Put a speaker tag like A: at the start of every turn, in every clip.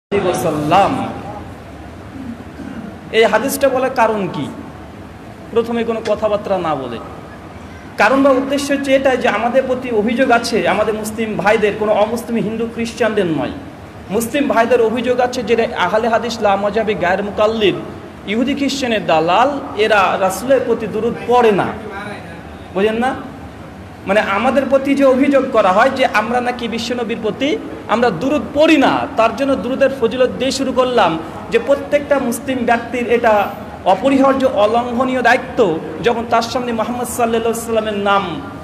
A: ওয়াসাল্লাম। এই হাদিসটা বলার কারণ কি? প্রথমে কোনো কথাবার্তা না বলে কারণ বা উদ্দেশ্য হচ্ছে এটাই যে আমাদের প্রতি অভিযোগ আছে, আমাদের মুসলিম ভাইদের, কোনো অমুসলিম হিন্দু খ্রিস্টানদের নয়, মুসলিম ভাইদের অভিযোগ আছে যে আহলে হাদিস লা মাযহাবি গায়র মুকাল্লিদ, ইহুদি খ্রিস্টানের দালাল, এরা রাসূলের প্রতি দুরূদ পড়ে না। বুঝেন না? মানে আমাদের প্রতি যে অভিযোগ করা হয় যে আমরা নাকি বিশ্বনবীর প্রতি আমরা দুরূদ পড়ি না, তার জন্য দুরূদের ফজিলত দিয়ে শুরু করলাম যে প্রত্যেকটা মুসলিম ব্যক্তির এটা অপরিহার্য অলঙ্ঘনীয় দায়িত্ব, যখন তার সামনে মুহাম্মদ সাল্লাল্লাহু আলাইহি সাল্লামের নাম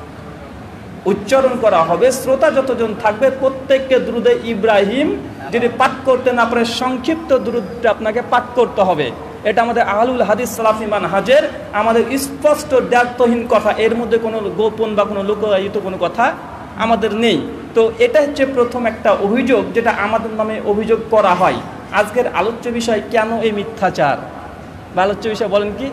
A: উচ্চারণ করা হবে, শ্রোতা যতজন থাকবে প্রত্যেককে দুরূদে ইব্রাহিম যদি পাঠ করতে না পারে সংক্ষিপ্ত দুরূদটা আপনাকে পাঠ করতে হবে। এটা আমাদের আহলুল হাদিস সালাফি মানহাজের আমাদের স্পষ্ট দ্ব্যর্থহীন কথা, এর মধ্যে কোনো গোপন বা কোনো লুকায়িত কোনো কথা আমাদের নেই। তো এটা হচ্ছে প্রথম একটা অভিযোগ যেটা আমাদের নামে অভিযোগ করা হয়। আজকের আলোচ্য বিষয় কেন এই মিথ্যাচার, বা আলোচ্য বিষয় বলেন কি?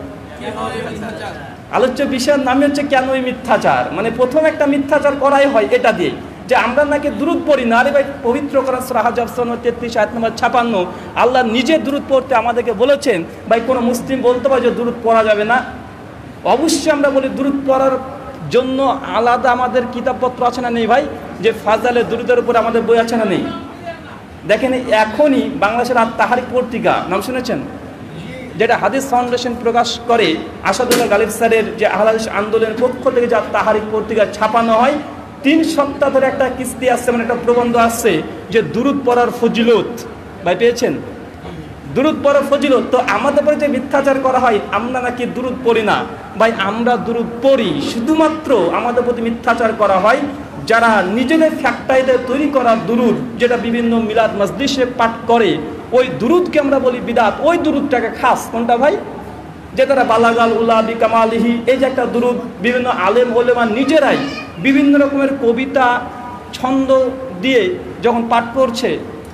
A: আলোচ্য বিষয়ের নামে হচ্ছে কেন এই মিথ্যাচার। মানে প্রথম একটা মিথ্যাচার করাই হয় এটা দিয়ে যে আমরা নাকি দুরূদ পড়ি না। আরে ভাই, পবিত্র কোরআন সূরা হাজর 33 আয়াত নম্বর 56 আল্লাহ নিজে দুরূদ পড়তে আমাদেরকে বলেছেন। ভাই, কোনো মুসলিম বলতে পারে যে দুরূদ পড়া যাবে না? অবশ্যই আমরা বলি দুরূদ পড়ার জন্য আলাদা আমাদের কিতাবপত্র আছে না নেই ভাই? যে ফাজালে দুরূদের উপর আমাদের বই আছে না নেই? দেখেন, এখনই বাংলাদেশের তাহারিক পত্রিকা নাম শুনেছেন, যেটা হাদিস ফাউন্ডেশন প্রকাশ করে, আসাদুল্লাহ গালিব স্যারের যে আহলে হাদিস আন্দোলনের পক্ষ থেকে যা তাহারিক পত্রিকা ছাপানো হয়, 3 সপ্তাহ ধরে একটা কিস্তি আসছে, মানে একটা প্রবন্ধ আসছে যে দুরূদ পড়ার ফজিলত। ভাই পেয়েছেন? দুরূদ পড়ার ফজিলত। তো আমাদের পরে যে মিথ্যাচার করা হয় আমরা নাকি দুরূদ পড়ি না, ভাই আমরা দুরূদ পড়ি। শুধুমাত্র আমাদের প্রতি মিথ্যাচার করা হয় যারা নিজেদের ফ্যাক্টরিতে তৈরি করা দুরূদ, যেটা বিভিন্ন মিলাদ মজলিসে পাঠ করে, ওই দুরূদকে আমরা বলি বিদআত। ওই দুরূদটাকে খাস কোনটা ভাই? যে তারা বালাগাল উলা বি কামালিহি, এই যে একটা দুরূদ বিভিন্ন আলেম ওলেমা নিজেরাই বিভিন্ন রকমের কবিতা ছন্দ দিয়ে যখন পাঠ করছে,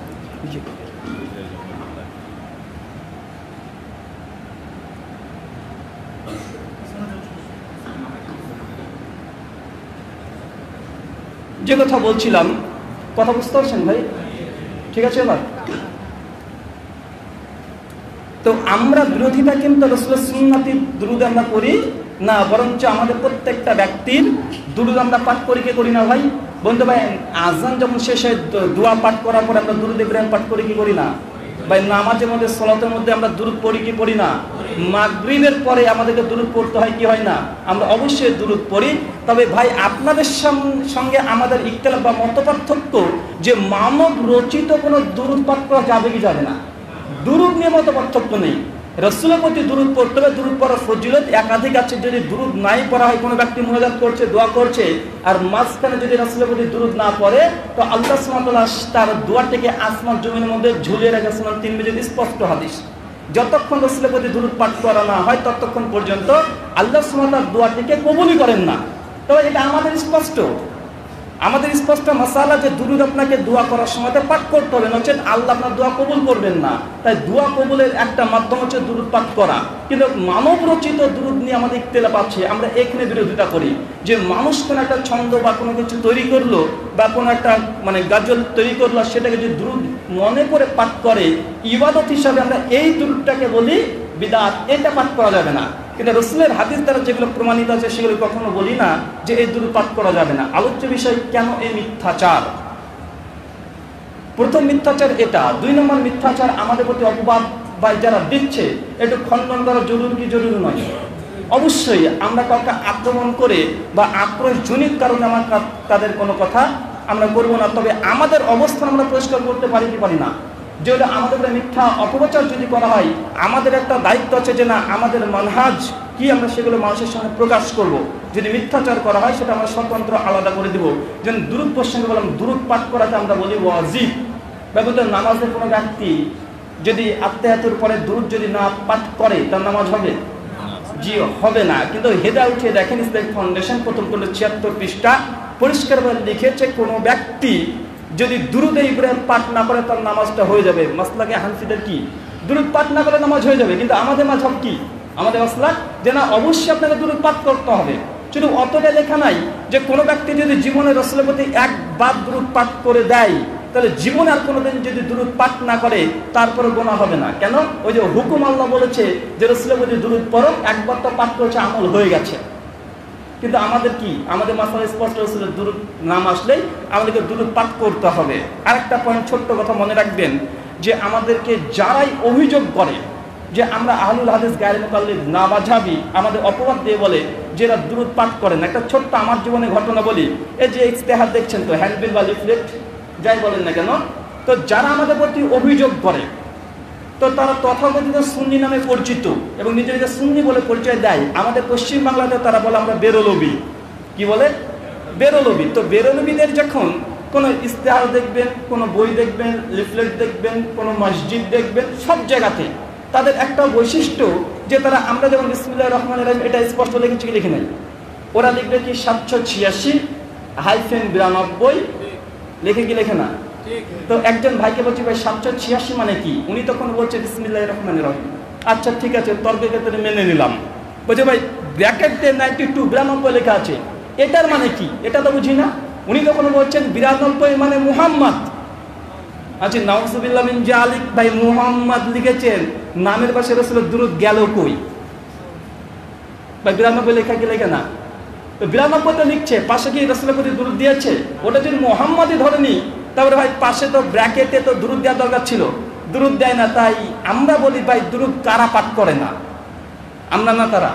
A: যে কথা বলছিলাম, কথা বুঝতে পারছেন ভাই? ঠিক আছে এবার? তো আমরা বিরোধিতা কিন্তু রাসূলের সুন্নতি দুরূদ আমরা করি না, বরঞ্চ আমাদের প্রত্যেকটা ব্যক্তির দুরূদ আমরা পাঠ করি কি করি না ভাই? বন্ধু ভাই, আজান যখন শেষে দোয়া পাঠ করার পর আমরা দুরূদ ইব্রাহিম পাঠ করি কি করি না ভাই? নামাজের মধ্যে সালাতের মধ্যে আমরা দুরূদ পড়ি কি পড়ি না? মাগরিবের পরে আমাদেরকে দুরূদ পড়তে হয় কি হয় না? আমরা অবশ্যই দুরূদ পড়ি। তবে ভাই, আপনাদের সঙ্গে আমাদের ইখতিলাফ বা মতপার্থক্য যে মানব রচিত কোনো দুরূদ পাঠ করা যাবে কি যাবে না, দুরূদ নিয়ে মত পার্থক্য নেই। রাসূলের প্রতি দুরূদ পড়তে হবে, দুরূদ পড়ার ফজিলত একাধিক আছে। যদি দুরূদ নাই পড়া হয়, কোনো ব্যক্তি মুনাজাত করছে, দোয়া করছে, আর মাঝখানে যদি রাসূলের প্রতি দুরূদ না পড়ে, তো আল্লাহ সুবহানাহু ওয়া তাআলা তার দোয়াটাকে আসমান জমিনের মধ্যে ঝুলিয়ে রেখেছেন। তিরমিজির স্পষ্ট হাদিস, যতক্ষণ রাসূলের প্রতি দুরূদ পাঠ করা না হয় ততক্ষণ পর্যন্ত আল্লাহ সুবহানাহু ওয়া তাআলা দোয়াটিকে কবুলই করেন না। তবে এটা আমাদের স্পষ্ট মাসালা যে দুরূদ আপনাকে দোয়া করার সময় পাঠ করতে হবে, নচেত আল্লাহ আপনার দোয়া কবুল করবেন না। তাই দোয়া কবুলের একটা মাধ্যম হচ্ছে দুরূদ পাঠ করা। কিন্তু মানব রচিত দুরূদ নিয়ে আমাদের ইখতিলাফ আছে। আমরা এখানে বিরোধিতা করি যে মানুষ কোনো একটা ছন্দ বা কোনো কিছু তৈরি করলো, বা কোনো একটা মানে গাজল তৈরি করলো, সেটাকে যদি দুরূদ মনে করে পাঠ করে ইবাদত হিসাবে, আমরা এই দুরূদটাকে বলি বিদআত। এটা পাঠ করা যাবে না। কিন্তু রাসূলের হাদিস দ্বারা যেগুলো প্রমাণিত আছে সেগুলো কখনো বলি না যে এই দুরূদ পাঠ করা যাবে না। আলোচ্য বিষয় কেন এই মিথ্যাচার। প্রথম মিথ্যাচার এটা। 2 নম্বর মিথ্যাচার, আমাদের প্রতি অপবাদ বা যারা দিচ্ছে একটু খণ্ডন করা জরুরি কি জরুরি নয়? অবশ্যই আমরা কাউকে আক্রমণ করে বা আক্রোশজনিত কারণে আমার তাদের কোনো কথা আমরা করবো না। তবে আমাদের অবস্থান আমরা পরিষ্কার করতে পারি কি পারি না? যেটা আমাদের মিথ্যা অপপ্রচার যদি করা হয়, আমাদের একটা দায়িত্ব আছে যে না, আমাদের মানহাজ কি আমরা সেগুলো মানুষের সামনে প্রকাশ করব। যদি মিথ্যাচার করা হয় সেটা আমরা স্বতন্ত্র আলাদা করে দেবো। যেন দুরূদ প্রসঙ্গে বললাম, দুরূদ পাঠ করাতে আমরা বলি ওয়াজিব। ব্যবহৃত নামাজের কোনো ব্যক্তি যদি আত্মায়াতের পরে দুরূদ যদি না পাঠ করে তার নামাজ হবে? জি হবে না। কিন্তু হেদা উঠিয়ে দেখেন, ইসলামিক ফাউন্ডেশন প্রথম খণ্ড 76 পৃষ্ঠা পরিষ্কারভাবে লিখেছে, কোনো ব্যক্তি যদি দুরূদে ইব্রাহিম পাঠ না করে তার নামাজটা হয়ে যাবে। মাসলাকে হানফিদের কি? দুরূদ পাঠ না করে নামাজ হয়ে যাবে। কিন্তু আমাদের মাযহাব কি? আমাদের মাসলাক যে না, অবশ্যই আপনাকে দুরূদ পাঠ করতে হবে। শুধু অতটা লেখা নাই যে কোনো ব্যক্তি যদি জীবনে রাসূলের প্রতি একবার দুরূদ পাঠ করে দেয় তাহলে জীবনে আর কোনোদিন যদি দুরূদ পাঠ না করে তারপরে গোনা হবে না। কেন? ওই যে হুকুম আল্লাহ বলেছে যে রাসূলের প্রতি দুরূদ পড়ো, একবার তো পাঠ করেছে, আমল হয়ে গেছে। কিন্তু আমাদের কি, আমাদের মাসালা স্পষ্ট রাসূলের দুরূদ নাম আসলেই আমাদেরকে দুরূদ পাঠ করতে হবে। আরেকটা পয়েন্ট, ছোট্ট কথা মনে রাখবেন, যে আমাদেরকে যারাই অভিযোগ করে যে আমরা আহলুল হাদিস গায়রে মুকাল্লিদ না মাযহাবী, আমাদের অপবাদ দিয়ে বলে যে এরা দুরূদ পাঠ করেন। একটা ছোট্ট আমার জীবনে ঘটনা বলি। এই যে ইস্তেহার দেখছেন তো, হ্যান্ডবিল বা লিফলেট যাই বলেন না কেন, তো যারা আমাদের প্রতি অভিযোগ করে, তো তারা তথাকথিত সুন্নি নামে পরিচিত এবং নিজেকে সুন্নি বলে পরিচয় দেয়। আমাদের পশ্চিম বাংলাতে তারা বলে আমরা বেরলবি। কি বলে? বেরলবি। তো বেরলবিদের যখন কোনো ইস্তেহার দেখবেন, কোনো বই দেখবেন, লিফলেট দেখবেন, কোনো মসজিদ দেখবেন, সব জায়গাতে তাদের একটা বৈশিষ্ট্য যে তারা, আমরা যেমন বিসমিল্লাহির রহমানির রহিম এটা স্পষ্ট লিখেছি কি লিখে নাই, ওরা লিখবে কি 786-92 লিখে কি লেখে না। তো একজন ভাইকে বলছি ভাই 786 মানে কি, উনি তখন বলছে বিসমিল্লাহির রহমানির রহিম। আচ্ছা ঠিক আছে, তর্কের ক্ষেত্রে মেনে নিলাম। বলছে ভাই ব্র্যাকেট দিয়ে 92 লেখা আছে, এটার মানে কি, এটা তো বুঝি না। উনি তখন বলছেন 92 মানে মুহাম্মদ। আচ্ছা নাউজুবিল্লাহ মিন জালিক, ভাই মুহাম্মদ লিখেছেন, নামের পাশে রাসূলের দুরূদ গেল কই? ভাই 92 লেখা কি লেখে না? তো 92 তো লিখছে, পাশে কি রাসূলের প্রতি দুরূদ দিয়েছে? ওটা যদি মুহাম্মদই ধরেনি, তারপরে ভাই পাশে তো ব্র্যাকেটে তো দুরূদ দেওয়ার দরকার ছিল, দুরূদ দেয় না। তাই আমরা বলি ভাই দুরূদ কারা পাঠ করে না? আমরা না তারা?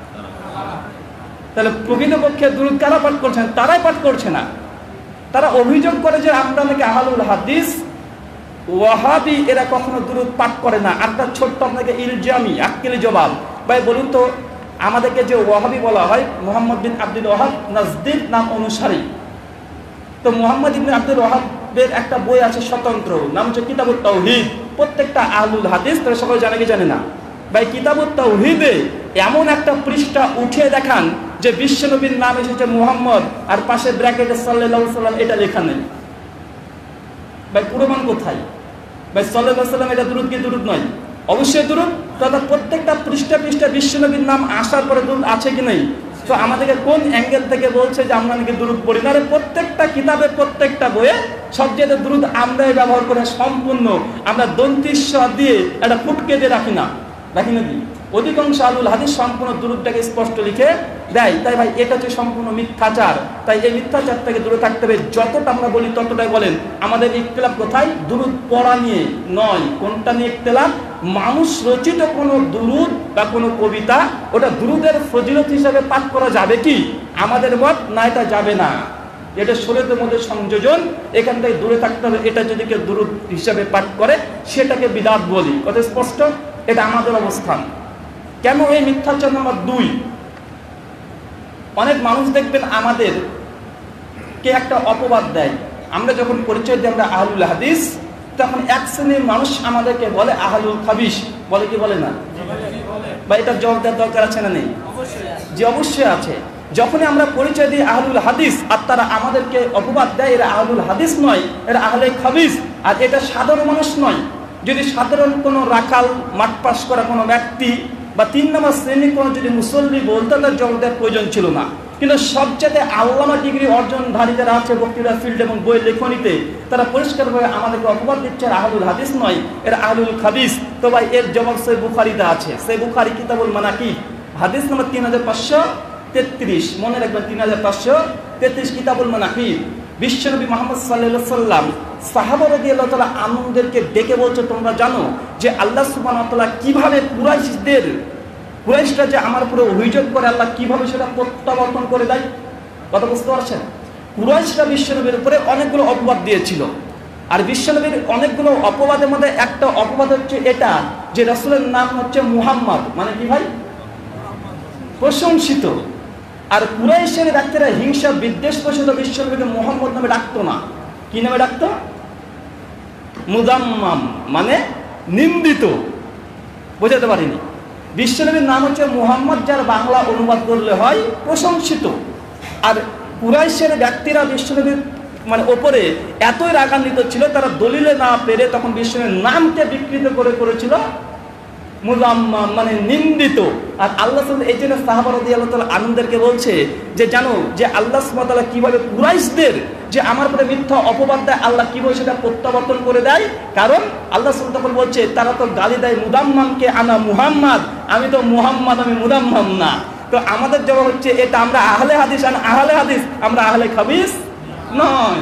A: তাহলে প্রকৃতপক্ষে দুরূদ কারা পাঠ করছেন? তারাই পাঠ করছে না। তারা অভিযোগ করে যে আমরা নাকি আহলুল হাদিস ওয়াহাবি, এরা কখনো দুরূদ পাঠ করে না। আর তার ছোট্ট আপনাকে ইলজামি আক্কেলি জবাব, ভাই বলুন তো, আমাদেরকে যে ওয়াহাবি বলা হয়, মুহাম্মদ বিন আব্দুল ওয়াহাব নাজদীর নাম অনুসারী। তো মুহাম্মদ ইবনে আব্দুল ওয়াহাবের একটা বই আছে স্বতন্ত্র, নাম হচ্ছে কিতাবুত তাওহীদ। প্রত্যেকটা আহলুল হাদিস তারা সবাই জানে কি জানে না? ভাই কিতাবুত তাওহীদে এমন একটা পৃষ্ঠা উঠে দেখান যে বিশ্বনবীর নাম এসেছে মুহাম্মদ, আর পাশে ব্র্যাকেটে সাল্লাল্লাহু আলাইহি সাল্লাম এটা লেখা নেই। ভাই প্রমাণ কোথায়? ভাই সাল্লাল্লাহু আলাইহি সাল্লাম এটা দুরূদ কি দুরূদ নয়? অবশ্যই দুরূদ। তথা প্রত্যেকটা পৃষ্ঠা বিশ্বনবীর নাম আসার পরে দুরূদ আছে কি নেই? তো আমাদেরকে কোন অ্যাঙ্গেল থেকে বলছে যে আমরা নাকি দুরূদ পড়ি না? প্রত্যেকটা কিতাবে, প্রত্যেকটা বইয়ে সবচেয়ে দুরূদ আমরাই ব্যবহার করে, সম্পূর্ণ আমরা দন্তিস্ব দিয়ে একটা ফুটকে দিয়ে রাখি না, রাখি নাকি? অধিকাংশ আহলুল হাদিস সম্পূর্ণ দুরূদটাকে স্পষ্ট লিখে দেয়। তাই ভাই এটা হচ্ছে সম্পূর্ণ মিথ্যাচার। তাই এই মিথ্যাচার থেকে দূরে থাকতে হবে। যতটা আমরা বলি ততটাই বলেন। আমাদের ইখতিলাফ কোথায়? দুরূদ পড়া নিয়ে নয়। কোনটা নিয়ে ইখতিলাফ? মানুষ রচিত কোনো দুরূদ বা কোনো কবিতা, ওটা দুরূদের ফজিলত হিসাবে পাঠ করা যাবে কি? আমাদের মত না, এটা যাবে না। এটা শরীয়তের মধ্যে সংযোজন, এখান থেকে দূরে থাকতে হবে। এটা যদি কেউ দুরূদ হিসাবে পাঠ করে সেটাকে বিদআত বলি। কথা স্পষ্ট? এটা আমাদের অবস্থান। কেন এই মিথ্যাচার? নাম্বার 2, অনেক মানুষ দেখবেন আমাদের কে একটা অপবাদ দেয়। আমরা যখন পরিচয় দিই আমরা আহলুল হাদিস, তখন এক শ্রেণীর মানুষ আমাদেরকে বলে আহলুল খাবিস। বলে কি বলে না? বা এটার জবাব দেওয়ার দরকার আছে না নেই? যে অবশ্যই আছে। যখনই আমরা পরিচয় দিই আহলুল হাদিস, আর তারা আমাদেরকে অপবাদ দেয় এরা আহলুল হাদিস নয়, এরা আহলে খাবিস, আর এটা সাধারণ মানুষ নয়। যদি সাধারণ কোনো রাখাল, মাঠ পাস করা কোনো ব্যক্তি বা 3 নম্বর শ্রেণীর কোনো যদি মুসল্লি বলতে, তার জবাব দেওয়ার প্রয়োজন ছিল না। কিন্তু সবচেয়ে আল্লামা ডিগ্রি অর্জনধারী যারা আছে বক্তৃতা ফিল্ড এবং বই লেখনীতে, তারা পরিষ্কারভাবে আমাদেরকে অপবাদ দিচ্ছে আহলুল হাদিস নয়, এরা আহলুল খাবিস। তো ভাই এর জবাব সহিহ বুখারীতে আছে। সহিহ বুখারী কিতাবুল মানাকিব হাদিস নম্বর 3533, মনে রাখবেন 3533 কিতাবুল মানাকিব। বিশ্বনবী মুহাম্মদ সাল্লাল্লাহু আলাইহি সাল্লাম সাহাবা রাদিয়াল্লাহু তাআলা আনন্দেরকে ডেকে বলছে, তোমরা জানো যে আল্লাহ সুবহানাহু ওয়া তাআলা কিভাবে কুরাইশরা যে আমার উপরে অভিযোগ করে, আল্লাহ কিভাবে সেটা প্রত্যাবর্তন করে দেয়? কথা বুঝতে পারছেন? কুরাইশরা বিশ্বনবীর উপরে অনেকগুলো অপবাদ দিয়েছিল, আর বিশ্বনবীর অনেকগুলো অপবাদের মধ্যে একটা অপবাদ হচ্ছে এটা যে রাসূলের নাম হচ্ছে মুহাম্মদ, মানে কি ভাই? প্রশংসিত। আর কুরাইশের ব্যক্তিরা হিংসা বিদ্বেষ বশত বিশ্বনবীকে মুহাম্মদ নামে ডাকতো না। কি নামে ডাকতো? মুজাম্মাম, মানে নিন্দিত। বোঝাতে পারিনি? বিশ্বনবীর নাম হচ্ছে মুহাম্মদ, যার বাংলা অনুবাদ করলে হয় প্রশংসিত। আর কুরাইশের ব্যক্তিরা বিশ্বনবীর মানে ওপরে এতই রাগান্বিত ছিল, তারা দলিলে না পেরে তখন বিশ্বনবীর নামকে বিকৃত করেছিল মুজাম্মাম মানে নিন্দিত। আর আল্লাহ এই জন্য সাহাবা রাদিয়াল্লাহু তাআলা আনন্দেরকে বলছে যে জানো যে আল্লাহ সুবহানাহু ওয়া তাআলা কিভাবে কুরাইশদের যে আমার উপরে মিথ্যা অপবাদ দেয় আল্লাহ কিভাবে সেটা প্রত্যাবর্তন করে দেয়। কারণ আল্লাহ সুবহানাহু ওয়া তাআলা বলছে তারা তো গালি দেয় মুদাম্মামকে, আনা মুহাম্মদ, আমি তো মুহাম্মদ, আমি মুদাম্মাম না। তো আমাদের জবাব হচ্ছে এটা আমরা আহলে হাদিস, আর আহলে হাদিস আমরা আহলে খাবিস নয়।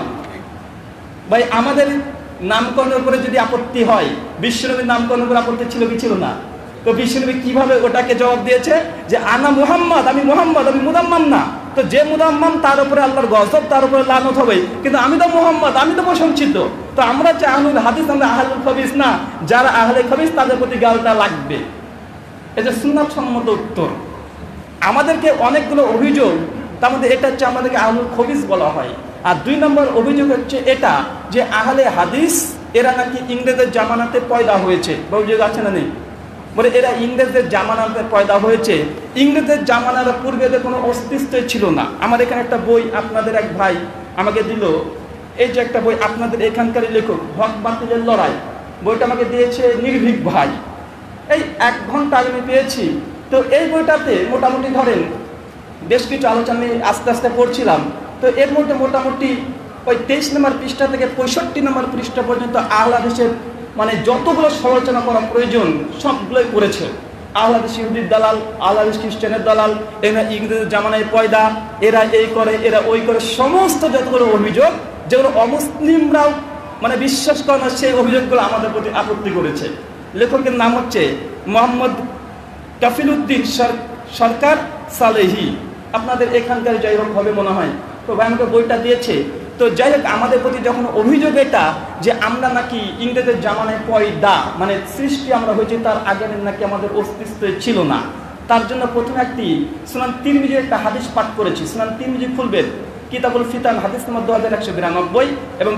A: ভাই আমাদের নামকরণের উপরে যদি আপত্তি হয়, বিশ্বনবীর নামকরণের উপরে আপত্তি ছিল কি ছিল না? তো বিশ্বনবী কিভাবে ওটাকে জবাব দিয়েছে যে আনা মুহাম্মদ, আমি মুহাম্মদ, আমি মুদাম্মাম না। তো যে মুদাম্মাম তার উপরে আল্লাহর গজব, তার উপরে লানত হবে, কিন্তু আমি তো মুহাম্মদ, আমি তো প্রশংসিত। তো আমরা যে আহলুল হাদিস, আমরা আহলুল খাবিস না। যারা আহলে খাবিস তাদের প্রতি গালটা লাগবে। এটা সুন্নাত সম্মত উত্তর। আমাদেরকে অনেকগুলো অভিযোগ, তার মধ্যে এটা হচ্ছে আমাদেরকে আহলুল খাবিস বলা হয়। আর 2 নম্বর অভিযোগ হচ্ছে এটা যে আহলে হাদিস এরা নাকি ইংরেজের জামানাতে পয়দা হয়েছে। অভিযোগ আছে না নেই? বলে এরা ইংরেজদের জামানাতে পয়দা হয়েছে। ইংরেজের জামানার পূর্বে এদের কোনো অস্তিত্বই ছিল না। আমার এখানে একটা বই আপনাদের এক ভাই আমাকে দিল, এই যে একটা বই আপনাদের এখানকারই লেখক হক বাতিলের লড়াই, বইটা আমাকে দিয়েছে নির্ভীক ভাই। এই 1 ঘন্টা আগে আমি পেয়েছি। তো এই বইটাতে মোটামুটি ধরেন বেশ কিছু আলোচনা আমি আস্তে আস্তে পড়ছিলাম। তো এর মধ্যে মোটামুটি ওই 23 নম্বর পৃষ্ঠা থেকে 65 নম্বর পৃষ্ঠা পর্যন্ত আহলে হাদিসের মানে যতগুলো সমালোচনা করা প্রয়োজন সবগুলোই করেছে। আহলে হাদিস ইহুদির দালাল, আহলে হাদিস খ্রিস্টানের দালাল, এরা ইংরেজের জামানায় পয়দা, এরা এই করে, এরা ওই করে, সমস্ত যতগুলো অভিযোগ যেগুলো অমুসলিমরাও মানে বিশ্বাস করে না, সেই অভিযোগগুলো আমাদের প্রতি আপত্তি করেছে। লেখকের নাম হচ্ছে মোহাম্মদ কাফিলউদ্দিন সরকার সালেহি। আপনাদের এখানকার যাই হোক হবে মনে হয়। তো ভাই আমাকে বইটা দিয়েছে। তো যাই হোক আমাদের প্রতি যখন অভিযোগ এটা যে আমরা নাকি ইংরেজের জামানায় পয়দা মানে সৃষ্টি আমরা হয়েছি, তার আগে নাকি আমাদের অস্তিত্ব ছিল না, তার জন্য প্রথমে একটি সুনান তিরমিজির একটা হাদিস পাঠ করেছি। সুনান তিরমিজি খুলবেন, কিতাবুল ফিতান, হাদিস নম্বর 2192 এবং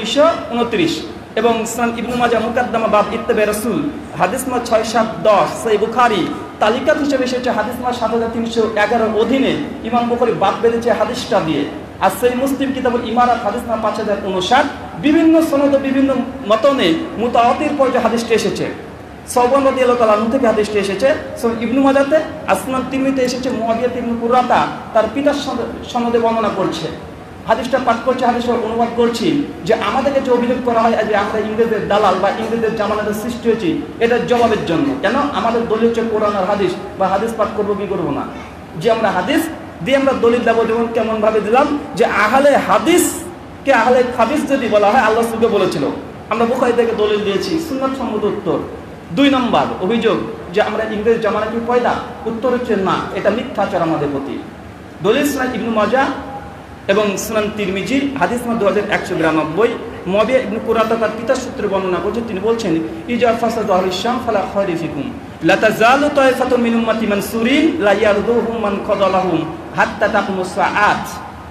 A: 2229, এবং সুনান ইবনে মাজাহ মুকাদ্দামা বাব ইত্তিবা রাসূল হাদিস নম্বর 6710, সহিহ বুখারী তালিকা হিসেবে এসেছে হাদিস নম্বর 7311 অধীনে ইমাম বুখারী বাব বেঁধেছে হাদিসটা দিয়ে। আর সহিহ মুসলিম কিতাবুল ইমারাত হাদিস নম্বর 5059, বিভিন্ন সনদ বিভিন্ন মতনে মুতাওয়াতির পর্যায়ে হাদিসটি এসেছে। সাওবান রাদিয়াল্লাহু তাআলা আনহু থেকে হাদিসটি এসেছে ইবনে মাজাহতে, আসনান তিরমিজিতে এসেছে মুআবিয়া ইবনে কুরাতা তার পিতার সনদে বর্ণনা করছে। হাদিসটা পাঠ করছে, হাদিসটা অনুবাদ করছি যে আমাদেরকে যে অভিযোগ করা হয় যে আমরা ইংরেজের দালাল বা ইংরেজের জামানাতে সৃষ্টি হয়েছি, এটার জবাবের জন্য। কেন? আমাদের দলিল হচ্ছে কোরআন আর হাদিস, বা হাদিস পাঠ করবো কি করবো না, যে আমরা হাদিস দিয়ে আমরা দলিল দেবো। যেমন কেমন ভাবে দিলাম যে আহলে হাদিসকে আহলে খাবিস যদি বলা হয়, আল্লাহ রাসূল বলেছিল, আমরা বুখারী থেকে দলিল দিয়েছি, সুন্নাত সম্মত উত্তর। 2 নম্বর অভিযোগ যে আমরা ইংরেজ জামানা কি পয়দা, উত্তর হচ্ছে না, এটা মিথ্যাচার আমাদের প্রতি। দলিল সুনান ইবনে মাজাহ এবং সুনান তিরমিজি হাদিস নম্বর 2192, মুআবিয়া ইবনে কুরাতা তার পিতার সূত্রে বর্ণনা করছেন। তিনি বলছেন ইজা ফাসাদু আহলিশ শাম ফালা খায়রা ফিকুম লা তাযালু তায়ফাতুন মিন উম্মতি মানসুরিন লা ইয়ারদুহুম মান কদালাহুম হাত্তা তাকুমুস সাআত।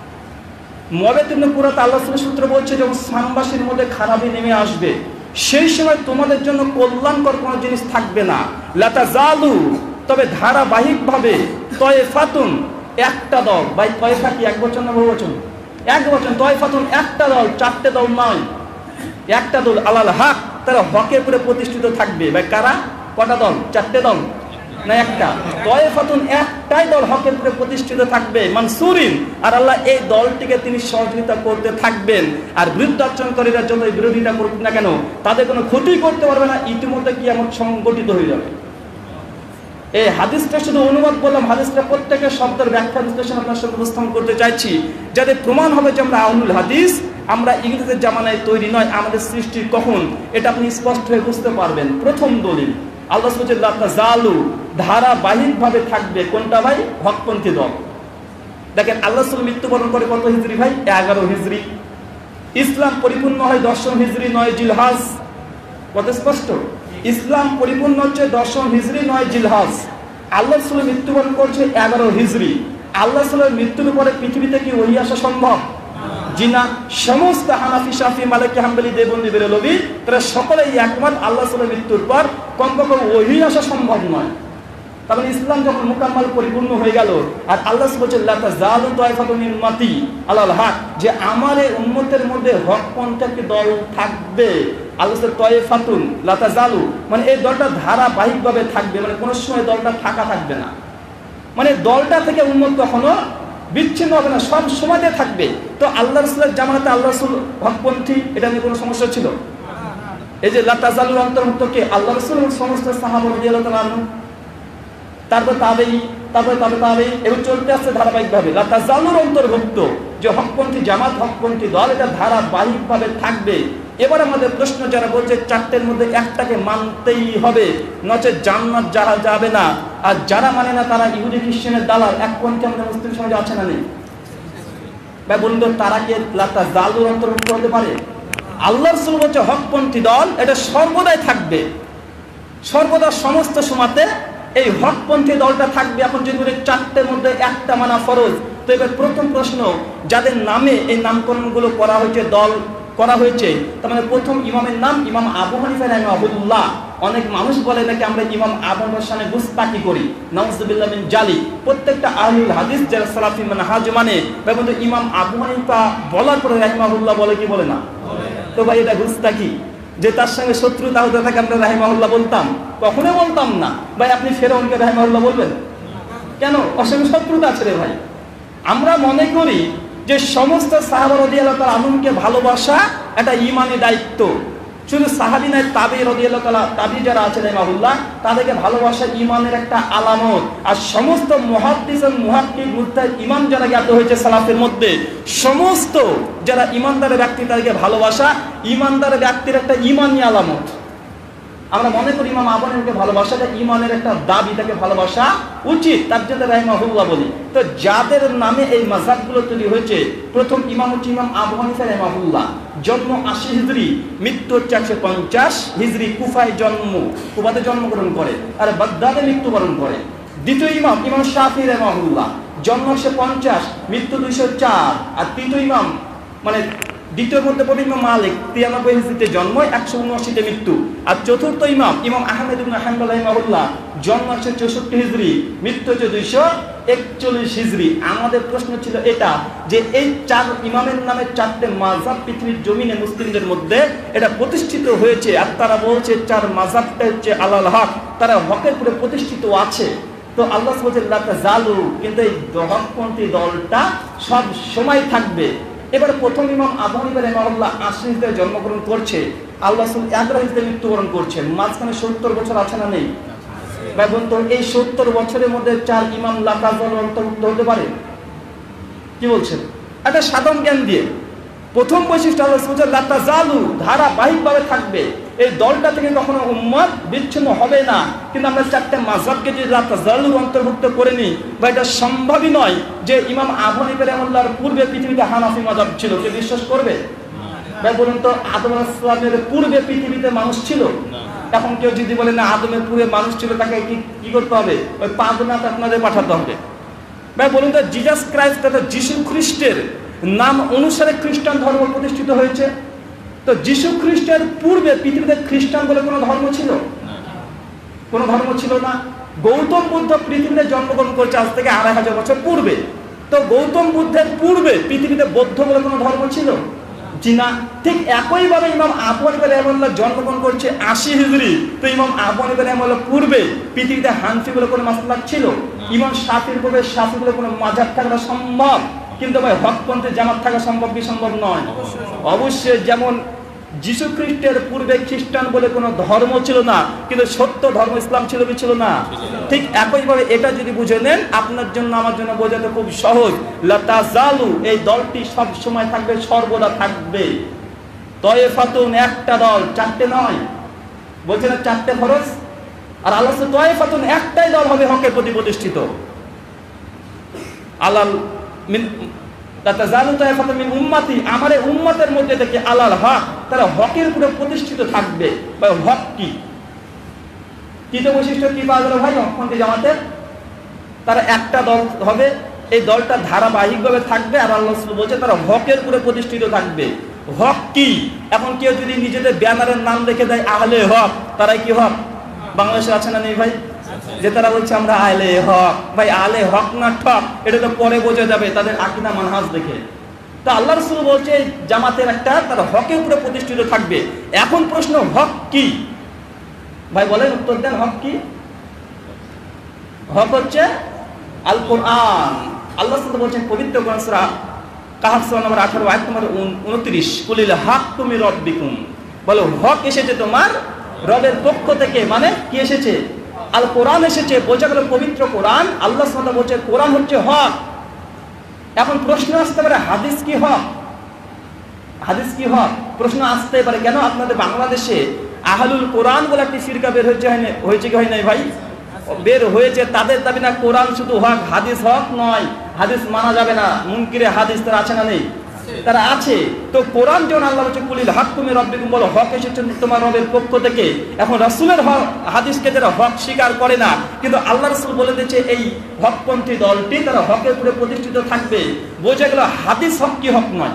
A: মুআবিয়া ইবনে কুরাতা আল্লাহর রাসূলের সূত্রে বলছে যখন শামবাসীর মধ্যে খারাপি নেমে আসবে, সেই সময় তোমাদের জন্য কল্যাণকর কোনো জিনিস থাকবে না। লা তাযালু, তবে ধারাবাহিকভাবে, তায়ফাতুন একটা দল, ভাই তয়ফা কি এক বচন না বহু বচন? এক বচন। তয়ফাতুন একটা দল, 4টে দল নয়, একটা দল, আলাল হক, তারা হকের উপরে প্রতিষ্ঠিত থাকবে। ভাই কারা? কটা দল? 4টে দল না একটা? তয়ফাতুন একটাই দল হকের উপরে প্রতিষ্ঠিত থাকবে, মানসুরিন, আর আল্লাহ এই দলটিকে তিনি সহযোগিতা করতে থাকবেন। আর বিরুদ্ধাচরণকারীরা যত বিরোধিতা করুক না কেন, তাদের কোনো ক্ষতি করতে পারবে না, ইতিমধ্যে কিয়ামত সংগঠিত হয়ে যাবে। এই হাদিসটা শুধু অনুবাদ বললাম, হাদিসটা প্রত্যেকের শব্দের ব্যাখ্যা বিশ্লেষণ আপনার সাথে উপস্থাপন করতে চাইছি, যাতে প্রমাণ হবে যে আমরা আহলুল হাদিস, আমরা ইংরেজের জামানায় তৈরি নয়, আমাদের সৃষ্টি কখন এটা আপনি স্পষ্ট হয়ে বুঝতে পারবেন। প্রথম দলিল আল্লাহ সুবহানাহু জালু, ধারাবাহিকভাবে থাকবে কোনটা ভাই? হকপন্থী দল। দেখেন আল্লাহ রাসূল মৃত্যুবরণ করে কত হিজরি ভাই? 11 হিজরি। ইসলাম পরিপূর্ণ হয় 10 হিজরি 9 জিলহজ। কত স্পষ্ট? ইসলাম পরিপূর্ণ হচ্ছে 10 হিজরি 9 জিলহজ। আল্লাহ রাসূল মৃত্যুবরণ করছে 11 হিজরি। আল্লাহ রাসূলের মৃত্যুর পরে পৃথিবীতে কি ওহী আসা সম্ভব? জি না। সমস্ত হানাফি, শাফি, মালিকি, হাম্বলি, দেওবন্দি, বেরেলভি তারা সকলেই একমত আল্লাহ রাসূলের মৃত্যুর পর কমপক্ষে ওহী আসা সম্ভব নয়। তারপরে ইসলাম যখন মুকাম্মাল পরিপূর্ণ হয়ে গেল, আর আল্লাহ বলছেন লা তাযালু তায়ফাতুন মিন উম্মতি আলাল হক, যে আমার এই উম্মতের মধ্যে হক পন্থার দল থাকবে, আল্লাহ তয়েফাতুন লা তাজালু, মানে এই দলটা ধারাবাহিকভাবে থাকবে, মানে কোনো সময় দলটা ফাঁকা থাকবে না, মানে দলটা থেকে উম্মত কখনো বিচ্ছিন্ন হবে না, সব সময়তে থাকবে। তো আল্লাহ রাসূলের জামানাতে আল্লাহ রাসূল হকপন্থী, এটা নিয়ে কোনো সমস্যা ছিল? এই যে লা তাজালুর অন্তর্ভুক্ত কে? আল্লাহ রাসূল এবং সমস্ত সাহাবা রাদিয়াল্লাহু তাআলা আনহু, তারপর তাবেঈ, তারপরে তাবেঈ, এবং চলতে আসছে ধারাবাহিকভাবে। লা তাজালুর অন্তর্ভুক্ত যে হকপন্থী জামাত, হকপন্থী দল, এটা ধারাবাহিকভাবে থাকবে। এবার আমাদের প্রশ্ন, যারা বলছে চারটের মধ্যে একটাকে মানতেই হবে, নচেৎ জান্নাত যারা যাবে না, আর যারা মানে না তারা ইহুদি খ্রিস্টানের দালাল, একপন্থী আমাদের মুসলিম সমাজে আছে না নেই? ভাই বলুন তো, তারা কি লা তাজালুর অন্তর্ভুক্ত হতে পারে? আল্লাহ রাসূল বলছে হকপন্থী দল এটা সর্বদাই থাকবে, সর্বদা সমস্ত সময়তে এই হকপন্থী দলটা থাকবে। এখন যদি চারটের মধ্যে একটা মানা ফরজ, তো এবার প্রথম প্রশ্ন, যাদের নামে এই নামকরণগুলো করা হয়েছে, দল করা হয়েছে, তার মানে প্রথম ইমামের নাম ইমাম আবু হানিফা রাহিমাহুল্লাহ। অনেক মানুষ বলে নাকি আমরা ইমাম আবু হানিফার সামনে গুস্তাকি করি, নাউযুবিল্লাহ মিন জালিক। প্রত্যেকটা আহলুল হাদিস যারা সালাফি মানহাজ মানে, কিন্তু ইমাম আবু হানিফা বলার পরে রাহিমাহুল্লাহ বলে কি বলে না? তো ভাই এটা গুস্তাকি, যে তার সঙ্গে শত্রুতা হতে থাকে আমরা রাহিমাহুল্লাহ বলতাম? কখনো বলতাম না। ভাই আপনি ফেরাউনকে রাহিমাহুল্লাহ বলবেন কেন? অসংখ্য শত্রুতা আছে রে ভাই। আমরা মনে করি যে সমস্ত সাহাবা রাদিয়াল্লাহু তাআলা আনহুকে ভালোবাসা এটা ঈমানি দায়িত্ব। শুধু সাহাবী নয়, তাবেঈ রাদিয়াল্লাহু তাআলা, তাবেঈ যারা আছেন রাহিমাহুল্লাহ, তাদেরকে ভালোবাসা ঈমানের একটা আলামত। আর সমস্ত মুহাদ্দিস ও মুহাক্কিক মুজতাহিদ ইমাম যারা জ্ঞাত হয়েছে সালাফের মধ্যে, সমস্ত যারা ঈমানদার ব্যক্তি তাদেরকে ভালোবাসা ঈমানদার ব্যক্তির একটা ঈমানি আলামত। আমরা মনে করি ইমাম আবু হানিফাকে ভালোবাসাটা ঈমানের একটা দাবি, তাকে ভালোবাসা উচিত, তার জন্য রাহিমাহুল্লাহ বলি। তো যাদের নামে এই মাযহাবগুলো তৈরি হয়েছে, প্রথম ইমাম হচ্ছে ইমাম আবু হানিফা রাহিমাহুল্লাহ। জন্ম 80 হিজরি, মৃত্যু হচ্ছে 150 হিজরি। কুফায় কুফাতে জন্মগ্রহণ করে আর বাগদাদে মৃত্যুবরণ করে। দ্বিতীয় ইমাম ইমাম শাফিঈ রাহিমাহুল্লাহ, জন্ম 150, মৃত্যু 204। আর তৃতীয় ইমাম মানে দ্বিতীয় মধ্যে পড়ে ইমাম মালিক, 93 হিজরিতে জন্ম, 179তে মৃত্যু। আর চতুর্থ ইমাম ইমাম আহমেদ ইবনে হাম্বল রাহিমাহুল্লাহ, জন্ম 64 হিজরি, মৃত্যু হচ্ছে 241 হিজরি। আমাদের প্রশ্ন ছিল এটা, যে এই চার ইমামের নামে চারটে মাযহাব পৃথিবীর জমিনে মুসলিমদের মধ্যে এটা প্রতিষ্ঠিত হয়েছে, আর তারা বলছে চার মাযহাবটা হচ্ছে আলাল হক, তারা হকের উপরে প্রতিষ্ঠিত আছে। তো আল্লাহ বলছে লা তাজালু, কিন্তু এই হকপন্থী দলটা সব সময় থাকবে। এবার প্রথম ইমাম আবু হানিফা রাহিমাহুল্লাহ 80 হিজরিতে জন্মগ্রহণ করছে, আল্লাহ রাসূল 11 হিজরিতে মৃত্যুবরণ করছে, মাঝখানে 70 বছর আছে না নেই? ভাই বলতো এই 70 বছরের মধ্যে চার ইমাম লা তাজালু অন্তর্ভুক্ত হতে পারে? কি বলছেন? এটা সাধারণ জ্ঞান দিয়ে প্রথম বৈশিষ্ট্য আল্লাহ রাসূল লা তাজালু, ধারাবাহিকভাবে থাকবে, এই দলটা থেকে কখনো উম্মত বিচ্ছিন্ন হবে না। কিন্তু আমরা চারটে মাযহাবকে যদি লা তাজালুর অন্তর্ভুক্ত করে নিই, বা এটা সম্ভবই নয় যে ইমাম আবু হানিফা রাহিমাহুল্লাহর পূর্বে পৃথিবীতে হানাফি মাযহাব ছিল, কে বিশ্বাস করবে? ভাই বলুন তো, আদম আলাইহিস সালামের পূর্বে পৃথিবীতে মানুষ ছিল? এখন কেউ যদি বলে না আদমের পূর্বে মানুষ ছিল, তাকে কি করতে হবে? ওই পাবনাতে আপনাদের পাঠাতে হবে। ভাই বলুন তো, জিসাস ক্রাইস্ট অর্থাৎ যিশু খ্রিস্টের নাম অনুসারে খ্রিস্টান ধর্ম প্রতিষ্ঠিত হয়েছে। তো যিশু খ্রিস্টের পূর্বে পৃথিবীতে খ্রিস্টান বলে কোনো ধর্ম ছিল? কোনো ধর্ম ছিল না। গৌতম বুদ্ধ পৃথিবীতে জন্মগ্রহণ করছে আজ থেকে 2500 বছর পূর্বে। তো গৌতম বুদ্ধের পূর্বে পৃথিবীতে বৌদ্ধ বলে কোনো ধর্ম ছিল? জি না। ঠিক একইভাবে ইমাম আবু হানিফা রাহিমাহুল্লাহ জন্মগ্রহণ করছে 80 হিজরি। তো ইমাম আবু হানিফা রাহিমাহুল্লাহ পূর্বে পৃথিবীতে হানফি বলে কোনো মাসলাক ছিল? ইমাম শাফিঈর পূর্বে শাফি বলে কোনো মাযহাব থাকা সম্ভব? কিন্তু ভাই হকপন্থী জামাত থাকা সম্ভব কি সম্ভব নয়? অবশ্যই। যেমন যিশু খ্রিস্টের পূর্বে খ্রিস্টান বলে কোনো ধর্ম ছিল না, কিন্তু সত্য ধর্ম ইসলাম ছিল কি ছিল না? ঠিক একইভাবে এটা যদি বুঝে নেন, আপনার জন্য আমার জন্য বোঝাতে খুব সহজ। লা তাজালু, এই দলটি সব সময় থাকবে, সর্বদা থাকবে। তয়েফাতুন, একটা দল, চারটে নয়। বলছে না চারটে ফরজ, আর আল্লাহ তয়েফাতুন, একটাই দল হবে হকের প্রতি প্রতিষ্ঠিত। আলাল মিন লা তাজালু তায়েফাতুন মিন উম্মতি, আমার এই উম্মতের মধ্যে থেকে আলাল হক, তারা হকের উপরে প্রতিষ্ঠিত থাকবে। বা হক কি? তৃতীয় বৈশিষ্ট্য কি পাওয়া গেল ভাই হকপন্থী জামাতের? তারা একটা দল হবে, এই দলটা ধারাবাহিকভাবে থাকবে, আর আল্লাহ রাসূল বলছে তারা হকের উপরে প্রতিষ্ঠিত থাকবে। হক কি? এখন কেউ যদি নিজেদের ব্যানারের নাম লিখে দেয় আহলে হক, তারাই কি হক? বাংলাদেশে আছে না নেই ভাই? যে তারা বলছে আমরা আহলে হক। ভাই আহলে হক না ঠক, এটা তো পরে বোঝা যাবে তাদের আকীদা মানহাজ দেখে। তো তা আল্লাহ রাসূল বলছে জামাতের একটা তার হকের উপরে প্রতিষ্ঠিত থাকবে। এখন প্রশ্ন, হক কি ভাই বলেন, উত্তর দেন, হক কি? হক হচ্ছে আল কোরআন। আল্লাহ রাসূল বলছেন পবিত্র কোরআন সূরা কাহফ সূরা নম্বর 18 আয়াত নম্বর 29, কুলিল হাক্কু মির রাব্বিকুম, বলো হক এসেছে তোমার রবের পক্ষ থেকে। মানে কি এসেছে? আল কোরআন এসেছে, বোঝা গেল পবিত্র কোরআন। আল্লাহ সুবহানাহু বলছে কোরআন হচ্ছে হক। এখন প্রশ্ন আসতে পারে হাদিস কি হক? হাদিস কি হক প্রশ্ন আসতে পারে। কেন? আপনাদের বাংলাদেশে আহলুল কোরআন বলে একটি ফিরকা বের হয়েছে কি হয় নাই ভাই? বের হয়েছে। তাদের দাবি না কোরআন শুধু হক, হাদিস হক নয়, হাদিস মানা যাবে না। মুনকিরে হাদিস তারা আছে না নেই? তারা আছে। তো কোরআন যখন আল্লাহ বলছে কুলিল হাক্কু মির রাব্বিকুম, বলো হক এসেছে তোমার রবের পক্ষ থেকে। এখন রাসূলের হাদিসকে যারা হক স্বীকার করে না, কিন্তু আল্লাহ রাসূল বলে দিয়েছে এই হকপন্থী দলটি তারা হকের উপরে প্রতিষ্ঠিত থাকবে। বোঝা গেল হাদিস হক কি হক নয়?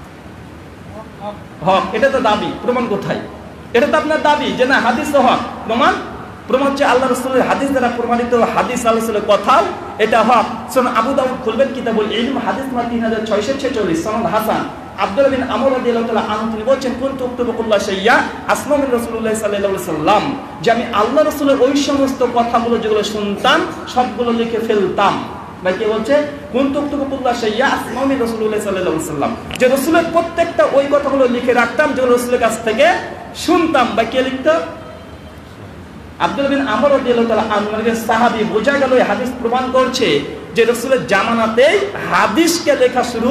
A: হক। এটা তো দাবি, প্রমাণ কোথায়? এটা তো আপনার দাবি যে না হাদিস তো হক। প্রমাণ হচ্ছে আল্লাহ রাসূলের হাদিস দ্বারা প্রমাণিত হাদিস, আল্লাহ রাসূলের কথা, এটা হক। সুনান আবু দাউদ খুলবেন, কিতাবুল ইলম, হাদিস নম্বর 3646, সনদ হাসান। আব্দুল্লাহ বিন আমর রাদিয়াল্লাহু তাআলা আনহু তিনি বলেন কুনতু উকতুবু কুল্লা শাইয়া আসমা মিন রাসূলুল্লাহ সাল্লাল্লাহু আলাইহি সাল্লাম, যে আমি আল্লাহ রাসূলের ওই সমস্ত কথাগুলো যেগুলো শুনতাম সবগুলো লিখে ফেলতাম। ভাই কে বলছে? কুনতু উকতুবু কুল্লা শাইয়া আসমা মিন রাসূলুল্লাহ সাল্লাল্লাহু আলাইহি সাল্লাম, যে রাসূলের প্রত্যেকটা ওই কথাগুলো লিখে রাখতাম যেগুলো রাসূলের কাছ থেকে শুনতাম। ভাই কে লিখতো? আব্দুল্লাহ বিন আমর রাদিয়াল্লাহু তাআলা আনহু, সাহাবী। বোঝা গেল এই হাদিস প্রমাণ করছে যে রাসূলের জামানাতেই হাদিসকে লেখা শুরু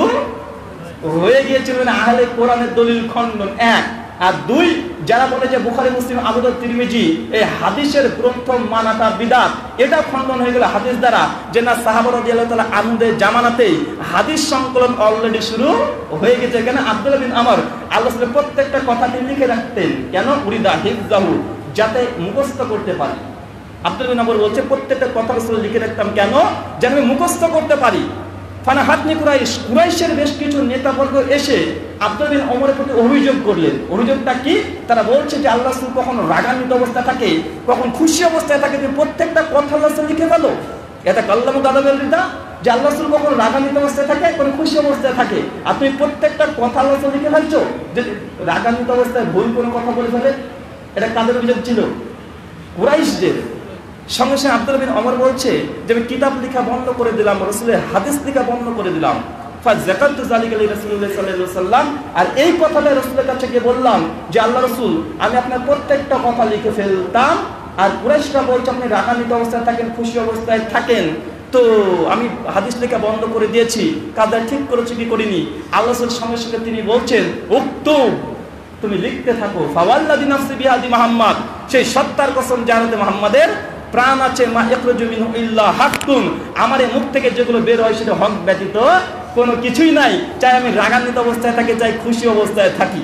A: হয়ে গিয়েছিল। আহলে কোরআনের দলিল খণ্ডন, এক। আর দুই, যারা বলে যে বুখারী, মুসলিম, আবু দাউদ, তিরমিজি এই হাদিসের গ্রন্থ মানাটা বিদআত, এটা খণ্ডন হয়ে গেল হাদিস দ্বারা, যে না সাহাবা রাদিয়াল্লাহু তাআলা আনহুদের জামানাতেই হাদিস সংকলন অলরেডি শুরু হয়ে গেছে। কেন? আব্দুল্লাহ বিন আমর আল্লাহ রাসূলের প্রত্যেকটা কথা তিনি লিখে রাখতেন। কেন? উরিদা হিফজাহু, যাতে মুখস্থ করতে পারি। আব্দুল্লাহ বিন আমর বলছে প্রত্যেকটা কথা রাসূল লিখে রাখতাম। কেন? যেন আমি মুখস্থ করতে পারি। ফানাহাতনি কুরাইশ, কুরাইশের বেশ কিছু নেতাবর্গ এসে আব্দুল্লাহ বিন ওমরের প্রতি অভিযোগ করলেন। অভিযোগটা কি? তারা বলছে যে আল্লাহ রাসূল কখন রাগান্বিত অবস্থায় থাকে, কখন খুশি অবস্থায় থাকে, যে প্রত্যেকটা কথা আল্লাহ রাসূল লিখে ফেলো। এটা কাল্লামু গাদাবেল রিদা, যে আল্লাহ রাসূল কখন রাগান্বিত অবস্থায় থাকে, কখন খুশি অবস্থায় থাকে, আর তুমি প্রত্যেকটা কথা আল্লাহ রাসূল লিখে ফেলছো। যে রাগান্বিত অবস্থায় ভুল কোনো কথা বলে ফেলে, এটা কাদের অভিযোগ ছিল? কুরাইশদের। সঙ্গে সঙ্গে আব্দুল্লাহ বিন ওমর বলছে যে আমি কিতাব লেখা বন্ধ করে দিলাম, রাসূলের হাদিস লেখা বন্ধ করে দিলাম। ফাযাকারতু যালিকা লিরাসূলিল্লাহি সাল্লাল্লাহু আলাইহি ওয়াসাল্লাম, আর এই কথাটা রাসূলের কাছে গিয়ে বললাম যে আল্লাহ রাসূল, আমি আপনার প্রত্যেকটা কথা লিখে ফেলতাম, আর কুরাইশরা বলছে আপনি রাগান্বিত অবস্থায় থাকেন, খুশি অবস্থায় থাকেন, তো আমি হাদিস লেখা বন্ধ করে দিয়েছি। কাজটা ঠিক করেছি কি করিনি? আল্লাহ রাসূল সঙ্গে সঙ্গে তিনি বলছেন উক্তুব, তুমি লিখতে থাকো। ফাওয়াল্লাযী নাফসি বিয়াদি মুহাম্মদ, সেই সত্তার কসম যার হাতে মুহাম্মাদের প্রাণ আছে, মা ইখরাজু মিনহু ইল্লা হাক্কুন, আমার এই মুখ থেকে যেগুলো বের হয় সেটা হক ব্যতীত কোনো কিছুই নাই, চাই আমি রাগান্বিত অবস্থায় থাকি, চাই খুশি অবস্থায় থাকি।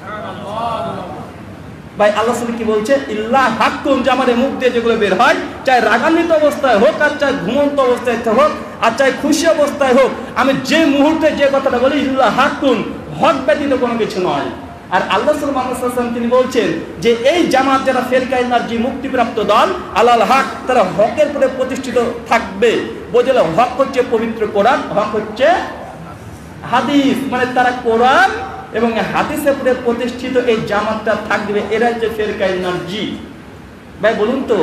A: ভাই আল্লাহ রাসূল কি বলছে? ইল্লা হাক্কুন, যে আমার এই মুখ দিয়ে যেগুলো বের হয়, চাই রাগান্বিত অবস্থায় হোক, আর চাই ঘুমন্ত অবস্থায় হোক, আর চাই খুশি অবস্থায় হোক, আমি যে মুহূর্তে যে কথাটা বলি ইল্লা হাক্কুন, হক ব্যতীত কোনো কিছু নয়। আর আল্লাহ মুহাম্মদ সাল্লাল্লাহু আলাইহি ওয়াসাল্লাম তিনি বলছেন যে এই জামাত যারা ফেরকায়ে নারজি, মুক্তিপ্রাপ্ত দল, আলাল হক, তারা হকের উপরে প্রতিষ্ঠিত থাকবে। বোঝালো হক হচ্ছে পবিত্র কোরআন, হক হচ্ছে হাদিস, মানে তারা কোরআন এবং হাদিসের উপরে প্রতিষ্ঠিত এই জামাতটা থাকবে। এরা হচ্ছে ফেরকায়ে নারজি। ভাই বলুন তো,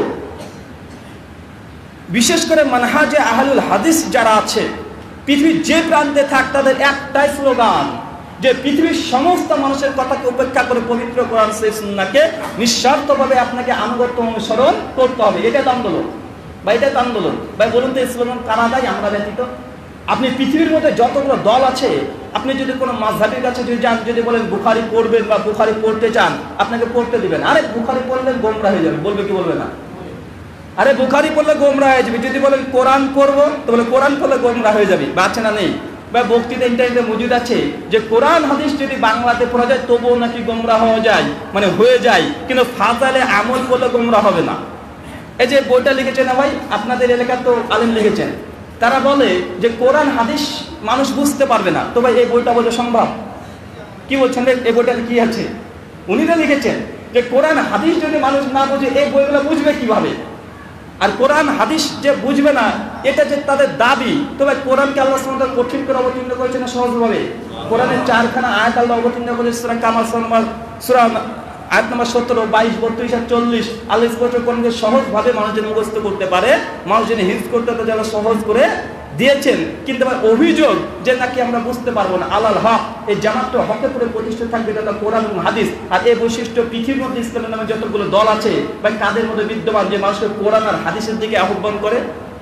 A: বিশেষ করে মানহাজে আহলুল হাদিস যারা আছে, পৃথিবীর যে প্রান্তে থাক, তাদের একটাই স্লোগান যে পৃথিবীর সমস্ত মানুষের কথাকে উপেক্ষা করে পবিত্র কোরআন সুন্নাহকে নিঃস্বার্থভাবে আপনাকে আনুগত্য অনুসরণ করতে হবে। এটা আন্দোলন বা এটা আন্দোলন। ভাই বলুন তো, ইসলাম কারা দেয় আমরা ব্যতীত? আপনি পৃথিবীর মধ্যে যতগুলো দল আছে, আপনি যদি কোনো মাযহাবের কাছে যদি যান, যদি বলেন বুখারী পড়বেন বা বুখারী পড়তে চান, আপনাকে পড়তে দিবেন। আরে বুখারী পড়লে গোমরাহ হয়ে যাবে, বলবে কি বলবে না? আরে বুখারী পড়লে গোমরাহ হয়ে যাবে। যদি বলেন কোরআন পড়বো, তো বলে কোরআন পড়লে গোমরাহ হয়ে যাবে। বাচ্চা না নেই বা বক্তৃতা ইন্টারনেটে মজুদ আছে যে কোরআন হাদিস যদি বাংলাতে পড়া যায় তবুও নাকি গোমরাহ হয়ে যায়, মানে হয়ে যায়, কিন্তু ফাজালে আমল করলে গোমরাহ হবে না। এই যে বইটা লিখেছেন না ভাই, আপনাদের এলাকার তো আলেম লিখেছেন, তারা বলে যে কোরআন হাদিস মানুষ বুঝতে পারবে না। তো ভাই এই বইটা বোঝা সম্ভব? কি বলছেন এই বইটাতে কি আছে? উনি তো লিখেছেন যে কোরআন হাদিস যদি মানুষ না বোঝে এই বইগুলো বুঝবে কিভাবে? আর কোরআন হাদিস যে বুঝবে না, এটা যে তাদের দাবি, তবে কোরআনকে আল্লাহ সুবহানাহু ওয়া তাআলা কঠিন করে অবতীর্ণ করেছেন না সহজভাবে? কোরআনের 4খানা আয়াত আল্লাহ অবতীর্ণ করেছেন, সূরা কামার সূরা আয়াত নম্বর 17, 22, 32 আর 40। আল্লাহ স্পষ্ট কোরআনকে সহজভাবে মানুষ যেন মুখস্থ করতে পারে, মানুষ যেন হিফজ করতে পারে, যারা সহজ করে দিয়েছেন। কিন্তু আমার অভিযোগ যে নাকি আমরা বুঝতে পারবো না। আলাল হক, এই জামাতটা হকের উপরে প্রতিষ্ঠিত থাকবে, এটা কোরআন এবং হাদিস। আর এই বৈশিষ্ট্য পৃথিবীর মধ্যে ইসলামের নামে যতগুলো দল আছে বা কাদের মধ্যে বিদ্যমান, যে মানুষকে কোরআন আর হাদিসের দিকে আহ্বান করে,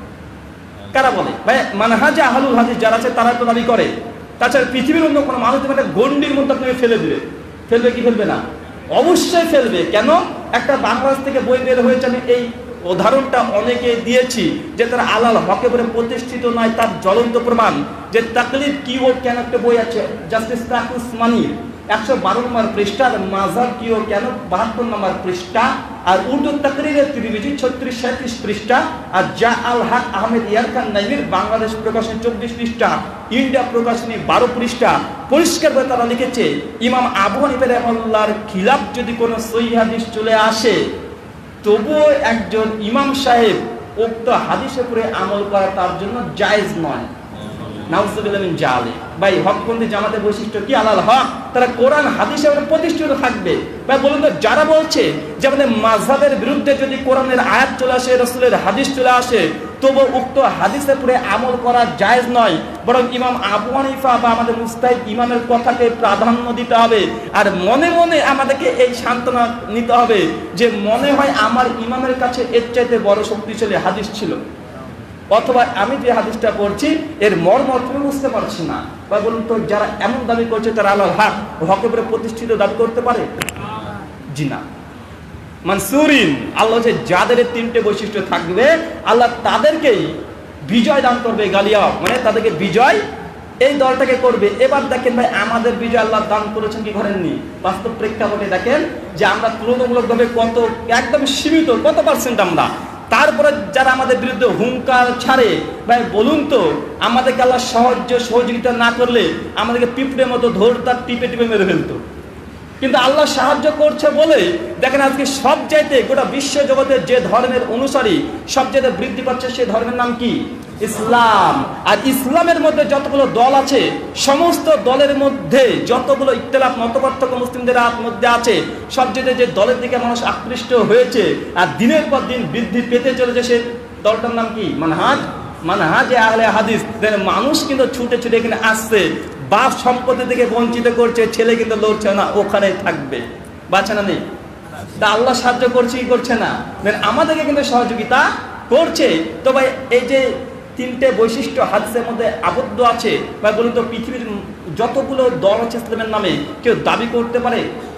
A: কারা বলে? ভাই মানহাজে আহলুল হাদিস যারা আছে তারা তো দাবি করে। তাছাড়া পৃথিবীর অন্য কোনো মানুষ একটা গণ্ডির মধ্যে আপনাকে ফেলে দিবে, ফেলবে কি ফেলবে না? অবশ্যই ফেলবে। কেন? একটা বাংলাদেশ থেকে বই বের হয়েছে, আমি এই উদাহরণটা অনেকে দিয়েছি, যে তারা আলাল হকে বলে প্রতিষ্ঠিত নয়, তার জ্বলন্ত প্রমাণ। যে তাকলিদ কি ও কেন একটা বই আছে, জাস্টিস তাকি উসমানী, 112 নম্বর পৃষ্ঠা, আর মাযহাব কি ও কেন 72 নম্বর পৃষ্ঠা, আর উর্দু তাকরিরের তিরমিজি 36-37 পৃষ্ঠা, আর জা আল হক আহমেদ ইয়ারখান নাইমির বাংলাদেশ প্রকাশনী 24 পৃষ্ঠা, ইন্ডিয়া প্রকাশনী 12 পৃষ্ঠা। পরিষ্কারভাবে তারা লিখেছে, ইমাম আবু হানিফা রাহিমাহুল্লাহর খিলাফ যদি কোনো সহিহ হাদিস চলে আসে, তবুও একজন ইমাম সাহেব উক্ত হাদিসের উপরে আমল করা তার জন্য জায়েজ নয়। নাউজুবিল্লাহ মিন জালিক। ভাই হকপন্থী জামাতের বৈশিষ্ট্য কি? আলাল হক, তারা কোরআন হাদিসে প্রতিষ্ঠিত থাকবে। ভাই বলুন তো, যারা বলছে যে আমাদের মাযহাবের বিরুদ্ধে যদি কোরআনের আয়াত চলে আসে, রাসূলের হাদিস চলে আসে, তবু উক্ত হাদিসের উপরে আমল করা জায়েজ নয়, বরং ইমাম আবু হানিফা বা আমাদের মুস্তাহিদ ইমামের কথাকে প্রাধান্য দিতে হবে। আর মনে মনে আমাদেরকে এই সান্ত্বনা নিতে হবে যে মনে হয় আমার ইমামের কাছে এর চাইতে বড় শক্তিশালী হাদিস ছিল, অথবা আমি যে হাদিসটা পড়ছি এর মর্ম তুমি বুঝতে পারছি না। বা বলুন তো, যারা এমন দাবি করছে তারা আল্লাহর হক হকের উপরে প্রতিষ্ঠিত দাবি করতে পারে? জি না। মানসুরিন, আল্লাহ যে যাদের 3টে বৈশিষ্ট্য থাকবে, আল্লাহ তাদেরকেই বিজয় দান করবে। গালিয়া মানে তাদেরকে বিজয় এই দলটাকে করবে। এবার দেখেন ভাই, আমাদের বিজয় আল্লাহ দান করেছেন কি করেননি? বাস্তব প্রেক্ষাপটে দেখেন যে আমরা তুলনামূলকভাবে কত একদম সীমিত, কত পার্সেন্ট আমরা। তারপরে যারা আমাদের বিরুদ্ধে হুঙ্কার ছাড়ে, ভাই বলুন তো, আমাদেরকে আল্লাহ সহযোগিতা না করলে আমাদেরকে পিঁপড়ের মতো ধরতার টিপে টিপে মেরে ফেলতো। কিন্তু আল্লাহ সাহায্য করছে বলে দেখেন আজকে সব চাইতে গোটা বিশ্ব জগতের যে ধর্মের অনুসারী সবচেয়ে বৃদ্ধি পাচ্ছে, সে ধর্মের নাম কি? ইসলাম। আর ইসলামের মধ্যে যতগুলো দল আছে, সমস্ত দলের মধ্যে যতগুলো ইখতিলাফ মতপার্থক্য মুসলিমদের মধ্যে আছে, সবচেয়ে যে দলের দিকে মানুষ আকৃষ্ট হয়েছে আর দিনের পর দিন বৃদ্ধি পেতে চলেছে, সে দলটার নাম কি? মানহাজে আহলে হাদিস। মানুষ কিন্তু ছুটে ছুটে এখানে আসছে, বাপ সম্পত্তি থেকে বঞ্চিত করছে, ছেলে কিন্তু লড়ছে না, ওখানে থাকবে, বাঁচে না নেই। তা আল্লাহ সাহায্য করছে কি করছে না? আমাদেরকে কিন্তু সহযোগিতা করছে। তো ভাই এই যে 3টে বৈশিষ্ট্য হাদিসের মধ্যে আবদ্ধ আছে, বা বলুন তো পৃথিবীর যতগুলো দল আছে ইসলামের নামে, কেউ দাবি করতে পারে?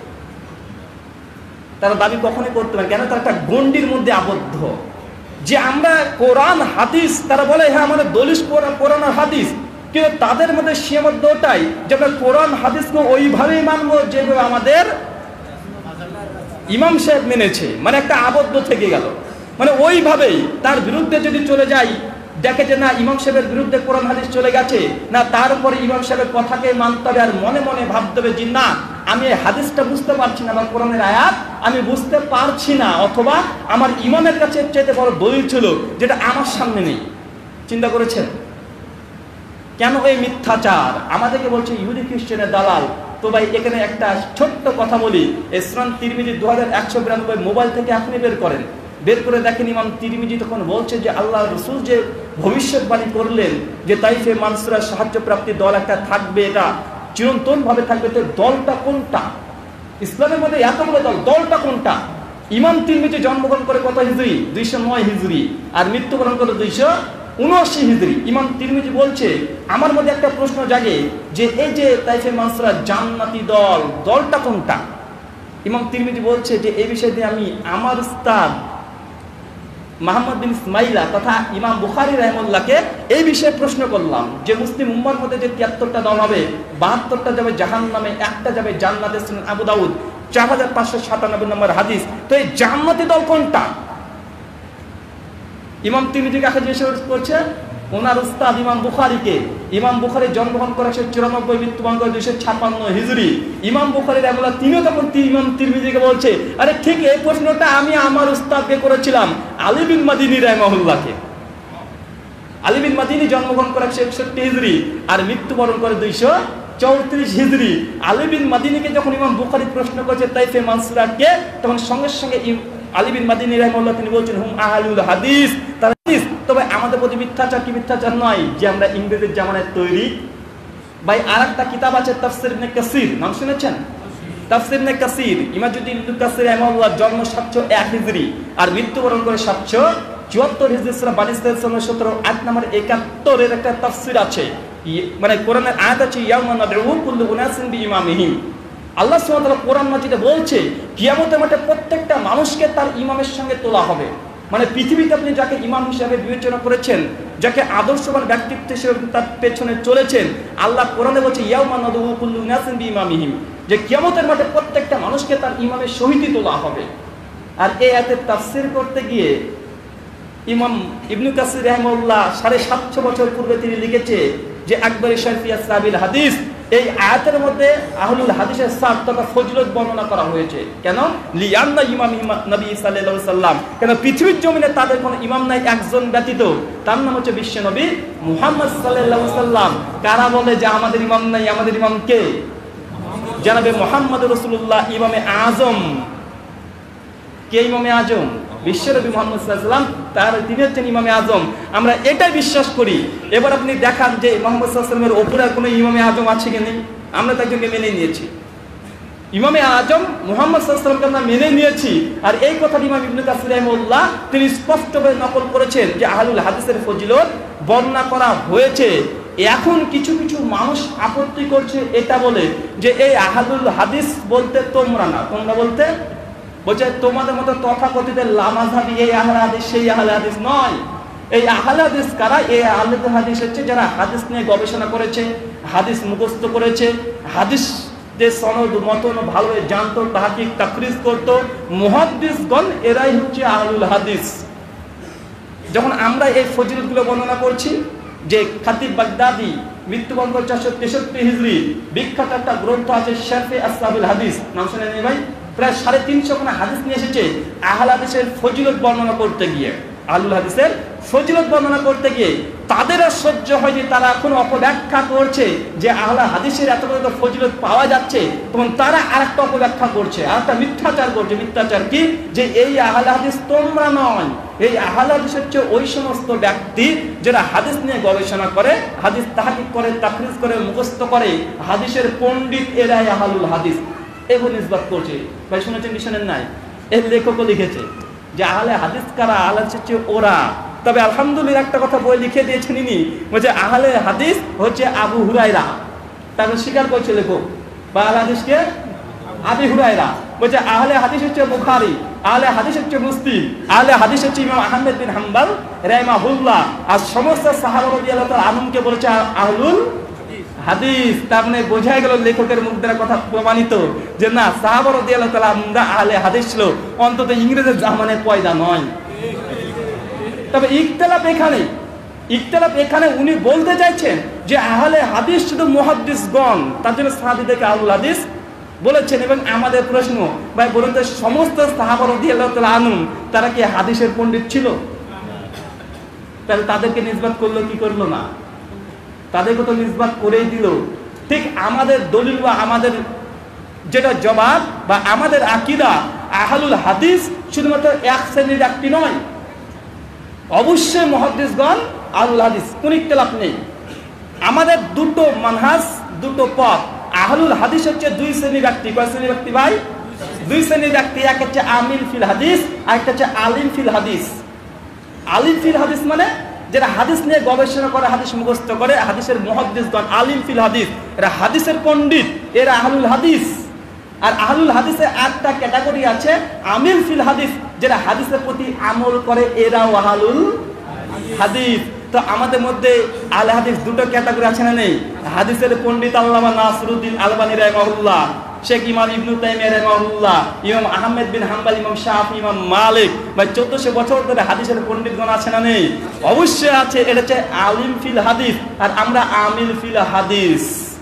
A: তারা দাবি কখনোই করতে পারে। কেন? তারা একটা গণ্ডির মধ্যে আবদ্ধ, যে আমরা কোরআন হাদিস, তারা বলে হ্যাঁ আমাদের দলিল কোরআন আর হাদিস, কিন্তু তাদের মধ্যে সীমাবদ্ধ ওটাই যে আমরা কোরআন হাদিসকে ওইভাবেই মানবো যেভাবে আমাদের ইমাম সাহেব মেনেছে। মানে একটা আবদ্ধ থেকে গেল, মানে ওইভাবেই। তার বিরুদ্ধে যদি চলে যাই, দেখে যে না ইমাম সাহেবের বিরুদ্ধে কোরআন হাদিস চলে গেছে, না তারপরে ইমাম সাহেবের কথাকে মানতে হবে, আর মনে মনে ভাবতে হবে যে না আমি এই হাদিসটা বুঝতে পারছি না, বা কোরআনের আয়াত আমি বুঝতে পারছি না, অথবা আমার ইমামের কাছে এর চাইতে বড় দলিল ছিল যেটা আমার সামনে নেই। চিন্তা করেছেন কেন এই মিথ্যাচার? আমাদেরকে বলছে ইহুদি খ্রিস্টানের দালাল। তো ভাই এখানে একটা ছোট্ট কথা বলি, সুনান তিরমিজি 2192 মোবাইল থেকে আপনি বের করে দেখেন, ইমাম তিরমিজি তখন বলছে যে আল্লাহ রসুল যে ভবিষ্যৎবাণী করলেন যে তাইফে মানসুরা সাহায্য প্রাপ্তি দল একটা থাকবে, এটা চিরন্তন ভাবে থাকবে, তো দলটা কোনটা? ইসলামের মধ্যে এতগুলো দল, দলটা কোনটা? ইমাম তিরমিজি জন্মগ্রহণ করে কত হিজরি? 209 হিজরি, আর মৃত্যুবরণ করে 279 হিজরি। ইমাম তিরমিজি বলছে আমার মধ্যে একটা প্রশ্ন জাগে যে এই যে তাইফে মানসুরা জান্নাতি দল, দলটা কোনটা? ইমাম তিরমিজি বলছে যে এই বিষয়ে দিয়ে আমি আমার উস্তাদ মুহাম্মদ বিন ইসমাইলা তথা ইমাম বুখারী রাহিমাহুল্লাহকে এই বিষয়ে প্রশ্ন করলাম যে মুসলিম উম্মার মধ্যে যে 73টা দল হবে, 72টা যাবে জাহান্নামে, একটা যাবে জান্নাতে। সুনান আবু দাউদ 4597 নম্বর হাদিস। তো এই জান্নাতি দল কোনটা? ইমাম তিরমিজি কাছে জিজ্ঞেস করছে ওনার উস্তাদ ইমাম বুখারীকে। ইমাম বুখারী জন্মগ্রহণ করে 194, মৃত্যুবরণ করে 256 হিজরি। ইমাম বুখারীর আমলা তিনিও তখন ইমাম তিরমিজিকে বলছে, আরে ঠিক এই প্রশ্নটা আমি আমার উস্তাদকে করেছিলাম আলী বিন মাদিনী রাহিমাহুল্লাহকে। আলী বিন মাদিনী জন্মগ্রহণ করে 161 হিজরি আর মৃত্যুবরণ করে 234 হিজরি। আলী বিন মাদিনীকে যখন ইমাম বুখারী প্রশ্ন করেছে তাইফে মানসুরাকে, তখন সঙ্গে সঙ্গে আলী বিন মাদিনী রাহিমাহুল্লাহ তিনি বলছেন হুম আহলুল হাদিস, তারা হাদিস। তবে আমাদের প্রতি মিথ্যাচার কি মিথ্যাচার নয় যে আমরা ইংরেজের জামানায় তৈরি। ভাই আরেকটা কিতাব আছে তাফসীর ইবনে কাসির, নাম শুনেছেন? তাফসীর ইবনে কাসির, ইমাদুদ্দিন ইবনে কাসির রাহিমাহুল্লাহ জন্ম 701 হিজরি আর মৃত্যুবরণ করে 774 হিজরি। সূরা বানী ইসরাঈল 17 8 নম্বর 71 এর একটা তাফসীর আছে, মানে কোরআনের আয়াত আছে ইয়াউমা নাদউ কুল্লু উনাসিন বিইমামিহিম। আল্লাহ সুবহানাহু ওয়া তাআলা কোরআন মাজিদে বলছে কিয়ামতের মাঠে প্রত্যেকটা মানুষকে তার ইমামের সঙ্গে তোলা হবে। মানে পৃথিবীতে আপনি যাকে ইমাম হিসেবে বিবেচনা করেছেন, যাকে আদর্শবান ব্যক্তিত্ব হিসেবে তার পেছনে চলেছেন, আল্লাহ কোরআনে বলছে ইয়াউমা নাদউ কুল্লু উনাসিন বিইমামিহিম, যে কিয়ামতের মাঠে প্রত্যেকটা মানুষকে তার ইমামের সহিতই তোলা হবে। আর এই আয়াতের তাফসীর করতে গিয়ে ইমাম ইবনে কাসির রাহিমাহুল্লাহ 750 বছর পূর্বে তিনি লিখেছে যে আকবরী শরফি আসহাবিল হাদিস, এই আয়াতের মধ্যে আহলুল হাদিসের সাত তথা ফজিলত বর্ণনা করা হয়েছে। কেন? লিয়ান্না ইমাম নবী সাল্লাল্লাহু আলাইহি সাল্লাম, কেন পৃথিবীর জমিনে তাদের কোনো ইমাম নাই একজন ব্যতীত, তার নাম হচ্ছে বিশ্ব নবী মুহাম্মদ সাল্লাল্লাহু আলাইহি সাল্লাম। কারা বলে যে আমাদের ইমাম নাই? আমাদের ইমাম কে? জনাবে মুহাম্মদ রাসূলুল্লাহ ইমামে আজম। কে ইমামে আজম? বিশ্বনবী মুহাম্মদ সাল্লাল্লাহু আলাইহি ওয়াসাল্লাম, তার তিনি হচ্ছেন ইমামে আজম। আমরা এটাই বিশ্বাস করি। এবার আপনি দেখান যে মুহাম্মদ সাল্লাল্লাহু আলাইহি ওয়াসাল্লামের উপরে কোনো ইমামে আজম আছে কি নেই? আমরা তাকে মেনে নিয়েছি। ইমামে আজম মুহাম্মদ সাল্লাল্লাহু আলাইহি ওয়াসাল্লামকে আমরা মেনে নিয়েছি। আর এই কথা ইমাম ইবনে কাসির রাহিমাহুল্লাহ তিনি স্পষ্টভাবে নকল করেছেন যে আহলুল হাদিসের ফজিলত বর্ণনা করা হয়েছে। এখন কিছু কিছু মানুষ আপত্তি করছে এটা বলে যে এই আহলুল হাদিস বলতে তোমরা না, তোমরা বলতে বলছে তোমাদের মতো তথাকথিত লামাযহাবী এই আহলে হাদিস সেই আহলে হাদিস নয়। এই আহলে হাদিস কারা? এই আহলে হাদিস হচ্ছে যারা হাদিস নিয়ে গবেষণা করেছে, হাদিস মুখস্থ করেছে, হাদিস যে সনদ মতন ভালো জানতো, তাহকিক তাকরিজ করতো, মুহাদ্দিসগণ, এরাই হচ্ছে আহলুল হাদিস। যখন আমরা এই ফজিলতগুলো বর্ণনা করছি, যে খাতিব বাগদাদি মৃত্যুবরণ করে 463 হিজরি, বিখ্যাত একটা গ্রন্থ আছে শরফে আসহাবিল হাদিস, নাম শুনেন ভাই? প্রায় 350 খানা হাদিস নিয়ে এসেছে আহলে হাদিসের ফজিলত বর্ণনা করতে গিয়ে। আহলুল হাদিসের ফজিলত বর্ণনা করতে গিয়ে তাদের আর সহ্য হয়নি, তারা এখন অপব্যাখ্যা করছে যে আহলে হাদিসের এত বড় ফজিলত পাওয়া যাচ্ছে, তখন তারা আরেকটা অপব্যাখ্যা করছে, আরেকটা মিথ্যাচার করছে। মিথ্যাচার কি? যে এই আহলে হাদিস তোমরা নয়, এই আহলে হাদিস হচ্ছে ওই সমস্ত ব্যক্তি যারা হাদিস নিয়ে গবেষণা করে, হাদিস তাহকিক করে, তাকরিজ করে, মুখস্থ করে, হাদিসের পণ্ডিত, এরাই আহলুল হাদিস। এগুলো নিসবত করছে। ভাই শুনেছেন কি শোনেন নাই? এর লেখকও লিখেছে যে আহলে হাদিস কারা? আহলে হাদিস হচ্ছে ওরা। তবে আলহামদুলিল্লাহ একটা কথা বই লিখে দিয়েছেন ইনি, বলছে আহলে হাদিস হচ্ছে আবু হুরায়রা। তারপর স্বীকার করছে লেখক, বা আহলে হাদিসকে আবু হুরায়রা বলছে। আহলে হাদিস হচ্ছে বুখারী, আহলে হাদিস হচ্ছে মুসলিম, আহলে হাদিস হচ্ছে ইমাম আহমদ বিন হাম্বল রাহিমাহুল্লাহ। আর সমস্ত সাহাবা রাদিয়াল্লাহু তাআলা আনহুমকে বলেছে আহলুল হাদিস। তার মানে বোঝা গেল লেখকের মুখ দ্বারা কথা প্রমাণিত যে না, সাহাবা রাদিয়াল্লাহু তাআলা আনহুরা আহলে হাদিস ছিল, অন্তত ইংরেজের জামানায় পয়দা নয়। তবে ইখতিলাফ এখানে উনি বলতে চাইছেন যে আহলে হাদিস শুধু মুহাদ্দিসগণ, তার জন্য সাহাবীদেরকে আহলুল হাদিস বলেছেন। এবং আমাদের প্রশ্ন, ভাই বলুন তো, সমস্ত সাহাবা রাদিয়াল্লাহু তাআলা আনহুম তারা কি হাদিসের পণ্ডিত ছিল? তাহলে তাদেরকে নিসবত করলো কি করলো না? তাদেরকে তো নিসবত করেই দিল। ঠিক আমাদের দলিল বা আমাদের যেটা জবাব বা আমাদের আকীদা, আহলুল হাদিস শুধুমাত্র এক শ্রেণীর একটি নয়, অবশ্যই মুহাদ্দিসগণ আহলুল হাদিস, কোন ইখতিলাফ নেই। আমাদের দুটো মানহাজ, দুটো পথ। আহলুল হাদিস হচ্ছে দুই শ্রেণীর ব্যক্তি। কয় শ্রেণীর ব্যক্তি ভাই? দুই শ্রেণীর ব্যক্তি। এক হচ্ছে আমিল ফিল হাদিস, আর একটা হচ্ছে আলিম ফিল হাদিস। আলিম ফিল হাদিস মানে যারা হাদিস নিয়ে গবেষণা করে, হাদিস মুখস্থ করে, হাদিসের মুহাদ্দিসগণ। আলিম ফিল হাদিস, এরা হাদিসের পণ্ডিত, এরা আহলুল হাদিস। আর আহলুল হাদিসের একটা ক্যাটাগরি আছে আমিল ফিল হাদিস, যারা হাদিসের প্রতি আমল করে, এরাও আহলুল হাদিস। তো আমাদের মধ্যে আহলে হাদিস দুটো ক্যাটাগরি আছে না নেই? হাদিসের পণ্ডিত আল্লামা নাসিরউদ্দিন আলবানী রাহিমাহুল্লাহ, শেখ ইমাম ইবনে তাইমিয়া রাহিমাহুল্লাহ, ইমাম আহমেদ বিন হাম্বল, ইমাম শাফি, ইমাম মালিক, ভাই 1400 বছর ধরে হাদিসের পণ্ডিতগণ আছে না নেই? অবশ্যই আছে। এটা হচ্ছে আলিম ফিল হাদিস, আর আমরা আমিল ফিল হাদিস।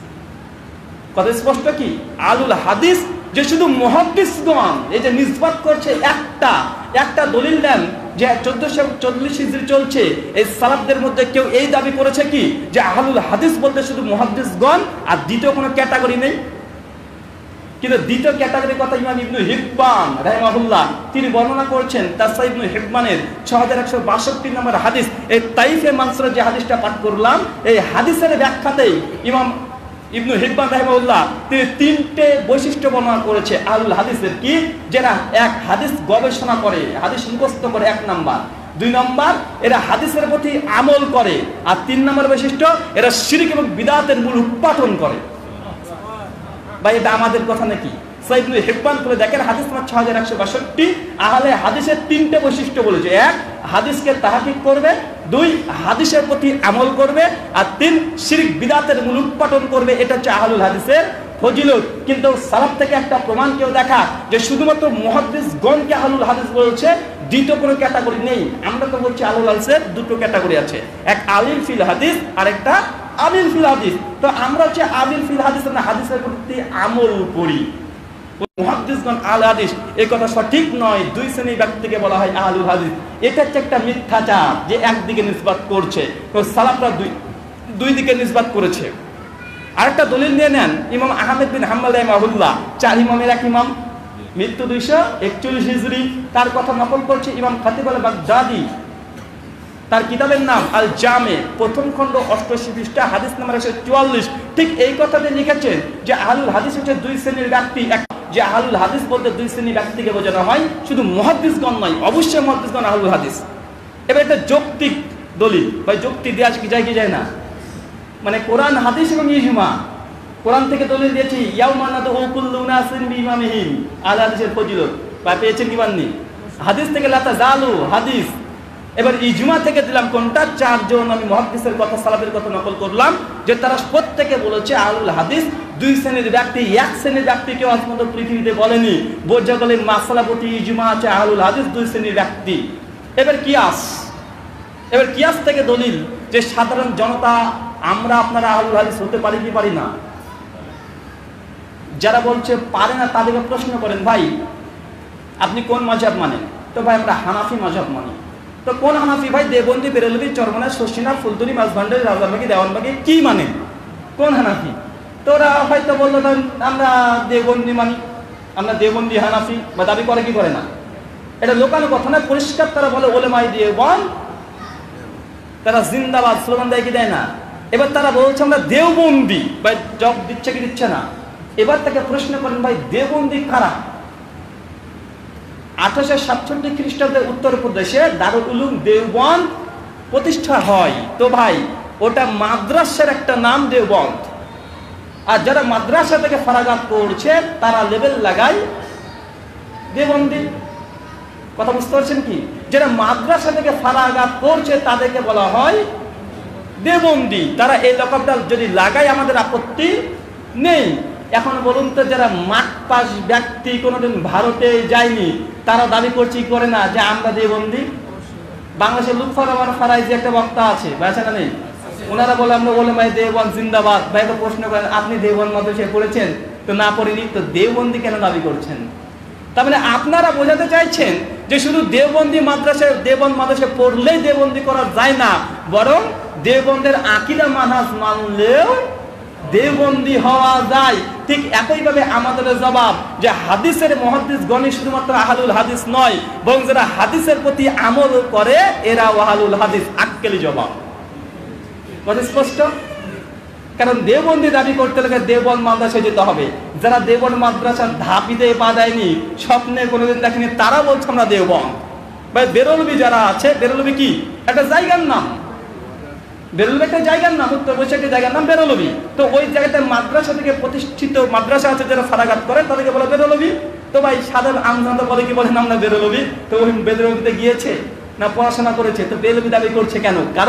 A: কথা স্পষ্ট কি? আলুল হাদিস যে শুধু মুহাদ্দিসগণ এই যে নিসবত করছে, একটা দলিল দেন যে 1440 হিজরি চলছে, এই সালাফদের মধ্যে কেউ এই দাবি করেছে কি যে আহলুল হাদিস বলতে শুধু মুহাদ্দিসগণ আর দ্বিতীয় কোনো ক্যাটাগরি নেই? কিন্তু দ্বিতীয় ক্যাটাগরির কথা ইমাম ইবনে হিব্বান রাহিমাহুল্লাহ তিনি বর্ণনা করছেন। তাসা ইবনে হিব্বানের 6162 নম্বর হাদিস, এই তাইফে মানসুরা যে হাদিসটা পাঠ করলাম, এই হাদিসের ব্যাখ্যাতেই ইমাম ইবনে হিব্বান রাহিমাহুল্লাহ তিনি 3টে বৈশিষ্ট্য বর্ণনা করেছে আহলুল হাদিসের। কি? যারা এক, হাদিস গবেষণা করে, হাদিস মুখস্থ করে, 1 নাম্বার। 2 নাম্বার, এরা হাদিসের প্রতি আমল করে। আর 3 নম্বর বৈশিষ্ট্য, এরা শিরক এবং বিদআতের মূল উৎপাদন করে। ভাই এটা আমাদের কথা নাকি? সহিহ ইবনে হিব্বান করে দেখেন, হাদিস নম্বর 6162। আহলে হাদিসের 3টে বৈশিষ্ট্য বলেছে। 1, হাদিসকে তাহকিক করবে। 2, হাদিসের প্রতি আমল করবে। আর 3, শিরক বিদআতের মূল উৎপাদন করবে। এটা হচ্ছে আহলুল হাদিসের ফজিলত। কিন্তু সালাফ থেকে একটা প্রমাণ কেউ দেখা যে শুধুমাত্র মুহাদ্দিসগণকে আহলুল হাদিস বলছে, দ্বিতীয় কোনো ক্যাটাগরি নেই। আমরা তো বলছি আহলুল হাদিসের 2টো ক্যাটাগরি আছে, এক আলিম ফিল হাদিস আর একটা আমিল ফিল হাদিস। তো আমরা হচ্ছে আমিল ফিল হাদিস, না হাদিসের প্রতি আমল করি। মুহাদ্দিসগণ আহলে হাদিস, এই কথা সঠিক নয়। 2 শ্রেণীর ব্যক্তিকে বলা হয় আহলুল হাদিস। এটা হচ্ছে একটা মিথ্যাচার যে একদিকে নিসবত করছে। তো সালাফরা দুই দিকে নিসবত করেছে। আরেকটা দলিল নিয়ে নেন, ইমাম আহমেদ বিন হাম্বল রাহিমাহুল্লাহ, 4 ইমামের এক ইমাম, মৃত্যু 241 হিজরি। তার কথা নকল করছে ইমাম খাতিব আল বাগদাদি, তার কিতাবের নাম আল জামে, প্রথম খণ্ড 88 পৃষ্ঠা, হাদিস নাম্বার 144। ঠিক এই কথাতে লিখেছেন যে আহলুল হাদিস হচ্ছে 2 শ্রেণীর ব্যক্তি। যে আহলুল হাদিস বলতে 2 শ্রেণীর ব্যক্তিকে বোঝানো হয়, শুধু মুহাদ্দিসগণ নয়, অবশ্যই মুহাদ্দিসগণ আহলুল হাদিস। এবার এটা যৌক্তিক দলিল, ভাই যুক্তি দেওয়া কি যায় কি যায় না? মানে কোরআন, হাদিস এবং ইজমা। কোরআন থেকে দলিল দিয়েছি, ইয়াউমা নাদউ কুল্লু উনাসিন বিইমামিহিম, আহলে হাদিসের ফজিলত। ভাই পেয়েছেন কি পাননি? হাদিস থেকে লা তাজালু, হাদিস। এবার ইজমা থেকে দিলাম কোনটা? 4 জন আমি মুহাদ্দিসের কথা, সালাফের কথা নকল করলাম, যে তারা প্রত্যেকে বলেছে আহলুল হাদিস 2 শ্রেণীর ব্যক্তি। 1 শ্রেণীর ব্যক্তি কেউ আজ পর্যন্ত পৃথিবীতে বলেনি। বোঝা গেল মাসলাপতি ইজমা আছে আহলুল হাদিস 2 শ্রেণীর ব্যক্তি। এবার কিয়াস থেকে দলিল যে সাধারণ জনতা আমরা আপনারা আহলুল হাদিস হতে পারি কি পারি না? যারা বলছে পারে না তাদেরকে প্রশ্ন করেন, ভাই আপনি কোন মাযহাব মানেন? তো ভাই আমরা হানাফি মাযহাব মানি। তো কোন হানাফি? ভাই দেওবন্দি, বেরেলভি, চরমনাই, শর্ষিনা, ফুলতলি, মাঝভান্ডারি, রাজারবাগী, দেওয়ানবাগী, কি মানেন? কোন হানাফি? তো ওরা হয়তো বললো আমরা দেওবন্দি মানি, আমরা দেওবন্দি হানাফি, বা দাবি করে কি করে না? এটা লোকানো কথা না, পরিষ্কার তারা বলে ওলেমায়ে দেওবন্দ, তারা জিন্দাবাদ স্লোগান দেয় কি দেয় না? এবার তারা বলছে আমরা দেওবন্দি, ভাই জব দিচ্ছে কি দিচ্ছে না? এবার তাকে প্রশ্ন করেন, ভাই দেওবন্দি কারা? 1867 খ্রিস্টাব্দে উত্তরপ্রদেশে দারুল উলুম দেওবন্দ প্রতিষ্ঠা হয়। তো ভাই ওটা মাদ্রাসার একটা নাম দেওবন্দ। আর যারা মাদ্রাসা থেকে ফারাগাত করছে তারা লেবেল লাগায় দেওবন্দি। কথা বুঝতে পারছেন কি? যারা মাদ্রাসা থেকে ফারাগাত করছে তাদেরকে বলা হয় দেওবন্দি। তারা এই লকবটা যদি লাগায় আমাদের আপত্তি নেই। এখন বলুন তো, যারা মাঠ পাস ব্যক্তি কোনোদিন ভারতে যায়নি তারা দাবি করছে কি করে না যে আমরা দেওবন্দি? বাংলাদেশের লুৎফর রহমান ফারাইজি একটা বক্তা আছে, বেঁচে না নেই? ওনারা বলে আমরা ওলেমায়ে দেওবন্দ জিন্দাবাদ। ভাই তো প্রশ্ন করেন, আপনি দেওবন্দ মাদ্রাসায় পড়েছেন? তো না পড়িনি, তো দেওবন্দি কেন দাবি করছেন? তার মানে আপনারা বোঝাতে চাইছেন যে শুধু দেওবন্দি মাদ্রাসায় পড়লেই দেওবন্দি করা যায় না, বরং দেওবন্দের আকীদা মানহাজ মানলেও দেওবন্দি হওয়া যায়। ঠিক একইভাবে আমাদের জবাব যে হাদিসের মুহাদ্দিসগণ শুধুমাত্র আহলুল হাদিস নয়, বরং যারা হাদিসের প্রতি আমল করে এরাও আহলুল হাদিস। আক্কেলি জবাব। কথা স্পষ্ট? কারণ দেওবন্দি দাবি করতে গেলে দেওবন্দ মাদ্রাসায় যেতে হবে। যারা দেওবন্দ মাদ্রাসার ধাপিতে পা দেয়নি, স্বপ্নে কোনোদিন দেখেনি, তারা বলছে আমরা দেওবন্দ। ভাই বেরলভী যারা আছে, বেরলভী কি একটা জায়গার নাম, বেরলভী একটা জায়গার নাম, উত্তরপ্রদেশে একটা জায়গার নাম বেরলভী। তো ওই জায়গাতে মাদ্রাসা থেকে প্রতিষ্ঠিত মাদ্রাসা আছে, যারা ফারাগাত করে তাদেরকে বলে বেরলভী। তো ভাই সাধারণ আমজনতা বলে কি বলেন আমরা বেরলভী? তো ওই বেরলভীতে গিয়েছে না পড়াশোনা করেছে, তো বেরলভী দাবি করছে কেন? কারণ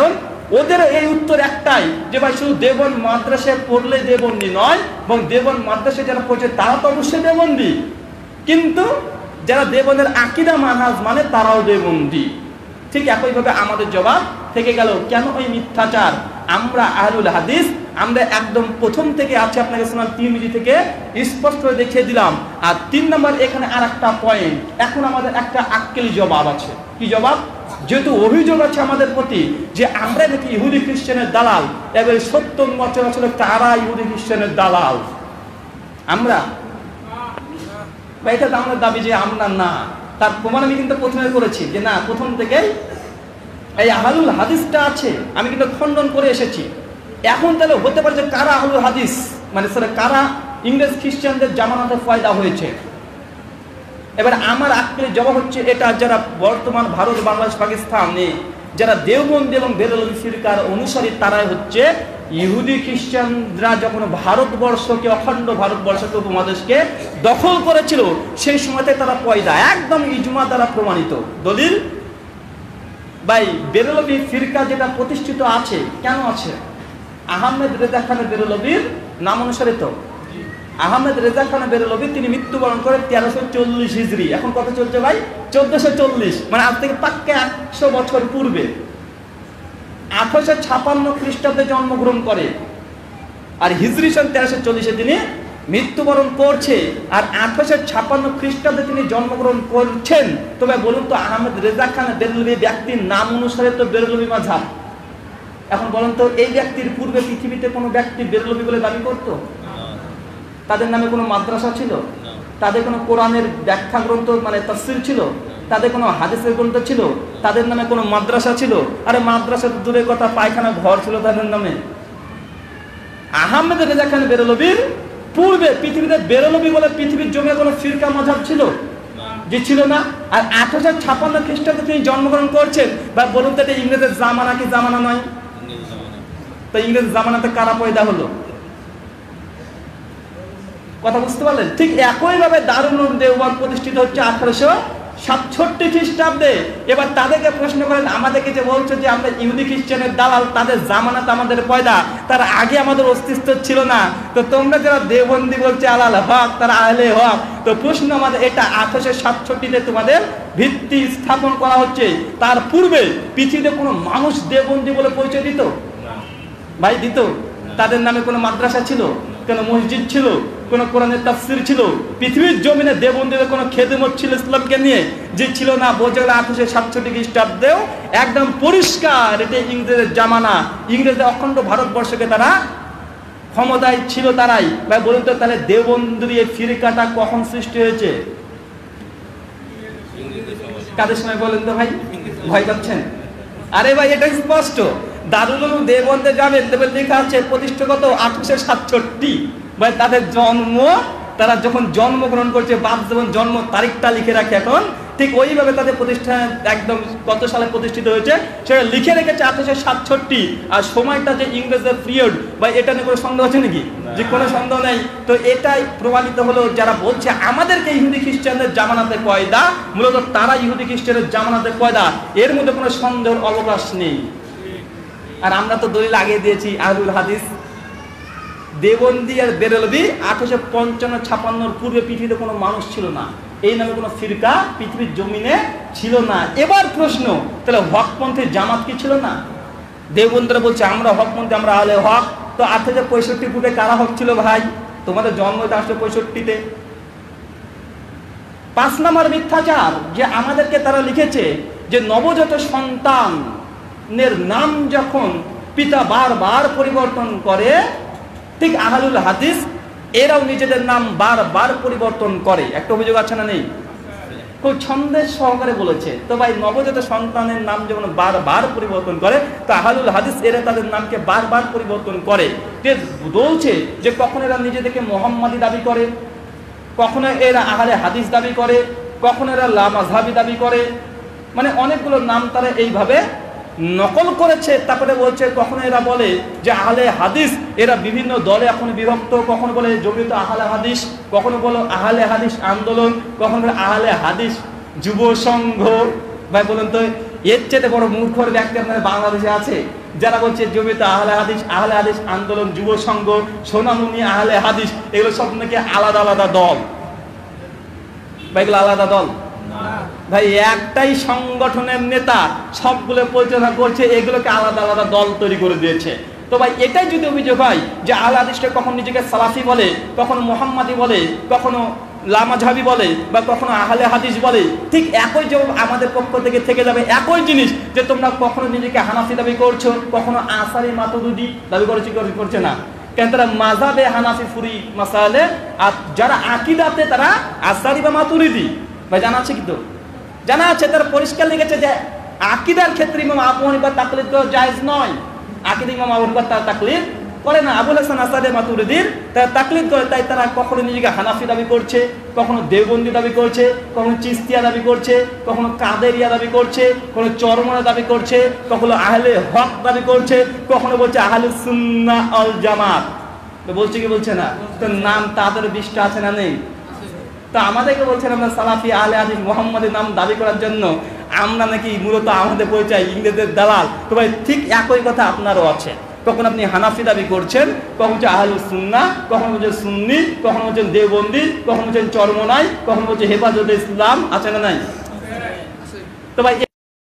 A: ওদের এই উত্তর একটাই যে ভাই শুধু দেওবন্দ মাদ্রাসায় পড়লে দেওবন্দি নয়, এবং দেওবন্দ মাদ্রাসায় যারা পড়ছে তারা তো অবশ্যই দেওবন্দি, কিন্তু যারা দেওবন্দের আকীদা মানহাজ মানে তারাও দেওবন্দি। ঠিক একইভাবে আমাদের জবাব থেকে গেল কেন ওই মিথ্যাচার? আমরা আহলুল হাদিস, আমরা একদম প্রথম থেকে আছে, আপনাকে সুনান তিরমিজি থেকে স্পষ্ট করে দেখিয়ে দিলাম। আর 3 নম্বর এখানে আর একটা পয়েন্ট, এখন আমাদের একটা আক্কেলি জবাব আছে। কি জবাব? যেহেতু অভিযোগ আছে আমাদের প্রতি যে আমরা নাকি ইহুদি খ্রিস্টানের দালাল, এবার 70 বছর আসলে কারা ইহুদি খ্রিস্টানের দালাল? আমরা, এটা তো আমাদের দাবি যে আমরা না। তার প্রমাণ আমি কিন্তু প্রথমে করেছি যে না, প্রথম থেকেই এই আহলুল হাদিসটা আছে, আমি কিন্তু খণ্ডন করে এসেছি। এখন তাহলে হতে পারে যে কারা আহলুল হাদিস, মানে সেটা কারা ইংরেজ খ্রিস্টানদের জামানাতে পয়দা হয়েছে। এবার আমার আক্কেলের জবাব হচ্ছে এটা, যারা বর্তমান ভারত, বাংলাদেশ, পাকিস্তানে যারা দেওবন্দি এবং বেরলভী ফিরকার অনুসারী, তারাই হচ্ছে ইহুদি খ্রিস্টানরা যখন ভারতবর্ষকে, অখণ্ড ভারতবর্ষকে, উপমহাদেশকে দখল করেছিল, সেই সময়তে তারা পয়দা, একদম ইজমা দ্বারা প্রমাণিত দলিল। ভাই বেরলভী ফিরকা যেটা প্রতিষ্ঠিত আছে, কেন আছে? আহমেদ রেজা খান বেরলভীর নাম অনুসারে তো। আহমেদ রেজা খান বেরলভী তিনি মৃত্যুবরণ করে 1340 হিজরি। এখন কত চলছে ভাই? 1440, মানে আজ থেকে পাক্কা 100 বছর পূর্বে। 1856 খ্রিস্টাব্দে জন্মগ্রহণ করে, আর হিজরি সন 1340-এ তিনি মৃত্যুবরণ করছে। আর 1856 খ্রিস্টাব্দে তিনি জন্মগ্রহণ করছেন। তবে বলুন তো, আহমেদ রেজা খান বেরলভী ব্যক্তির নাম অনুসারে তো বেরলভী মাযহাব। এখন বলুন তো, এই ব্যক্তির পূর্বে পৃথিবীতে কোনো ব্যক্তি বেরলভী বলে দাবি করত? তাদের নামে কোনো মাদ্রাসা ছিল? তাদের কোনো কোরআনের ব্যাখ্যা গ্রন্থ মানে তাফসীর ছিল? তাদের কোনো হাদিসের গ্রন্থ ছিল? তাদের নামে কোনো মাদ্রাসা ছিল? আরে মাদ্রাসা দূরের কথা, পায়খানা ঘর ছিল তাদের নামে। আহমেদ রেজা খান বেরলভীর পূর্বে পৃথিবীতে বেরলভী বলে পৃথিবীর জমে কোনো ফিরকা মাযহাব ছিল? যে ছিল না। আর 1856 খ্রিস্টাব্দে তিনি জন্মগ্রহণ করছেন। বা বলুন তো, এটা ইংরেজের জামানা কি জামানা নয়? তো ইংরেজ জামানাতে কারা পয়দা হলো? কথা বুঝতে পারলেন? ঠিক একইভাবে দারুল উলুম দেওবন্দ প্রতিষ্ঠিত হচ্ছে 1867 খ্রিস্টাব্দে। এবার তাদেরকে প্রশ্ন করেন, আমাদেরকে যে বলছে যে আমরা ইহুদি খ্রিস্টানের দালাল, তাদের জামানাতে আমাদের পয়দা, তার আগে আমাদের অস্তিত্ব ছিল না। তো তোমরা যারা দেওবন্দি বলছে আলাল হক, তারা আহলে হক। তো প্রশ্ন আমাদের এটা, 1867-তে তোমাদের ভিত্তি স্থাপন করা হচ্ছে। তার পূর্বে পৃথিবীতে কোনো মানুষ দেওবন্দি বলে পরিচয় দিত? ভাই দিত? তাদের নামে কোনো মাদ্রাসা ছিল? কোনো মসজিদ ছিল? কোন কোরআনের তাফসীর ছিল? পৃথিবীর জমিনে দেওবন্দিদের কোনো খেদমত ছিল ইসলামকে নিয়ে? যে ছিল না। বোঝা গেল 1867 খ্রিস্টাব্দেও একদম পরিষ্কার এটা ইংরেজের জামানা। ইংরেজদের অখণ্ড ভারতবর্ষকে তারা ক্ষমতায় ছিল তারাই। ভাই বলুন তো, তাহলে দেওবন্দির এই ফিরকাটা কখন সৃষ্টি হয়েছে? কাদের সময় বলেন তো ভাই? ভয় পাচ্ছেন? আরে ভাই এটা স্পষ্ট। দারুল উলুম দেওবন্দে যাবেন, তবে লেখা আছে প্রতিষ্ঠাগত 1867। ভাই তাদের জন্ম, তারা যখন জন্মগ্রহণ করছে, বাপ যেমন জন্ম তারিখটা লিখে রাখে এখন, ঠিক ওইভাবে তাদের প্রতিষ্ঠান একদম কত সালে প্রতিষ্ঠিত হয়েছে সেটা লিখে রেখেছে 1867। আর সময়টা যে ইংরেজের পিরিয়ড, বা এটা নিয়ে কোনো সন্দেহ আছে নাকি? যে কোনো সন্দেহ নেই। তো এটাই প্রমাণিত হলো, যারা বলছে আমাদেরকে ইহুদি খ্রিস্টানদের জামানাতে পয়দা, মূলত তারা ইহুদি খ্রিস্টানের জামানাতে পয়দা, এর মধ্যে কোনো সন্দেহের অবকাশ নেই। আর আমরা তো দলিল আগে দিয়েছি, আহলুল হাদিস দেওবন্দি আর বেরলভী 1855-56 পূর্বে পৃথিবীতে কোনো মানুষ ছিল না, এই নামে কোনো ফিরকা পৃথিবীর জমিনে ছিল না। এবার প্রশ্ন, তাহলে হকপন্থীর জামাত কি ছিল না? দেওবন্দীরা বলছে আমরা হকপন্থী, আমরা আহলে হক। তো 1865 পূর্বে কারা হক ছিল ভাই? তোমাদের জন্ম 1865-তে। 5 নম্বর মিথ্যাচার, যে আমাদেরকে তারা লিখেছে যে নবজাত সন্তানের নাম যখন পিতা বারবার পরিবর্তন করে, ঠিক আহলুল হাদিস এরাও নিজেদের নাম বারবার পরিবর্তন করে। একটা অভিযোগ আছে না নেই? খুব ছন্দের সহকারে বলেছে। তো ভাই নবজাত সন্তানের নাম যেমন বারবার পরিবর্তন করে, তো আহলুল হাদিস এরা তাদের নামকে বারবার পরিবর্তন করে। বলছে যে কখনো এরা নিজেদেরকে মোহাম্মদী দাবি করে, কখনো এরা আহলে হাদিস দাবি করে, কখনো এরা লা মাযহাবী দাবি করে, মানে অনেকগুলো নাম তারা এইভাবে নকল করেছে। তারপরে বলছে কখনো এরা বলে যে আহলে হাদিস, এরা বিভিন্ন দলে এখন বিভক্ত, কখনো বলে জমিয়ত আহলে হাদিস, কখনো বলো আহলে হাদিস আন্দোলন, কখনো বলে আহলে হাদিস যুব সংঘ। ভাই বলুন তো, এর চেয়ে বড় মূর্খর ব্যক্তি আপনাদের বাংলাদেশে আছে, যারা বলছে জমিয়ত আহলে হাদিস আন্দোলন, যুব সংঘ, সোনামণি আহলে হাদিস, এগুলো সব নাকি আলাদা আলাদা দল। ভাই এগুলো আলাদা দল ভাই, একটাই সংগঠনের নেতা সবগুলো পরিচালনা করছে, এগুলোকে আলাদা আলাদা দল তৈরি করে দিয়েছে। তো ভাই এটাই যদি অভিযোগ হয় যে আহলে হাদিসকে কখনো নিজেকে সালাফি বলে, কখনো মুহাম্মাদি বলে, কখনো লামাযহাবি বলে, বা কখনো আহলে হাদিস বলে, ঠিক একই জবাব আমাদের পক্ষ থেকে যাবে, একই জিনিস যে তোমরা কখনো নিজেকে হানাফি দাবি করছো, কখনো আসারি মাতুরিদি দাবি করছে না। কেন? তারা মাযহাবে হানাফি ফুরি মাসালে, আর যারা আকীদাতে তারা আসারি বা মাতুরিদি। ভাই জানা আছে, কিন্তু জানা আছে, তারা পরিষ্কার লিখেছে যে আকীদার ক্ষেত্রে ইমাম আবু হানিফা তাকলিদ করা জায়েজ নয়। আকীদা ইমাম আবু হানিফা তার তাকলিদ করে না, আবুল হাসান আশআরী মাতুরিদির তারা তাকলিদ করে। তাই তারা কখনো নিজেকে হানাফি দাবি করছে, কখনো দেওবন্দি দাবি করছে, কখনো চিশতিয়া দাবি করছে, কখনো কাদেরিয়া দাবি করছে, কখনো চরমনা দাবি করছে, কখনো আহলে হক দাবি করছে, কখনো বলছে আহলে সুন্নাহ ওয়াল জামাত। বলছে কি বলছে না? তো নাম তাদের 20টা আছে না নেই? তো আমাদেরকে বলছেন আমরা সালাফি আহলে হাদিস মুহাম্মাদের নাম দাবি করার জন্য আমরা নাকি মূলত আমাদের পরিচয় ইংরেজদের দালাল। তো ভাই ঠিক একই কথা আপনারও আছে। কখন আপনি হানাফি দাবি করছেন, কখন হচ্ছে আহলুস সুন্নাহ, কখন হচ্ছে সুন্নি, কখন হচ্ছেন দেওবন্দি, কখন হচ্ছেন চরমনাই, কখন হচ্ছে হেফাজতে ইসলাম, আছে না নাই? তো ভাই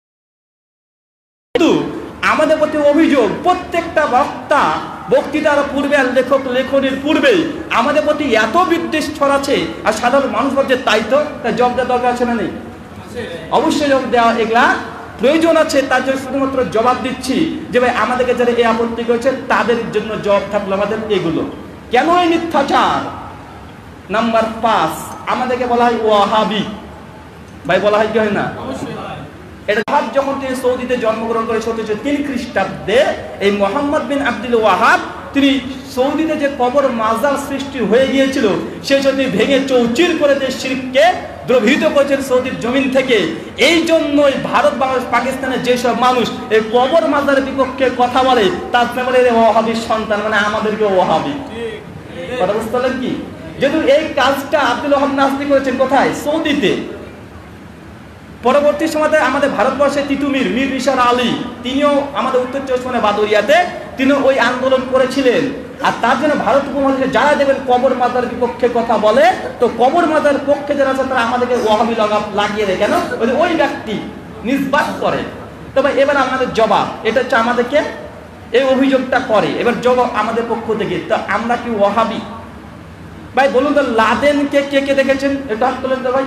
A: আমাদের প্রতি অভিযোগ, প্রত্যেকটা বক্তৃতার পূর্বে আর লেখনের পূর্বে আমাদের প্রতি এত বিদ্বেষ ছড়াচ্ছে, আর সাধারণ মানুষ বলছে তাই তো, তাই জবাব দেওয়ার দরকার আছে না নেই? অবশ্যই জবাব দেওয়া এগুলা প্রয়োজন আছে। তার জন্য শুধুমাত্র জবাব দিচ্ছি যে ভাই আমাদেরকে যারা এই আপত্তি করেছে তাদের জন্য জবাব থাকলো আমাদের এগুলো। কেন এই মিথ্যাচার? নাম্বার 5, আমাদেরকে বলা হয় ওয়াহাবি। ভাই বলা হয় কি হয় না? এটা ওয়াহাব যখন তিনি সৌদিতে জন্মগ্রহণ করে 1703 খ্রিস্টাব্দে, এই মোহাম্মদ বিন আব্দুল ওয়াহাব তিনি সৌদিতে যে কবর মাজার সৃষ্টি হয়ে গিয়েছিল সেই জন্য ভেঙে চৌচির করে দেশ শিরককে দ্রবীভূত করেছেন সৌদির জমিন থেকে। এই জন্যই ভারত, বাংলাদেশ, পাকিস্তানের যেসব মানুষ এই কবর মাজারের বিপক্ষে কথা বলে তার বলে ওয়াহাবির সন্তান, মানে আমাদেরকে ওয়াহাবি। কথা বুঝতে পারলেন কি? যেহেতু এই কাজটা আব্দুল ওয়াহাব নাজরি করেছেন কোথায়? সৌদিতে। পরবর্তী সময়ে আমাদের ভারতবর্ষে তিতুমির মীর নিসার আলী, তিনিও আমাদের উত্তর চব্বিশ পরগনা বাদুরিয়াতে তিনি ওই আন্দোলন করেছিলেন। আর তার জন্য ভারত উপমহাদেশে যারা দেখবেন কবর মাজারের বিপক্ষে কথা বলে, তো কবর মাজারের পক্ষে যারা আছে তারা আমাদেরকে ওয়াহাবি লাগিয়ে দেয়। কেন? ওই ব্যক্তি নিসবাত করে। তবে এবার আমাদের জবাব, এটা হচ্ছে আমাদেরকে এই অভিযোগটা করে, এবার জবাব আমাদের পক্ষ থেকে। তো আমরা কি ওয়াহাবি? ভাই বলুন তো, লাদেনকে কে কে দেখেছেন? এটা হাত তোলেন তো ভাই।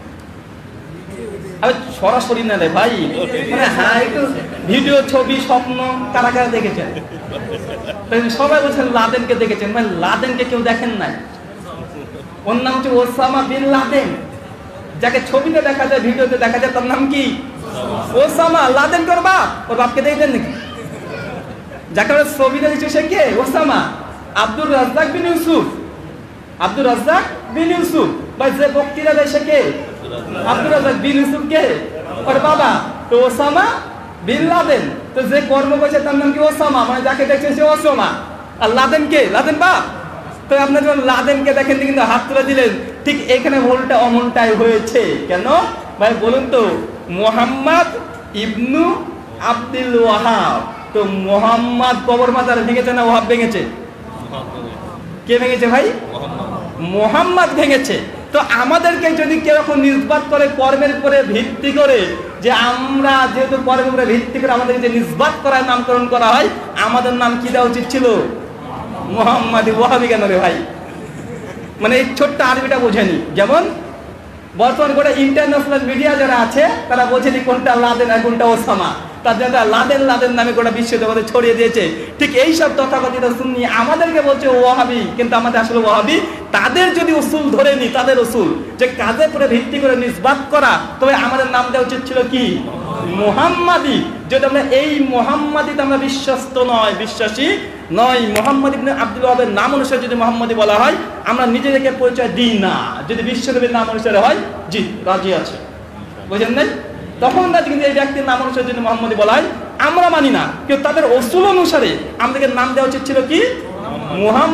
A: আরে সরাসরি না রে ভাই, মানে হ্যাঁ একটু ভিডিও, ছবি, স্বপ্ন কারা কারা দেখেছেন? সবাই বলছেন লাদেনকে দেখেছেন। মানে লাদেনকে কেউ দেখেন নাই? ওর নাম হচ্ছে ওসামা বিন লাদেন। যাকে ছবিতে দেখা যায়, ভিডিওতে দেখা যায়, তার নাম কি? ওসামা। লাদেন ওর বাপ, ওর বাপকে দেখেছেন নাকি? যাকে আমরা ছবিতে দেখছি সে কে? ওসামা। আব্দুর রাজ্জাক বিন ইউসুফ। আব্দুর রাজ্জাক বিন ইউসুফ ভাই যে বক্তৃতা দেয় সে কে? আব্দুর রাজ্জাক বিন ইউসুফ কে? ওর বাবা। তো ওসামা বিন লাদেন, তো যে কর্ম করেছে তার নাম কি? ওসামা। মানে যাকে দেখছেন সে ওসামা। আর লাদেন কে? লাদেন বাপ। তো আপনার যখন লাদেনকে দেখেন কিন্তু হাত তুলে দিলেন, ঠিক এখানে ভুলটা অমনটাই হয়েছে। কেন ভাই বলুন তো? মুহাম্মদ ইবনু আব্দুল ওয়াহাব। তো মুহাম্মদ কবর মাজার ভেঙেছে না ওয়াহাব ভেঙেছে? কে ভেঙেছে ভাই? মুহাম্মদ ভেঙেছে। তো আমাদেরকে যদি কেউ এখন নিসবাত করে কর্মের উপরে ভিত্তি করে, যে আমরা যেহেতু কর্মের উপরে ভিত্তি করে আমাদেরকে যে নিসবাত করার নামকরণ করা হয়, আমাদের নাম কি দেওয়া উচিত ছিল? মুহাম্মাদি। ওয়াহাবি কেন রে ভাই? মানে এই ছোট্ট আরবিটা বোঝেনি। যেমন বর্তমান গোটা ইন্টারন্যাশনাল মিডিয়া যারা আছে তারা বোঝেনি কোনটা লাদেন আর কোনটা ওসামা। তার জন্য লাদেন লাদেন নামে গোটা বিশ্ব জগতে ছড়িয়ে দিয়েছে। ঠিক এইসব তথাকথিত সুন্নি আমাদেরকে বলছে ওয়াহাবি, কিন্তু আমাদের আসলে ওয়াহাবি তাদের যদি উসুল ধরে নি, তাদের উসুল যে কাজের উপরে ভিত্তি করে নিসবাত করা, তবে আমাদের নাম দেওয়া উচিত ছিল কি? মুহাম্মাদি। যদি আমরা এই মুহাম্মাদিতে আমরা বিশ্বস্ত নয়, বিশ্বাসী নয়, মুহাম্মদ ইবনে আব্দুল ওয়াহাবের নাম অনুসারে যদি মুহাম্মাদি বলা হয়, আমরা নিজেদেরকে পরিচয় দিই না। যদি বিশ্বনবীর নাম অনুসারে হয়, জি রাজি আছে, বুঝেন নাই? তখন কিন্তু এই ব্যক্তির নাম অনুসারে যদি মুহাম্মাদি বলা হয় আমরা মানি না, কিন্তু তাদের উসুল অনুসারে আমাদেরকে নাম দেওয়া উচিত ছিল কি?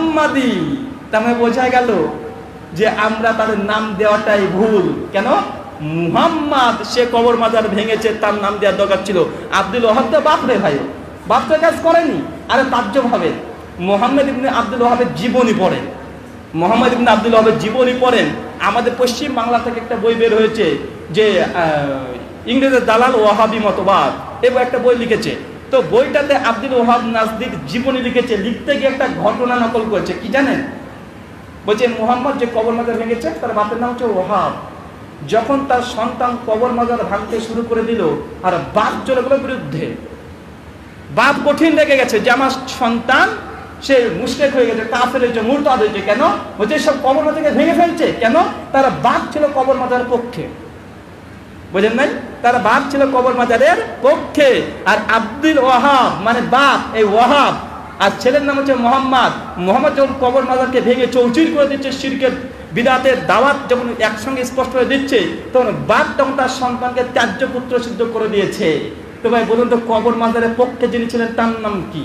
A: মুহাম্মাদি। তার মানে বোঝা গেল যে আমরা তাদের নাম দেওয়াটাই ভুল। কেন? মুহাম্মদ সে কবর মাজার ভেঙেছে, তার নাম দেওয়ার দরকার ছিল আব্দুল ওয়াহাব। তো বাপ রে ভাই, বাপ তো কাজ করেনি। আরে তাজ্জব হবে, মোহাম্মদ ইবনে আব্দুল ওয়াহাবের জীবনী পড়েন, মোহাম্মদ ইবনে আব্দুল ওয়াহাবের জীবনী পড়েন। আমাদের পশ্চিম বাংলা থেকে একটা বই বের হয়েছে যে ইংরেজের দালাল ওয়াহাবি মতবাদ, এবং একটা বই লিখেছে। তো বইটাতে আব্দুল ওয়াহাব নাজদির জীবনী লিখেছে, লিখতে গিয়ে একটা ঘটনা নকল করেছে। কি জানেন? বলছে মুহাম্মদ যে কবর মাজার ভেঙেছে তার বাপের নাম হচ্ছে ওয়াহাব। যখন তার সন্তান কবর মাজার ভাঙতে শুরু করে দিল, আর বাপ চলে গেল বিরুদ্ধে। বাপ কঠিন রেগে গেছে যে আমার সন্তান সে মুশরিক হয়ে গেছে, কাফের হয়েছে, মুরতাদ হয়েছে। কেন? বলছে সব কবর মাজারকে ভেঙে ফেলছে। কেন? তারা বাপ ছিল কবর মাজারের পক্ষে। বুঝেন নাই? তারা বাপ ছিল কবর মাজারের পক্ষে। আর আব্দুল ওয়াহাব মানে বাপ, এই ওয়াহাব, আর ছেলের নাম হচ্ছে মোহাম্মদ। মোহাম্মদ যখন কবর মাজারকে ভেঙে চৌচির করে দিচ্ছে, শিরকের বিদআতের দাওয়াত যখন একসঙ্গে স্পষ্ট হয়ে দিচ্ছে, তখন বাপ তখন তার সন্তানকে ত্যায্য পুত্র সিদ্ধ করে দিয়েছে। তো ভাই বলুন তো, কবর মাজারের পক্ষে যিনি ছিলেন তার নাম কি?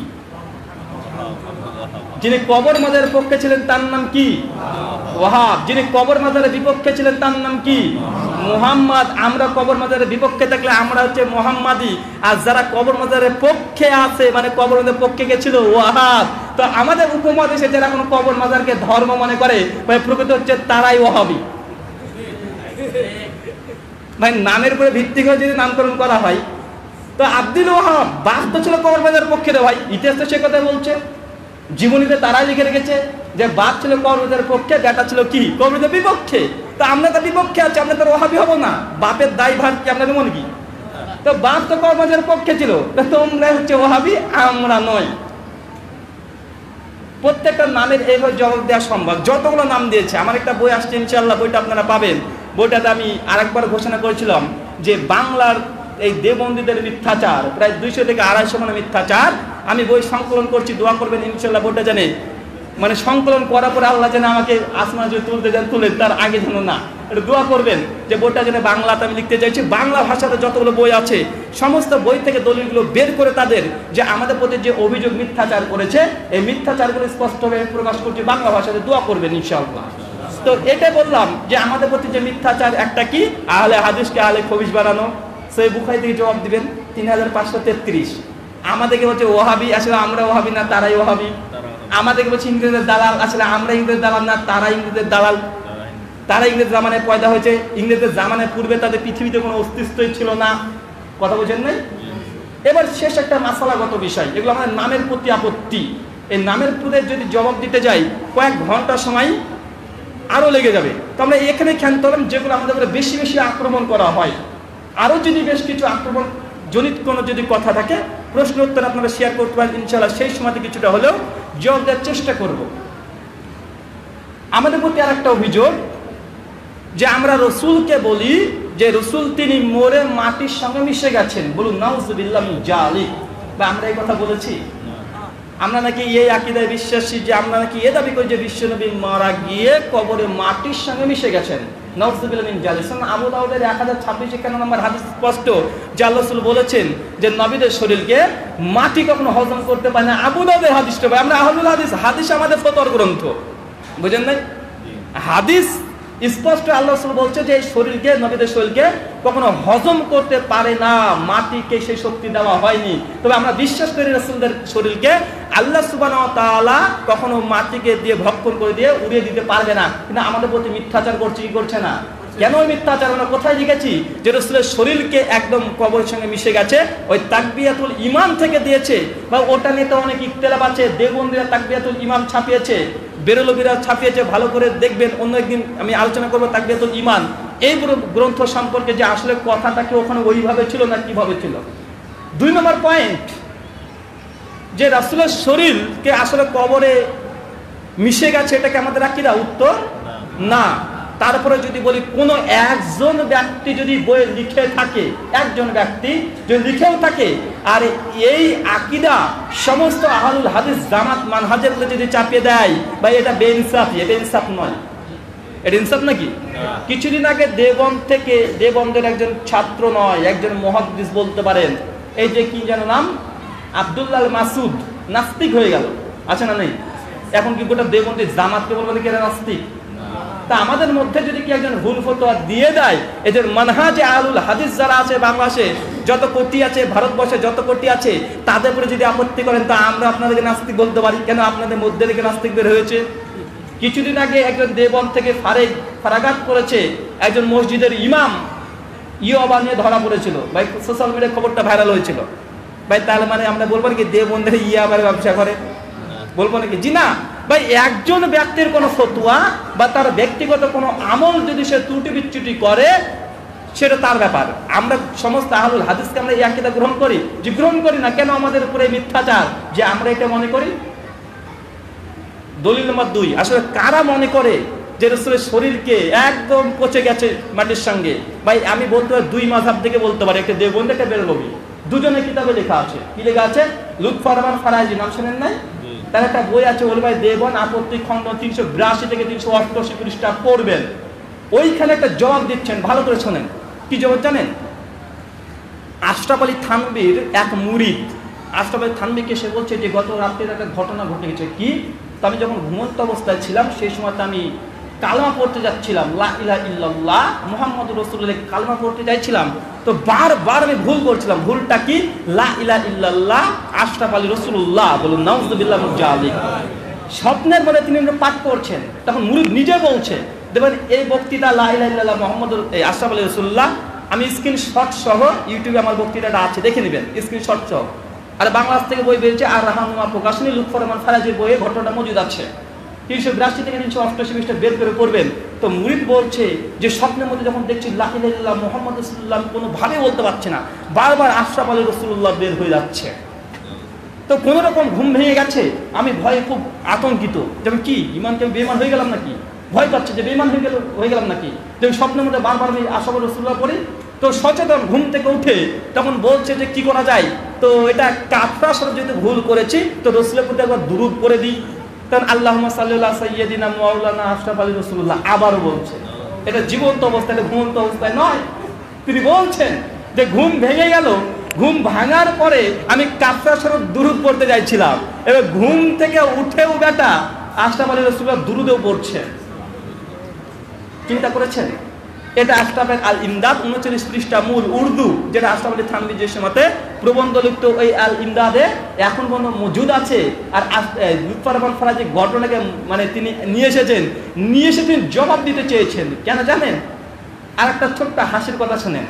A: যিনি কবর মাজারের পক্ষে ছিলেন তার নাম কি? ওয়াহাব। যিনি কবর মাজারের বিপক্ষে ছিলেন তার নাম কি? মুহাম্মদ। আমরা কবর মাজারের বিপক্ষে থাকলে আমরা হচ্ছে মুহাম্মাদি, আর যারা কবর মাজারের পক্ষে আছে মানে কবর মাজারের পক্ষে গেছিল ওয়াহাব। তো আমাদের উপমহাদেশে যারা এখন কবর মাজারকে ধর্ম মনে করে ভাই, প্রকৃত হচ্ছে তারাই ওয়াহাবি। ভাই নামের উপরে ভিত্তি করে যদি নামকরণ করা হয়, তো আব্দুল ওয়াহাব বাপ তো ছিল কবর মাজারের পক্ষে রে ভাই, ইতিহাস তো সে কথা বলছে। জীবনীতে তারাই লিখে রেখেছে যে বাপ ছিল কবর মাজারের পক্ষে, বেটা ছিল কি কবর মাজারের বিপক্ষে। তো আমরা তো বিপক্ষে আছি, আমরা তো ওয়াহাবি হব না? বাপের দায়ভার কি আমরা নেব কি? তো বাপ তো কবর মাজারের পক্ষে ছিল, তো তোমরা হচ্ছে ওয়াহাবি, আমরা নয়। প্রত্যেকটা নামের এইভাবে জবাব দেওয়া সম্ভব। যতগুলো নাম দিয়েছে, আমার একটা বই আসছে ইনশাআল্লাহ, বইটা আপনারা পাবেন। বইটাতে আমি আরেকবার ঘোষণা করেছিলাম যে বাংলার এই দেবন্দীদের মিথ্যাচার, প্রায় 200 থেকে 250 মানে মিথ্যাচার, আমি বই সংকলন করছি। দোয়া করবেন ইনশাআল্লাহ বইটা জানে মানে সংকলন করার পরে আল্লাহ যেন আমাকে আসমান যদি তুলতে যান তুলেন, তার আগে যেন না। একটু দোয়া করবেন যে বইটা যেন বাংলাতে আমি লিখতে চাইছি। বাংলা ভাষাতে যতগুলো বই আছে সমস্ত বই থেকে দলিলগুলো বের করে তাদের যে আমাদের প্রতি যে অভিযোগ মিথ্যাচার করেছে, এই মিথ্যাচারগুলো স্পষ্টভাবে প্রকাশ করছি বাংলা ভাষাতে। দোয়া করবেন ইনশাআল্লাহ। তো এটাই বললাম যে আমাদের প্রতি যে মিথ্যাচার, একটা কি আহলে হাদিসকে আহলে খবিশ বানানো। সেই বুখারী থেকে জবাব দিবেন 3533। আমাদেরকে বলছে ওয়াহাবি, আসলে আমরা ওয়াহাবি না, তারাই ওয়াহাবি। আমাদেরকে বলছে ইংরেজের দালাল, আসলে আমরা ইংরেজের দালাল না, তারা ইংরেজের দালাল। তারা ইংরেজ জামানায় পয়দা হয়েছে, ইংরেজের জামানায় পূর্বে তাদের পৃথিবীতে কোনো অস্তিত্বই ছিল না। কথা বলছেন নাই? এবার শেষ একটা মাসালাগত বিষয়, এগুলো আমাদের নামের প্রতি আপত্তি। এই নামের প্রতি যদি জবাব দিতে যাই কয়েক ঘন্টা সময় আরও লেগে যাবে। তো আমরা এখানে খেয়াল করলাম যেগুলো আমাদের উপরে বেশি বেশি আক্রমণ করা হয়। আরও যদি বেশ কিছু আক্রমণ জনিত কোনো যদি কথা থাকে, প্রশ্ন উত্তর আপনারা শেয়ার করতে পারেন ইনশাআল্লাহ। সেই সময়তে কিছুটা হলেও জবাব দেওয়ার চেষ্টা করব। আমাদের প্রতি আর একটা অভিযোগ যে আমরা রসুলকে বলি যে রসুল তিনি মরে মাটির সঙ্গে মিশে গেছেন। বলুন নাউজুবিল্লাহ মিন যালিক। বা আমরা এই কথা বলেছি? আমরা নাকি এই আকীদায় বিশ্বাসী যে আমরা নাকি এ দাবি করি যে বিশ্বনবী মারা গিয়ে কবরে মাটির সঙ্গে মিশে গেছেন। নাউজুবিল্লাহ মিন যালিক। আবু দাউদের 1026 নম্বর হাদিস স্পষ্ট যে আল্লাহ রাসূল বলেছেন যে নবীদের শরীরকে মাটি কখনো হজম করতে পারে না। আবু দাউদের হাদিসটা, আমরা আহলুল হাদিস, হাদিস আমাদের ফতোয়ার গ্রন্থ। বুঝেন নাই? হাদিস স্পষ্ট আল্লাহ রাসূল বলছে যে এই শরীরকে, নবীদের শরীরকে কখনো হজম করতে পারে না, মাটিকে সেই শক্তি দেওয়া হয়নি। তবে আমরা বিশ্বাস করি রাসূলদের শরীরকে আল্লাহ সুবহানাহু ওয়া তাআলা কখনো মাটিকে দিয়ে ভক্ষণ করে দিয়ে উড়িয়ে দিতে পারবে না। কিন্তু আমাদের প্রতি মিথ্যাচার করছে কি করছে না? কেন ওই মিথ্যাচার? আমরা কোথায় লিখেছি যে রাসূলের শরীরকে একদম কবরের সঙ্গে মিশে গেছে? ওই তাকবিয়াতুল ইমান থেকে দিয়েছে, বা ওটা নিয়ে তো অনেক ইখতিলাফ আছে। দেওবন্দীরা তাকবিয়াতুল ইমান ছাপিয়েছে, বেরলভীরা ছাপিয়েছে, ভালো করে দেখবেন। অন্য একদিন আমি আলোচনা করবো তাকবিয়াতুল ইমান এই গ্রন্থ সম্পর্কে, যে আসলে কথাটা কি ওখানে ওইভাবে ছিল না কিভাবে ছিল। 2 নম্বর পয়েন্ট, যে রাসূলের শরীরকে আসলে কবরে মিশে গেছে, এটাকে আমাদের আকীদা? উত্তর না। তারপরে যদি বলি কোনো একজন ব্যক্তি যদি বই লিখে থাকে, একজন ব্যক্তি যদি লিখেও থাকে, আর এই আকীদা সমস্ত আহলুল হাদিস জামাত মানহাজের উপরে যদি চাপিয়ে দেয়, বা এটা বেইনসাফি। এটা ইনসাফ নয়, এটা ইনসাফ নাকি? কিছুদিন আগে দেবন থেকে, দেবন্দের একজন ছাত্র নয়, একজন মুহাদ্দিস বলতে পারেন, এই যে কি যেন নাম, আব্দুল্লাহ মাসুদ, নাস্তিক হয়ে গেল। আছে না নেই? এখন কি গোটা দেবন্দের জামাতকে বলবেন কি এরা নাস্তিক? তা আমাদের মধ্যে যদি কি একজন ভুল ফতোয়া দিয়ে দেয়, এদের মানহাজে আহলুল হাদিস যারা আছে বাংলাদেশে যত কোটি আছে, ভারতবর্ষে যত কোটি আছে, তাদের উপরে যদি আপত্তি করেন তা আমরা আপনাদেরকে নাস্তিক বলতে পারি কেন? আপনাদের মধ্যে থেকে নাস্তিক বের হয়েছে। কিছুদিন আগে একজন দেওবন্দ থেকে ফারাগাত করেছে একজন মসজিদের ইমাম, ইয়োবা নিয়ে ধরা পড়েছিল ভাই, সোশ্যাল মিডিয়ায় খবরটা ভাইরাল হয়েছিল ভাই। তাহলে মানে আমরা বলবো নাকি দেওবন্দের ইয়াবার ব্যবসা করে? বলবো নাকি? জি না ভাই, একজন ব্যক্তির কোনো ফতোয়া বা তার ব্যক্তিগত কোনো আমল যদি সে ত্রুটি বিচ্যুতি করে সেটা তার ব্যাপার। আমরা সমস্ত আহলুল হাদিসকে আমরা এই আকীদা গ্রহণ করি? যে গ্রহণ করি না। কেন? আমাদের উপরে মিথ্যাচার যে আমরা এটা মনে করি। দলিল নম্বর 2, আসলে কারা মনে করে যে রাসূলের শরীরকে একদম পচে গেছে মাটির সঙ্গে? ভাই আমি বলতে পারি 2 মাযহাব থেকে বলতে পারি, একটা দেওবন্দ একটা বেরলভী। দুজনের কিতাবে লেখা আছে। কি লেখা আছে? লুৎফর রহমান ফারাজি, নাম শুনেন নাই? তার একটা বই আছে ওলমায়ে দেওবন্দ আপত্তি খণ্ড 382 থেকে 388 পৃষ্ঠা পড়বেন। ওইখানে একটা জবাব দিচ্ছেন, ভালো করে শোনেন। কি জবাব জানেন? আশরাফ আলী থানভীর এক মুরিদ, আশরাফ আলী থানভীকে সে বলছে যে গত রাত্রির একটা ঘটনা ঘটে গেছে। কি? তো আমি যখন ঘুমন্ত অবস্থায় ছিলাম সেই সময় আমি কালমা পড়তে যাচ্ছিলাম, লা ইলাহা ইল্লাল্লাহ মুহাম্মাদুর রাসূলুল্লাহ কালমা পড়তে যাচ্ছিলাম। তো বারবার আমি ভুল করছিলাম। ভুলটা কি? লা ইলাহা ইল্লাল্লাহ আশরাফ আলী রাসূলুল্লাহ, বলুন নাউযুবিল্লাহ মিন যালিক। স্বপ্নের মধ্যে তিনি পাঠ করছেন, তখন মুরিদ নিজে বলছে, দেখবেন এই বক্তৃতা লা ইলাহা ইল্লাল্লাহ মুহাম্মাদুর আশরাফ আলী রাসূলুল্লাহ, আমি স্ক্রিনশট সহ ইউটিউবে আমার বক্তৃতাটা আছে, দেখে নেবেন স্ক্রিনশট সহ। আর বাংলাদেশ থেকে বই বেরিয়েছে আর রাহনুমা প্রকাশনী, লুৎফর রহমান ফারাজির বইয়ে ঘটনাটা মজুদ আছে। 382 থেকে 388 পৃষ্ঠা বের করে পড়বেন। তো মুরিদ বলছে যে স্বপ্নের মধ্যে যখন দেখছি লা ইলাহা ইল্লাল্লাহ মুহাম্মদ রাসূলুল্লাহ কোনোভাবে বলতে পারছে না, বারবার আশরাফ আলী রাসূলুল্লাহ বের হয়ে যাচ্ছে। তো কোনো রকম ঘুম ভেঙে গেছে, আমি ভয়ে খুব আতঙ্কিত। যেমন কি ইমানকে বেঈমান হয়ে গেলাম নাকি? ভয় পাচ্ছে যে বেঈমান হয়ে গেলাম নাকি? যে স্বপ্নের মধ্যে বারবার আমি আশরাফ আলী রাসূলুল্লাহ পড়ি। তো সচেতন ঘুম থেকে উঠে তখন বলছে যে কি করা যায়? তো এটা কাফরা স্বরূপ যেহেতু ভুল করেছি, তো রাসূলের প্রতি একবার দুরূদ পড়ে দিই। তখন আল্লাহুম্মা সাল্লি আলা সাইয়্যিদিনা মাওলানা আশরাফ আলী রাসূলুল্লাহ আবারও বলছে। এটা জীবন্ত অবস্থায়, এটা ঘুমন্ত অবস্থায় নয়। তিনি বলছেন যে ঘুম ভেঙে গেল, ঘুম ভাঙার পরে আমি কাফরা স্বরূপ দুরূদ পড়তে যাচ্ছিলাম, এবার ঘুম থেকে উঠেও বেটা আশরাফ আলী রাসূলুল্লাহ দুরূদেও পড়ছে। চিন্তা করেছেন? এটা আশরাফের আল ইমদাদ 39 পৃষ্ঠা মূল উর্দু, যেটা আশরাফ আলী থানভী যে সময়তে প্রবন্ধ লিখত, ওই আল ইমদাদে এখন পর্যন্ত মজুদ আছে। আর লুৎফর রহমান ফারাজি ঘটনাকে মানে তিনি নিয়ে এসে তিনি জবাব দিতে চেয়েছেন। কেন জানেন? আর একটা ছোট্ট হাসির কথা শুনেন।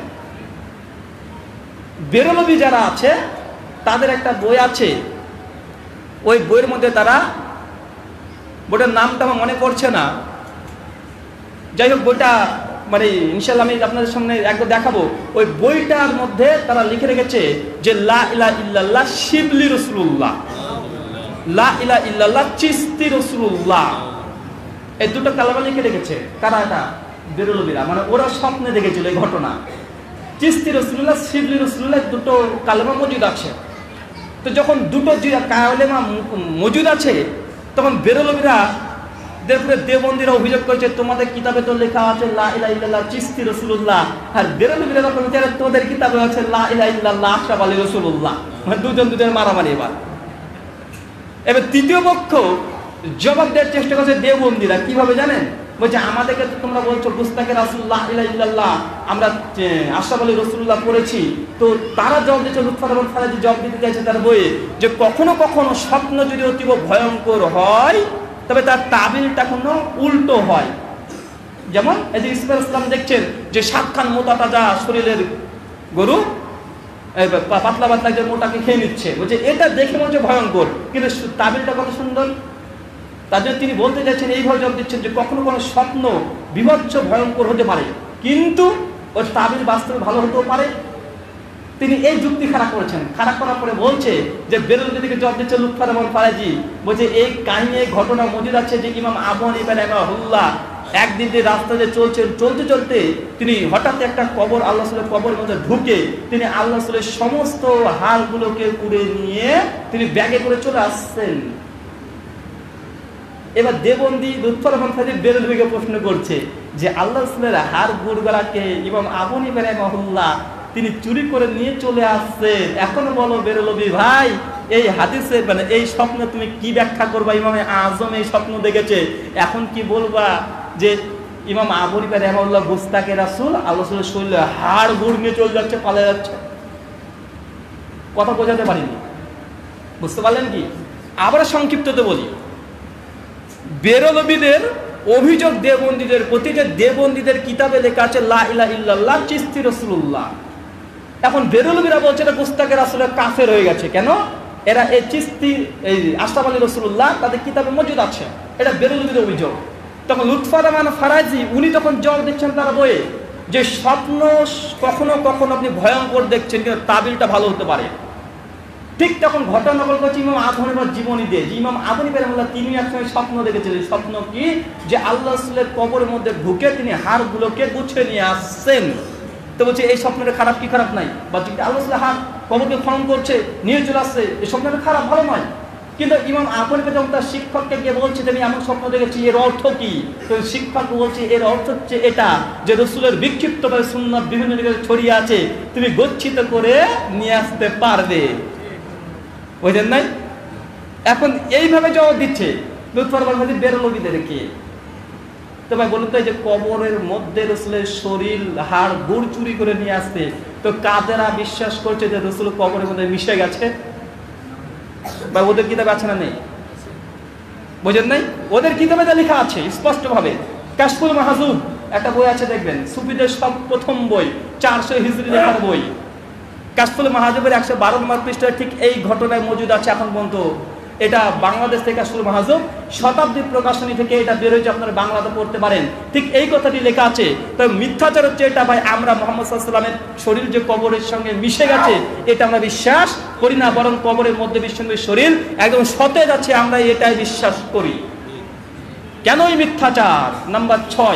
A: বেরলভী যারা আছে তাদের একটা বই আছে, ওই বইয়ের মধ্যে তারা, বইটার নামটা আমার মনে পড়ছে না, যাই হোক বইটা মানে ইনশাআল্লাহ আমি আপনাদের সামনে একবার দেখাবো। ওই বইটার মধ্যে তারা লিখে রেখেছে যে লা ইলাহা ইল্লাল্লাহ শিবলি রাসূলুল্লাহ, লা ইলাহা ইল্লাল্লাহ চিশতি রাসূলুল্লাহ, এই দুটো কালেমা লিখে রেখেছে। কারা? এটা বেরলভীরা, মানে ওরা স্বপ্নে দেখেছিল এই ঘটনা। চিশতি রাসূলুল্লাহ, শিবলি রাসূলুল্লাহ দুটো কালেমা মজুদ আছে। তো যখন দুটো কালেমা মজুদ আছে তখন বেরলভীরা দেওবন্দীরা অভিযোগ করেছে তোমাদের কিতাবে তো লেখা আছে লা ইলাহা ইল্লাল্লাহ চিশতি রাসূলুল্লাহ, আর বেরলভীরা তখন তোমাদের কিতাবে আছে লা ইলাহা ইল্লাল্লাহ আশরাফ আলী রাসূলুল্লাহ। মানে দুজন মারামারি। এবার তৃতীয় পক্ষ জবাব দেওয়ার চেষ্টা করছে দেওবন্দীরা। কিভাবে জানেন? বলছে আমাদেরকে তো তোমরা বলছো গুস্তাখে রাসূল লা ইলাহা ইল্লাল্লাহ আমরা আশরাফ আলী রাসূলুল্লাহ পড়েছি। তো তারা জবাব দিচ্ছে, লুৎফর রহমান ফারাজি জবাব দিতে চাইছে তার বইয়ে, যে কখনো কখনো স্বপ্ন যদি অতীব ভয়ঙ্কর হয় তবে তার তাবিলটা কোনো উল্টো হয়। যেমন এই যে ইসমাইল ইসলাম দেখছেন যে 7 খান মোটা তাজা শরীরের গরু পাতলা পাতলা যে মোটাকে খেয়ে নিচ্ছে, বলছে এটা দেখে মনে হচ্ছে ভয়ঙ্কর, কিন্তু তাবিলটা কত সুন্দর। তার জন্য তিনি বলতে চাইছেন, এইভাবে জবাব দিচ্ছেন যে কখনো কোনো স্বপ্ন বিভৎস ভয়ঙ্কর হতে পারে, কিন্তু ওর তাবিল বাস্তবে ভালো হতেও পারে। তিনি এই যুক্তি খাড়া করেছেন। খাড়া করার পরে বলছে যে বেরলভী থেকে জবাব দিচ্ছে লুৎফর রহমান ফারাজি, বলছে এই কাহিনী ঘটনা মজুদ আছে যে ইমাম আবু হানিফা রাহিমাহুল্লাহ একদিন যে রাস্তা দিয়ে চলতে চলতে তিনি হঠাৎ একটা কবর, আল্লাহ রাসূলের কবরের মধ্যে ঢুকে তিনি আল্লাহ রাসূলের সমস্ত হাড়গুলোকে কুড়ে নিয়ে তিনি ব্যাগে করে চলে আসছেন। এবার দেওবন্দি লুৎফর রহমান ফারাজি বেরলভীকে প্রশ্ন করছে যে আল্লাহ রাসূলের হাড় গুড়গুলাকে ইমাম আবু হানিফা রাহিমাহুল্লাহ তিনি চুরি করে নিয়ে চলে আসছেন। এখন বলো বেরলভী ভাই, এই হাদিসে মানে এই স্বপ্ন তুমি কি ব্যাখ্যা করবা? ইমামে আজম এই স্বপ্ন দেখেছে, এখন কি বলবা যে ইমাম আবু হানিফা রাহিমাহুল্লাহ গোস্তাকে রাসূল আল্লাহ রাসূলের শরীরে হাড় গুড় নিয়ে চলে যাচ্ছে, পালিয়ে যাচ্ছে। কথা বোঝাতে পারিনি, বুঝতে পারলেন কি? আবার সংক্ষিপ্ততে বলি, বেরলভীদের অভিযোগ দেওবন্দীদের প্রতি, যে দেওবন্দীদের কিতাবে লেখা আছে লা ইলাহা ইল্লাল্লাহ চিশতি রাসূলুল্লাহ। এখন বেরলভীরা বলছে এটা গোস্তাকে রাসূলের কাফের হয়ে গেছে। কেন? এরা এই চিশতি, এই আশরাফ আলী রাসূলুল্লাহ তাদের কিতাবে মজুদ আছে, এটা বেরলভীদের অভিযোগ। তখন লুৎফর রহমান ফারাজি উনি তখন জবাব দিচ্ছেন তার বইয়ে যে স্বপ্ন কখনো কখনো আপনি ভয়ঙ্কর দেখছেন, কিন্তু তাবিলটা ভালো হতে পারে। ঠিক তখন ঘটনা নকল করছে ইমাম আবু হানিফার জীবনী দিয়ে, যে ইমাম আবু হানিফা রাহিমাহুল্লাহ তিনি একসময় স্বপ্ন দেখেছিলেন। স্বপ্ন কি? যে আল্লাহ রাসূলের কবরের মধ্যে ঢুকে তিনি হাড়গুলোকে গুছিয়ে নিয়ে আসছেন। তো বলছে এই স্বপ্নটা খারাপ কি? খারাপ নাই। বা আল্লাহ রাসূলের হাড় কবরকে খনন করছে, নিয়ে চলে আসছে, এই স্বপ্নটা খারাপ, ভালো নয়। কিন্তু ইমাম আবু হানিফা যখন তার শিক্ষককে গিয়ে বলছে আমি এমন স্বপ্ন দেখেছি, এর অর্থ কি? তো শিক্ষক বলছে এর অর্থ হচ্ছে এটা, যে রাসূলের বিক্ষিপ্তভাবে সুন্নাত বিভিন্ন জায়গায় ছড়িয়ে আছে, তুমি গচ্ছিত করে নিয়ে আসতে পারবে। বুঝলেন নাই? এখন এইভাবে জবাব দিচ্ছে লুৎফর রহমান বেরলভীদেরকে। তো ভাই বলুন তো, এই যে কবরের মধ্যে রাসূলের শরীর হাড় গুড় চুরি করে নিয়ে আসতে, তো কাদেরা বিশ্বাস করছে যে রাসূল কবরের মধ্যে মিশে গেছে? বা ওদের কিতাবে আছে না নেই? বুঝেন নাই? ওদের কিতাবে যা লেখা আছে স্পষ্টভাবে, কাশফুল মাহজুব একটা বই আছে দেখবেন, সুফিদের সব প্রথম বই, 400 হিজরি লেখার বই। কাশফুল মাহজুবের 112 নম্বর পৃষ্ঠায় ঠিক এই ঘটনায় মজুদ আছে এখন পর্যন্ত। এটা বাংলাদেশ থেকে কাশফুল মাহজুব, শতাব্দী প্রকাশনী থেকে এটা বের হয়েছে, আপনারা বাংলাতে পড়তে পারেন। ঠিক এই কথাটি লেখা আছে। তবে মিথ্যাচার হচ্ছে এটা ভাই, আমরা মুহাম্মদ সাল্লাল্লাহু আলাইহি ওয়াসাল্লামের শরীর যে কবরের সঙ্গে মিশে গেছে এটা আমরা বিশ্বাস করি না, বরং কবরের মধ্যে বিশ্বনবীর শরীর একদম সতেজ আছে, আমরা এটাই বিশ্বাস করি। কেন এই মিথ্যাচার? নাম্বার 6,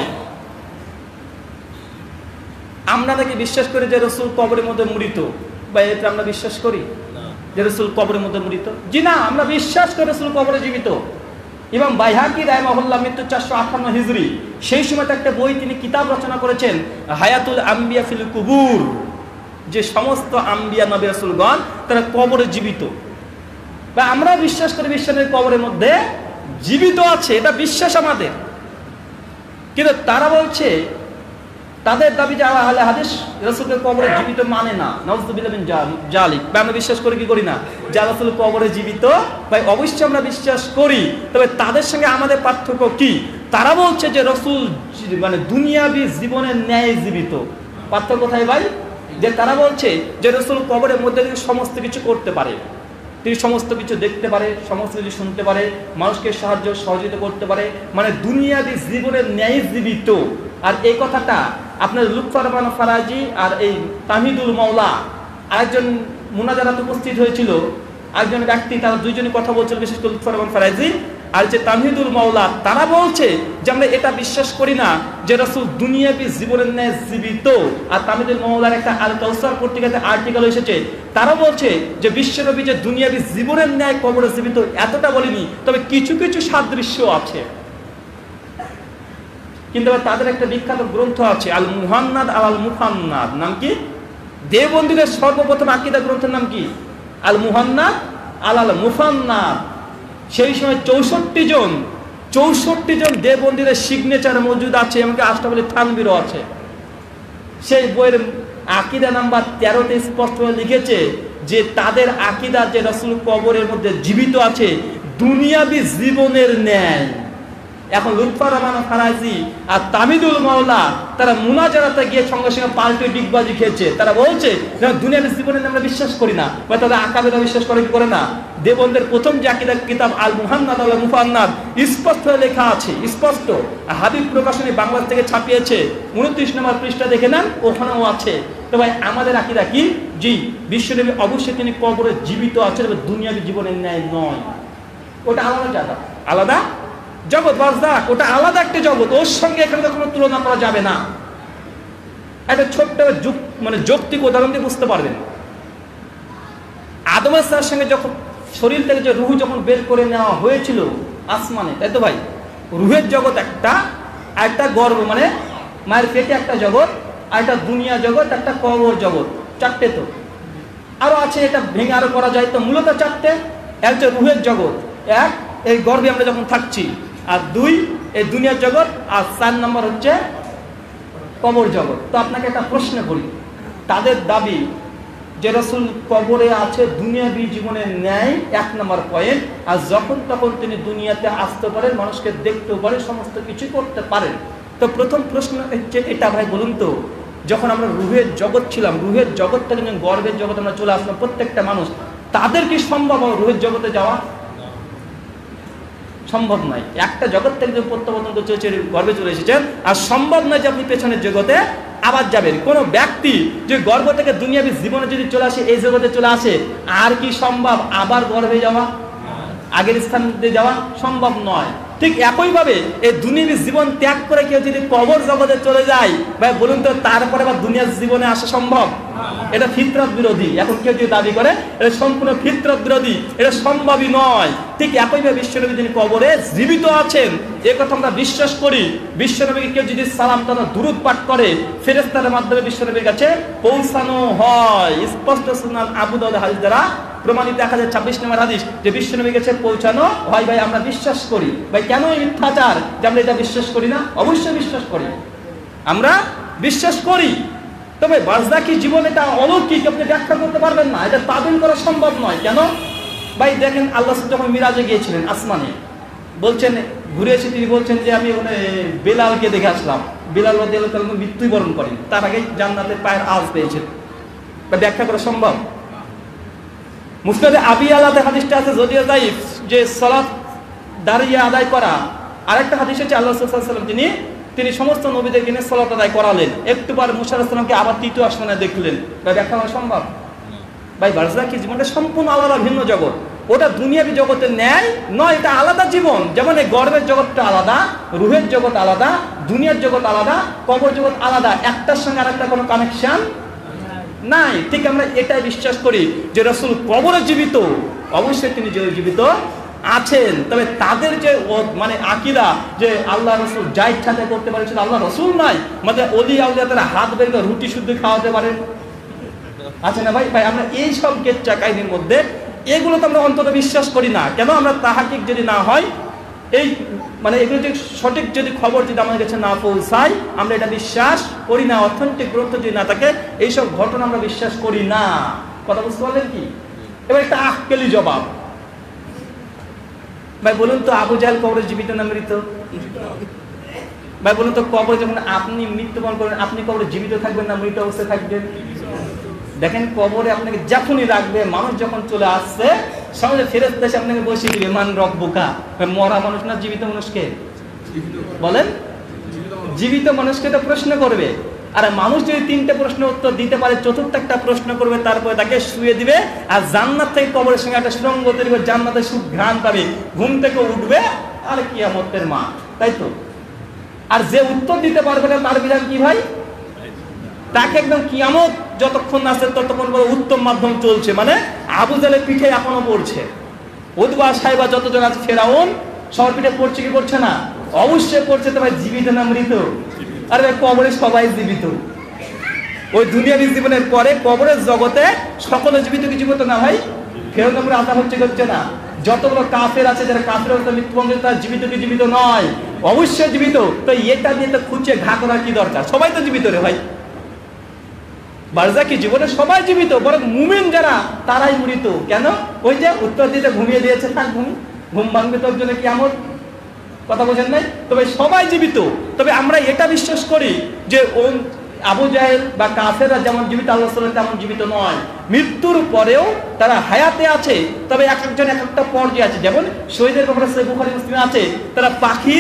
A: আমরা নাকি বিশ্বাস করি যে রাসূল কবরের মধ্যে মৃত, বা এটা আমরা বিশ্বাস করি যে রাসূল কবরের মধ্যে মৃত? জি না, আমরা বিশ্বাস করি রাসূল কবরে জীবিত। ইমাম বাইহাকি রাহিমাহুল্লাহ মৃত্যু 458 হিজরি, সেই সময় একটা বই তিনি কিতাব রচনা করেছেন হায়াতুল আম্বিয়া ফিল কুবুর, যে সমস্ত আম্বিয়া নবী রাসূলগণ তারা কবরে জীবিত। বা আমরা বিশ্বাস করি বিশ্বনবী কবরের মধ্যে জীবিত আছে, এটা বিশ্বাস আমাদের। কিন্তু তারা বলছে, তাদের দাবি যে আহলে হাদিস রাসূলের কবরে জীবিত মানে না, নাউযুবিল্লাহ মিন জালিক। আমরা বিশ্বাস করি কি করি না যে রাসূল কবরে জীবিত? ভাই অবশ্যই আমরা বিশ্বাস করি। তবে তাদের সঙ্গে আমাদের পার্থক্য কি? তারা বলছে যে রাসূল মানে দুনিয়াবি জীবনের ন্যায় জীবিত। পার্থক্য কোথায় ভাই? যে তারা বলছে যে রাসূল কবরের মধ্যে সমস্ত কিছু করতে পারে, তিনি সমস্ত কিছু দেখতে পারে, সমস্ত কিছু শুনতে পারে, মানুষকে সহযোগিতা করতে পারে, মানে দুনিয়াবি জীবনের ন্যায় জীবিত। আর এই কথাটা আপনার লুৎফর রহমান ফারাজি আর এই তাহিদুল মাওলা, আরেকজন মুনাজারাতে উপস্থিত হয়েছিল একজন ব্যক্তি, তারা দুইজনই কথা বলছিল, বিশেষ করে লুৎফর রহমান ফারাজি আর যে তাহিদুল মাওলা, তারা বলছে যে আমরা এটা বিশ্বাস করি না যে রাসূল দুনিয়াবি জীবনের ন্যায় জীবিত। আর তাহিদুল মাওলার একটা আল কাউসার পত্রিকাতে আর্টিকেল এসেছে, তারা বলছে যে বিশ্বনবী যে দুনিয়াবি জীবনের ন্যায় কবরে জীবিত এতটা বলিনি, তবে কিছু কিছু সাদৃশ্য আছে। কিন্তু তাদের একটা বিখ্যাত গ্রন্থ আছে আল মুহান্নাদ আল মুফান্নাদ, নাম কি? দেওবন্দীদের সর্বপ্রথম আকীদা গ্রন্থের নাম কি? আল মুহান্নাদ আল মুফান্নাদ। সেই সময় 64 জন দেওবন্দীদের সিগনেচার মজুদ আছে, এমনকি আশরাফ আলী থানভীরও আছে। সেই বইয়ের আকীদা নাম্বার 13তে স্পষ্ট লিখেছে যে তাদের আকীদা যে রাসূল কবরের মধ্যে জীবিত আছে দুনিয়াবি জীবনের ন্যায়। এখন লুৎফর রহমান ফারাজি আর তামিদুল মাওলা তারা মুনাজারাতে গিয়ে সঙ্গে সঙ্গে পাল্টে ডিগবাজি খেয়েছে। তারা বলছে দুনিয়াবি জীবনে আমরা বিশ্বাস করি না, বা তাদের আকাবেরা বিশ্বাস করে কি করে না। দেওবন্দের প্রথম যে আকীদার কিতাব আল মুহান্নাদ আল মুফান্নাদ স্পষ্ট লেখা আছে, স্পষ্ট। হাবিব প্রকাশনী বাংলাদেশ থেকে ছাপিয়েছে, 29 নম্বর পৃষ্ঠা দেখে নেন, ওখানেও আছে। তো ভাই আমাদের আকীদা কি? জি, বিশ্বনবী অবশ্যই তিনি কবরে জীবিত আছেন, দুনিয়াবি জীবনের ন্যায় নয়। ওটা আলাদা জায়গা, আলাদা জগৎ, বারজাখ, ওটা আলাদা একটা জগৎ, ওর সঙ্গে এখানে কোনো তুলনা করা যাবে না। একটা ছোট্ট মানে যৌক্তিক উদাহরণ দিয়ে বুঝতে পারবেন। আদম আলাইহিস সঙ্গে যখন শরীর থেকে যে রুহ যখন বের করে নেওয়া হয়েছিল আসমানে, তাই তো ভাই, রুহের জগৎ একটা, একটা গর্ভ মানে মায়ের পেটে একটা জগৎ, আর একটা দুনিয়া জগৎ, একটা কবর জগৎ, 4টে। তো আরো আছে, এটা ভেঙে আরো করা যায়। তো মূলত 4টে। এক যে রুহের জগৎ, এক এই গর্ভে আমরা যখন থাকছি, আর 2 এই দুনিয়ার জগৎ, আর 4 নম্বর হচ্ছে কবর জগৎ। তো আপনাকে একটা প্রশ্ন করি, তাদের দাবি যে রাসূল কবরে আছে দুনিয়াবী জীবনের ন্যায়, 1 নম্বর পয়েন্ট, আর যখন তখন তিনি দুনিয়াতে আসতে পারেন, মানুষকে দেখতেও পারেন, সমস্ত কিছু করতে পারেন। তো প্রথম প্রশ্ন হচ্ছে এটা, ভাই বলুন তো, যখন আমরা রুহের জগৎ ছিলাম, রুহের জগৎ থেকে যখন গর্ভের জগৎ আমরা চলে আসলাম, প্রত্যেকটা মানুষ, তাদের কি সম্ভব হবে রুহের জগতে যাওয়া? সম্ভব নয়। একটা জগৎ থেকে যে প্রত্যাবর্তন করছে গর্ভে চলে এসেছেন, আর সম্ভব নয় যে আপনি পেছনের জগতে আবার যাবেন। কোন ব্যক্তি যে গর্ভ থেকে দুনিয়াবী জীবনে যদি চলে আসে, এই জগতে চলে আসে, আর কি সম্ভব আবার গর্ভে যাওয়া, আগের স্থানে যাওয়া? সম্ভব নয়। ঠিক একইভাবে এই দুনিয়াবী জীবন ত্যাগ করে কেউ যদি কবর জগতে চলে যায়, ভাই বলুন তো, তারপরে আবার দুনিয়ার জীবনে আসা সম্ভব? এটা ফিতরত বিরোধী। এখন কেউ যদি দাবি করে এটা সম্পূর্ণ ফিতরত বিরোধী, এটা সম্ভবই নয়। ঠিক একইভাবে বিশ্বনবী যিনি কবরে জীবিত আছেন, এ কথা আমরা বিশ্বাস করি। বিশ্বনবীকে কেউ যদি সালাম তথা দুরূদ পাঠ করে, ফেরেশতাদের মাধ্যমে বিশ্বনবীর কাছে পৌঁছানো হয়। স্পষ্ট সুনান আবু দাউদ হাদিস দ্বারা প্রমাণিত 1026 নম্বর হাদিস যে বিশ্বনবীর কাছে পৌঁছানো হয়। ভাই আমরা বিশ্বাস করি। ভাই কেন এই মিথ্যাচার যে আমরা এটা বিশ্বাস করি না? অবশ্যই বিশ্বাস করি, আমরা বিশ্বাস করি। তবে বারজাকি জীবন এটা অলৌকিক, আপনি ব্যাখ্যা করতে পারবেন না, এটা তাবিল করা সম্ভব নয়। কেন? ভাই দেখেন, আল্লাহ যখন মিরাজে গিয়েছিলেন আসমানে, বলছেন ঘুরে এসে তিনি বলছেন যে আমি ওখানে বেলালকে দেখে আসলাম। বেলাল রাদিয়াল্লাহু তাআলা মৃত্যুবরণ করেন, তার আগে জান্নাতের পায়ের আওয়াজ পেয়েছেন। ব্যাখ্যা করা সম্ভব? মুসনাদে আবি আলাতে হাদিসটা আছে, যদিও যায়িফ, যে সালাত দাঁড়িয়ে আদায় করা। আরেকটা হাদিস আছে আল্লাহ সাল্লাল্লাহু আলাইহি ওয়াসাল্লাম তিনি সমস্ত নবীদেরকে নিয়ে সালাত আদায় করালেন। একটু পর মুসা আলাইহিস সালামকে আবার তৃতীয় আসমানে দেখলেন। ব্যাখ্যা করা সম্ভব? ভাই বারজাকি জীবনটা সম্পূর্ণ আলাদা, ভিন্ন জগৎ। ওটা দুনিয়াবী জগতের ন্যায় নয়, এটা আলাদা জীবন। যেমন এই গর্ভের জগৎটা আলাদা, রুহের জগৎ আলাদা, দুনিয়ার জগৎ আলাদা, কবর জগৎ আলাদা, একটার সঙ্গে আরেকটা কোনো কানেকশন নাই। ঠিক আমরা এটাই বিশ্বাস করি যে রাসূল কবরে জীবিত, অবশ্যই তিনি জীবিত আছেন। তবে তাদের যে মানে আকীদা যে আল্লাহ রাসূল যা ইচ্ছা তাই করতে পারে, সেটা আল্লাহ রাসূল নয়। মানে ওলি আউলিয়া তারা হাত বের করে রুটি শুদ্ধ খাওয়াতে পারেন, আছে না ভাই? ভাই আমরা এই সব কেচ্চা কাহিনীর মধ্যে এগুলো তো আমরা অন্তত বিশ্বাস করি না। কেন? আমরা তাহাকিক যদি না হয়, এই মানে এগুলো যে সঠিক যদি খবর যদি আমাদের কাছে না পৌঁছায়, আমরা এটা বিশ্বাস করি না। অথেন্টিক গ্রন্থ যদি না থাকে, এইসব ঘটনা আমরা বিশ্বাস করি না। কথা বুঝতে পারলেন কি? এবার একটা আক্কেলি জবাব, ভাই বলুন তো, আবু জাহেল কবরে জীবিত না মৃত? ভাই বলুন তো, কবরে যখন আপনি মৃত্যুবরণ করেন, আপনি কবরে জীবিত থাকবেন না মৃত অবস্থায় থাকবেন? দেখেন, কবরে আপনাকে যখনই রাখবে, মানুষ যখন চলে আসছে, সমাজে ফেরেশতা এসে আপনাকে বসিয়ে দিবে, মান রব্বুকা। মরা মানুষ না জীবিত মানুষকে? বলেন, জীবিত মানুষকে তো প্রশ্ন করবে। আর মানুষ যদি 3টে প্রশ্ন উত্তর দিতে পারে, চতুর্থ একটা প্রশ্ন করবে, তারপরে তাকে শুয়ে দিবে, আর জান্নাত থেকে কবরের সঙ্গে একটা সুরঙ্গ তৈরি করে জান্নাতের সুখ ঘ্রাণ পাবে, ঘুম থেকে উঠবে, আর কিয়ামতের মা, তাই তো? আর যে উত্তর দিতে পারবে না, তার বিধান কি ভাই? তাকে একদম কিয়ামত যতক্ষণ আছে ততক্ষণ পরে উত্তম মাধ্যম চলছে। মানে আবু জাহেলের পিঠে এখনো পড়ছে, উতবা সাইবা যতজন আছে, ফেরাউন সবার পিঠে পড়ছে কি পড়ছে না? অবশ্যই পড়ছে। তো ভাই জীবিত না মৃত? আরে ভাই কবরে সবাই জীবিত। ওই দুনিয়াবী জীবনের পরে কবরের জগতে সকলে জীবিত কি জীবিত না ভাই? ফেরাউন উপরে আযাব হচ্ছে না? যতগুলো কাফের আছে, যারা কাফের অবস্থা মৃত্যুবরণ করে, তারা জীবিত কি জীবিত নয়? অবশ্যই জীবিত। তো এটা নিয়ে তো খুঁজে ঘা করার কি দরকার? সবাই তো জীবিত রে ভাই। বারজাকি জীবনে সবাই জীবিত, বরং মুমিন যারা তারাই মৃত। কেন? ওই যে উত্তর দিতে ঘুমিয়ে দিয়েছে, থাক ঘুম ভাঙবে তোর জন্য কিয়ামত। কথা বোঝেন নাই? তবে সবাই জীবিত। তবে আমরা এটা বিশ্বাস করি যে আবু জাহেল বা কাফেররা যেমন জীবিত, আল্লাহ রাসূল তেমন জীবিত নয়। মৃত্যুর পরেও তারা হায়াতে আছে, তবে এক একজন এক একটা পর্যায়ে আছে। যেমন শহীদের ব্যাপারে সহিহ বুখারী মুসলিমে আছে, তারা পাখি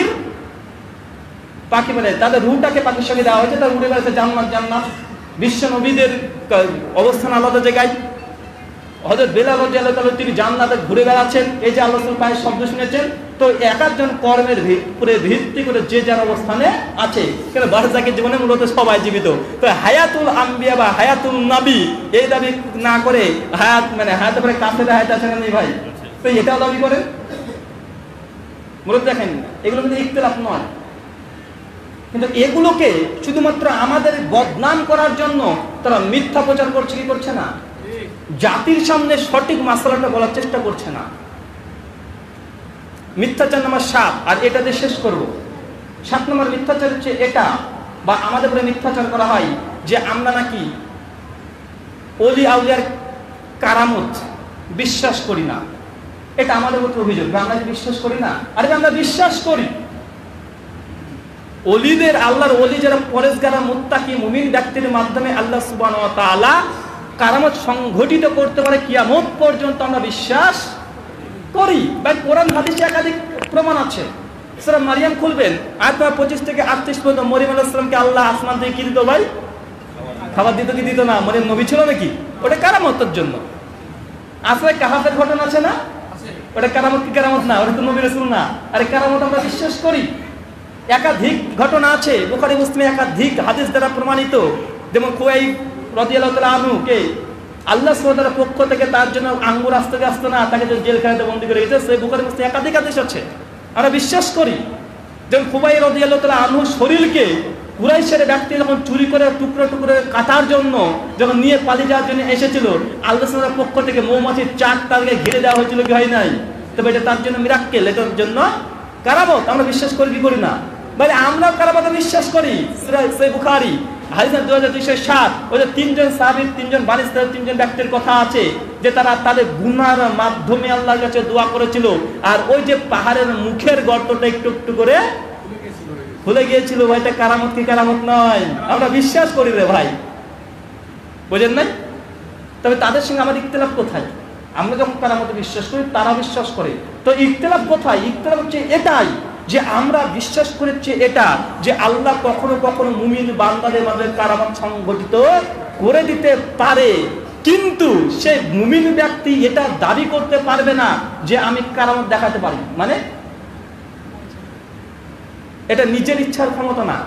A: মানে তাদের রূহটাকে পাখির সঙ্গে দেওয়া হয়েছে, তারা উড়ে বেড়াচ্ছে জান্নাত। বিশ্ব নবীদের অবস্থান আলাদা জায়গায়। হযরত বেলাল রাদিয়াল্লাহু তাআলা তিনি জান্নাতে ঘুরে বেড়াচ্ছেন, এই যে আল্লাহ রাসূল পায়ের শব্দ শুনেছেন। তো এক একজন কর্মের উপরে ভিত্তি করে যে যার অবস্থানে আছে। কেন? বারজাকি জীবনে মূলত সবাই জীবিত। তো হায়াতুল আম্বিয়া বা হায়াতুল নবী এই দাবি না করে, হায়াত মানে হায়াতের পরে কাফের হায়াত আছে না ভাই? তো এটাও দাবি করেন। মূলত দেখেন, এগুলো কিন্তু ইখতিলাফ নয়, কিন্তু এগুলোকে শুধুমাত্র আমাদের বদনাম করার জন্য তারা মিথ্যা প্রচার করছে কি করছে না? জাতির সামনে সঠিক মাসলাটা বলার চেষ্টা করছে না। মিথ্যাচার নামার সাপ। আর এটা দিয়ে শেষ করব, 7 নম্বর মিথ্যাচার হচ্ছে এটা, বা আমাদের উপরে মিথ্যাচার করা হয় যে আমরা নাকি ওলি আউলিয়ার কারামত বিশ্বাস করি না। এটা আমাদের উপর অভিযোগ, আমরা বিশ্বাস করি না। আরে আমরা বিশ্বাস করি। ওলিদের, আল্লাহর ওলি যারা পরেজগার মুত্তাকি মুমিন ব্যক্তির মাধ্যমে আল্লাহ সুবহানাহু ওয়া তাআলা কারামত সংঘটিত করতে পারে কিয়ামত পর্যন্ত আমরা বিশ্বাস করি। ভাই কোরআন হাদিসে একাধিক প্রমাণ আছে। সূরা মারিয়াম খুলবেন, আয়াত 25 থেকে 38 পর্যন্ত মরিয়ম আলাইহিস সালামকে আল্লাহ আসমান থেকে কি দিত ভাই? খাবার দিত কি দিত না? মরিয়ম নবী ছিল নাকি? ওটা কারামতের জন্য। আসলে কাহাফের ঘটনা আছে না? ওটা কারামত কি কারামত না? ওটা তো নবী রাসূল না। আরে কারামত আমরা বিশ্বাস করি। একাধিক ঘটনা আছে, বুখারী মুসলিমে একাধিক হাদিস দ্বারা প্রমাণিত। যেমন খুয়াইব রাদিয়াল্লাহু তাআলা আনহু কে আল্লাহ সুবহানাহু ওয়া তাআলার পক্ষ থেকে তার জন্য আঙ্গুর আসতে না, তাকে জেলখানাতে বন্দী করে রেখেছে। সেই বুখারী মুসলিমে একাধিক হাদিস আছে, আমরা বিশ্বাস করি। যেমন খুবাইব রাদিয়াল্লাহু তাআলা আনহু শরীরকে কুরাইশের ব্যক্তি যখন চুরি করে টুকরো টুকরো কাটার জন্য যখন নিয়ে পালিয়ে যাওয়ার জন্য এসেছিল, আল্লাহ সুবহানাহু ওয়া তাআলার পক্ষ থেকে মৌমাছির 4 তারকে ঘিরে দেওয়া হয়েছিল, কি হয় নাই? তবে এটা তার জন্য মিরাক্কেল, এটার জন্য কারামত আমরা বিশ্বাস করি কি করি না? মানে আমরাও কারামতে বিশ্বাস করি। সহিহ বুখারী হাদিস 2207, ওই যে 3 জন সাহাবী, 3 জন বনী ইসরাঈল 3 জন ব্যক্তির কথা আছে যে তারা তাদের গুনার মাধ্যমে আল্লাহর কাছে দোয়া করেছিল, আর ওই যে পাহাড়ের মুখের গর্তটা একটু একটু করে খুলে গিয়েছিল। ভাই এটা কারামত কি কারামত নয়? আমরা বিশ্বাস করি রে ভাই, বুঝেন নাই? তবে তাদের সঙ্গে আমাদের ইখতিলাফ কোথায়? আমরা যখন কারামতে বিশ্বাস করি, তারা বিশ্বাস করে, তো ইখতিলাফ কোথায়? ইখতিলাফ হচ্ছে এটাই যে আমরা বিশ্বাস করেছি এটা যে আল্লাহ কখনো কখনো মুমিন বান্দাদের মাঝে কারামত সংঘটিত করে দিতে পারে, কিন্তু সে মুমিন ব্যক্তি এটা দাবি করতে পারবে না যে আমি কারামত দেখাতে পারি। মানে এটা নিজের ইচ্ছার ক্ষমতা না।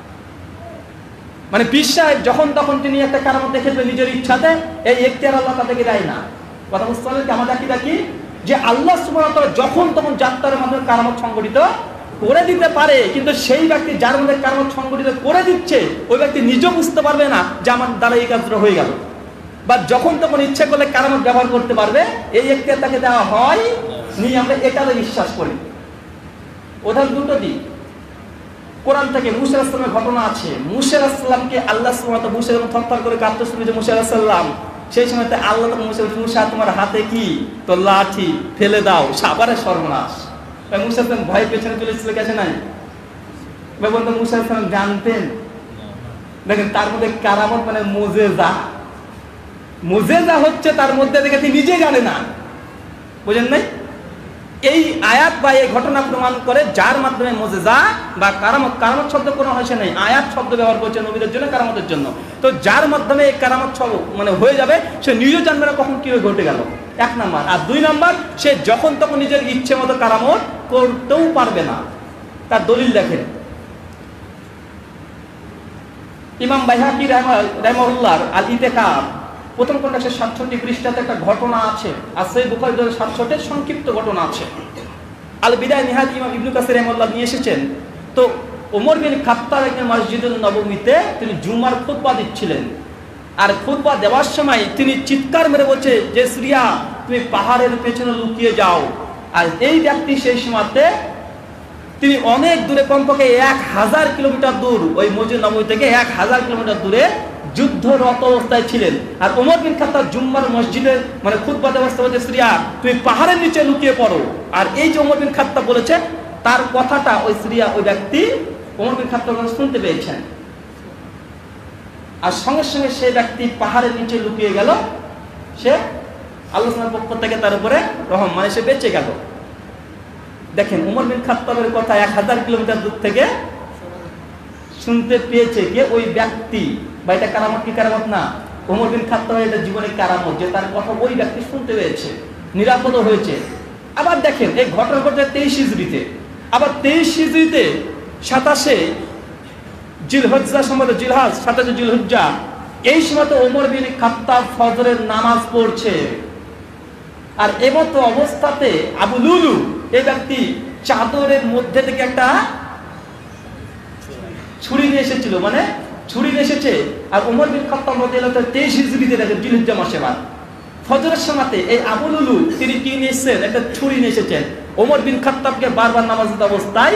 A: মানে বিশ্বাস যখন তখন তিনি একটা কারামত দেখে দেবেন নিজের ইচ্ছাতে, এই এখতিয়ার আল্লাহ তাদেরকে দেয় না। কথা বুঝতে পারলেন? আমাদের আকীদা কি? যে আল্লাহ সুবহানাহু ওয়া তাআলা যখন তখন যাত্রার মাধ্যমে কারামত সংঘটিত করে দিতে পারে, কিন্তু সেই ব্যক্তি যার মধ্যে কারামত সংঘটিত করে দিচ্ছে ওই ব্যক্তি নিজেও বুঝতে পারবে না যে আমার দ্বারা এই কাজটা হয়ে গেল। বা যখন তখন ইচ্ছে করলে কারামত ব্যবহার করতে পারবে, এই এখতিয়ার তাকে দেওয়া হয় নি। আমরা এটাতে বিশ্বাস করি। উদাহরণ দুটো দিই কোরআন থেকে। মুসা আলাইহিস সালামের ঘটনা আছে। মুসা আলাইহিস সালামকে আল্লাহ সুবহানাহু ওয়া তাআলা মুসা যখন থরথর করে কাঁপতে শুরু করেছে মুসা আলাইহিস সালাম, সেই সময়তে আল্লাহ মুসা তোমার হাতে কি? তো লাঠি, ফেলে দাও, সাবারে সর্বনাশ। মুসা আলাইহিস সালাম ভয় পেছনে চলেছিল, গেছে নাই? বলতো মুসা আলাইহিস সালাম জানতেন। দেখেন তার মধ্যে কারামত মানে মুজেজা। মুজেজা হচ্ছে তার মধ্যে, দেখে তিনি নিজে জানে না। বুঝেন নাই? এই আয়াত বা এই ঘটনা প্রমাণ করে যার মাধ্যমে মুজেজা বা কারামত, কারামত শব্দ কোনো হয়েছে নাই, আয়াত শব্দ ব্যবহার করছে নবীদের জন্য, কারামতের জন্য। তো যার মাধ্যমে এই কারামত সব মানে হয়ে যাবে, সে নিজেও জানবে না কখন কি ঘটে গেল, 1 নাম্বার। আর 2 নাম্বার, সে যখন তখন নিজের ইচ্ছে মতো কারামত করতেও পারবে না। তার দলিল দেখেন, ইমাম বাইহাকী রাহিমাহুল্লাহর আল ইতিকাফ প্রথম খণ্ড 167 পৃষ্ঠাতে একটা ঘটনা আছে, আর সেই বুখারী 67 সংক্ষিপ্ত ঘটনা আছে। আল বিদায় নিহায়াত ইমাম ইবনে কাসির রাহিমাহুল্লাহ নিয়ে এসেছেন। তো ওমর বিন খাত্তাব একদিন মসজিদুল নববীতে তিনি জুমার খুতবা দিচ্ছিলেন, আর খুতবা দেওয়ার সময় তিনি চিৎকার মেরে বলছে যে সিরিয়া তুমি পাহাড়ের পেছনে লুকিয়ে যাও। আর এই ব্যক্তি সেই সময়তে তিনি অনেক দূরে, কমপক্ষে 1000 কিলোমিটার দূর, ওই মসজিদ নববী থেকে 1000 কিলোমিটার দূরে যুদ্ধরত অবস্থায় ছিলেন। আর ওমর বিন খাত্তাব জুম্মার মসজিদে মানে খুতবা দেওয়ার অবস্থা বলছে সিরিয়া তুমি পাহাড়ের নিচে লুকিয়ে পড়ো। আর এই যে ওমর বিন খাত্তাব বলেছে, তার কথাটা ওই সিরিয়া ওই ব্যক্তি ওমর বিন খাত্তাব শুনতে পেয়েছেন, আর সঙ্গে সঙ্গে সেই ব্যক্তি পাহাড়ের নিচে লুকিয়ে গেল। সে আল্লাহ সুবহানাহু পক্ষ থেকে তার উপরে রহম, মানে সে বেঁচে গেল। দেখেন ওমর বিন খাত্তাবের কথা 1000 কিলোমিটার দূর থেকে শুনতে পেয়েছে কে? ওই ব্যক্তি। বা এটা কারামত কি কারামত না? ওমর বিন খাত্তাবের এটা জীবনের কারামত যে তার কথা ওই ব্যক্তি শুনতে পেয়েছে, নিরাপদ হয়েছে। আবার দেখেন এই ঘটনা ঘটে 23 হিজরিতে। আবার 23 হিজরিতে 27 জিলহজ্জা সম্বন্ধে, জিলহাজ 27 জিলহজ্জা, এই সময় তো ওমর বিন খাত্তাব ফজরের নামাজ পড়ছে। আর এমতো অবস্থাতে আবু লুলু এই ব্যক্তি চাদরের মধ্যে থেকে একটা ছুরি নিয়ে এসেছিল, মানে ছুরি নিয়ে এসেছে। আর ওমর বিন খাত্তাব রাদিয়াল্লাহু তাআলা 23 হিজরিতে দেখেন জিলহজ্জা মাসে বার ফজরের সময়তে এই আবু লুলু তিনি কি নিয়ে এসেছেন? একটা ছুরি নিয়ে এসেছেন। ওমর বিন খাত্তাবকে বারবার নামাজের অবস্থায়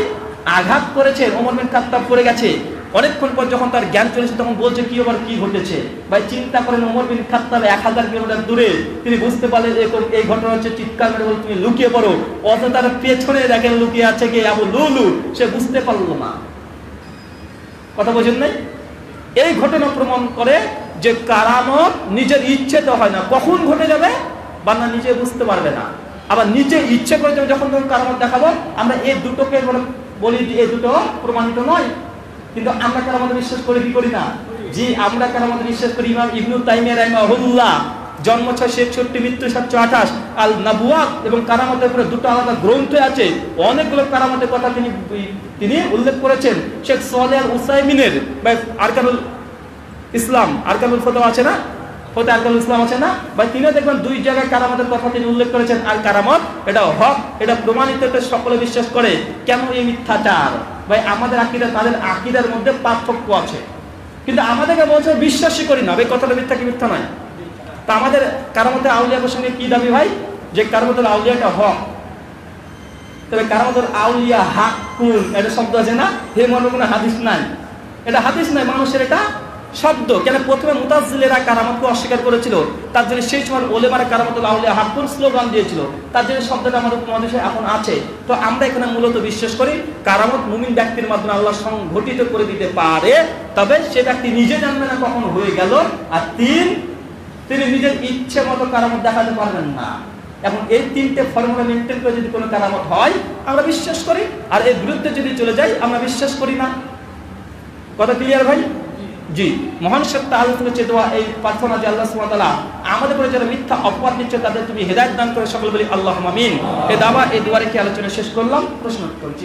A: আঘাত করেছেন, ওমর বিন খাত্তাব পড়ে গেছে। অনেকক্ষণ পর যখন তার জ্ঞান চলেছে তখন বলছে কি আবার কি ঘটেছে। ভাই চিন্তা করেন, ওমর বিন খাত্তাব 1000 কিলোমিটার দূরে, তিনি বুঝতে পারলেন এই ঘটনা হচ্ছে, চিৎকার মেরে বলে তুমি লুকিয়ে পড়ো। অথচ তার পেছনে দেখেন লুকিয়ে আছে কে, আবু লুলু। সে বুঝতে পারলো না। কথা বোঝেন নাই? এই ঘটনা প্রমাণ করে যে কারামত নিজের ইচ্ছেতে হয় না, কখন ঘটে যাবে বান্দা নিজে বুঝতে পারবে না। আবার নিজে ইচ্ছে করে যখন তখন কারামত দেখাবো, আমরা এই দুটোকে বলি এই দুটো প্রমাণিত নয়, কিন্তু আমরা কারামতে বিশ্বাস করি কি করি না? জি, আমরা কারামতে বিশ্বাস করি। ইমাম ইবনু তাইমিয়া রাহিমাহুল্লাহ, জন্ম 661, মৃত্যু 728, আল নাবুয়াত এবং কারামতের উপরে দুটো আলাদা গ্রন্থ আছে। অনেকগুলো কারামতের কথা তিনি উল্লেখ করেছেন। শেখ সালেহ আল উসাইমিনের আরকানুল ইসলাম, আরকানুল ফতোয়া আছে না, ফতোয়া আরকানুল ইসলাম আছে না ভাই, তিনিও দেখবেন 2 জায়গায় কারামতের কথা তিনি উল্লেখ করেছেন। আর কারামত এটা হক, এটা প্রমাণিত, এটা সকলে বিশ্বাস করে। কেন এই মিথ্যাচার? ভাই আমাদের আকীদা তাদের আকীদার মধ্যে পার্থক্য আছে, কিন্তু আমাদেরকে বলছে বিশ্বাসই করি না। ভাই কথাটা মিথ্যা কি মিথ্যা নয়? তা আমাদের কারামতের আউলিয়ার সঙ্গে কি দাবি ভাই? যে কারামতের আউলিয়াটা হক। তবে কারামতের আউলিয়া হাক্কুন এটা শব্দ আছে না, হে মনে কোনো হাদিস নাই, এটা হাদিস নাই, মানুষের এটা শব্দ। কেন প্রথমে মুতাজিলেরা কারামতকে অস্বীকার করেছিল, তার জন্য সেই সময় ওলেমারা কারামতুল আউলিয়া হাক্কুন স্লোগান দিয়েছিল, তার জন্য শব্দটা আমাদের উপমহাদেশে এখন আছে। তো আমরা এখানে মূলত বিশ্বাস করি কারামত মুমিন ব্যক্তির মাধ্যমে আল্লাহ সংঘটিত করে দিতে পারে, তবে সে ব্যক্তি নিজে জানবে না কখন হয়ে গেল। আর তিনি নিজের ইচ্ছে মতো কারামত দেখাতে পারবেন না। এখন এই 3টে ফর্মুলা মেনটেন করে যদি কোনো কারামত হয় আমরা বিশ্বাস করি, আর এর বিরুদ্ধে যদি চলে যাই আমরা বিশ্বাস করি না। কথা ক্লিয়ার ভাই? জি, মহান সত্তা আলোচনা চেতোয়া এই প্রার্থনা যে আল্লাহ সুবহানাহু ওয়া তাআলা আমাদের উপরে যারা মিথ্যা অপবাদ দিচ্ছে তাদের তুমি হেদায়েত দান করে, সকলে বলি আল্লাহুম্মা আমিন। এই দাওয়া এই দুয়ারে কি আলোচনা শেষ করলাম, প্রশ্ন করছি।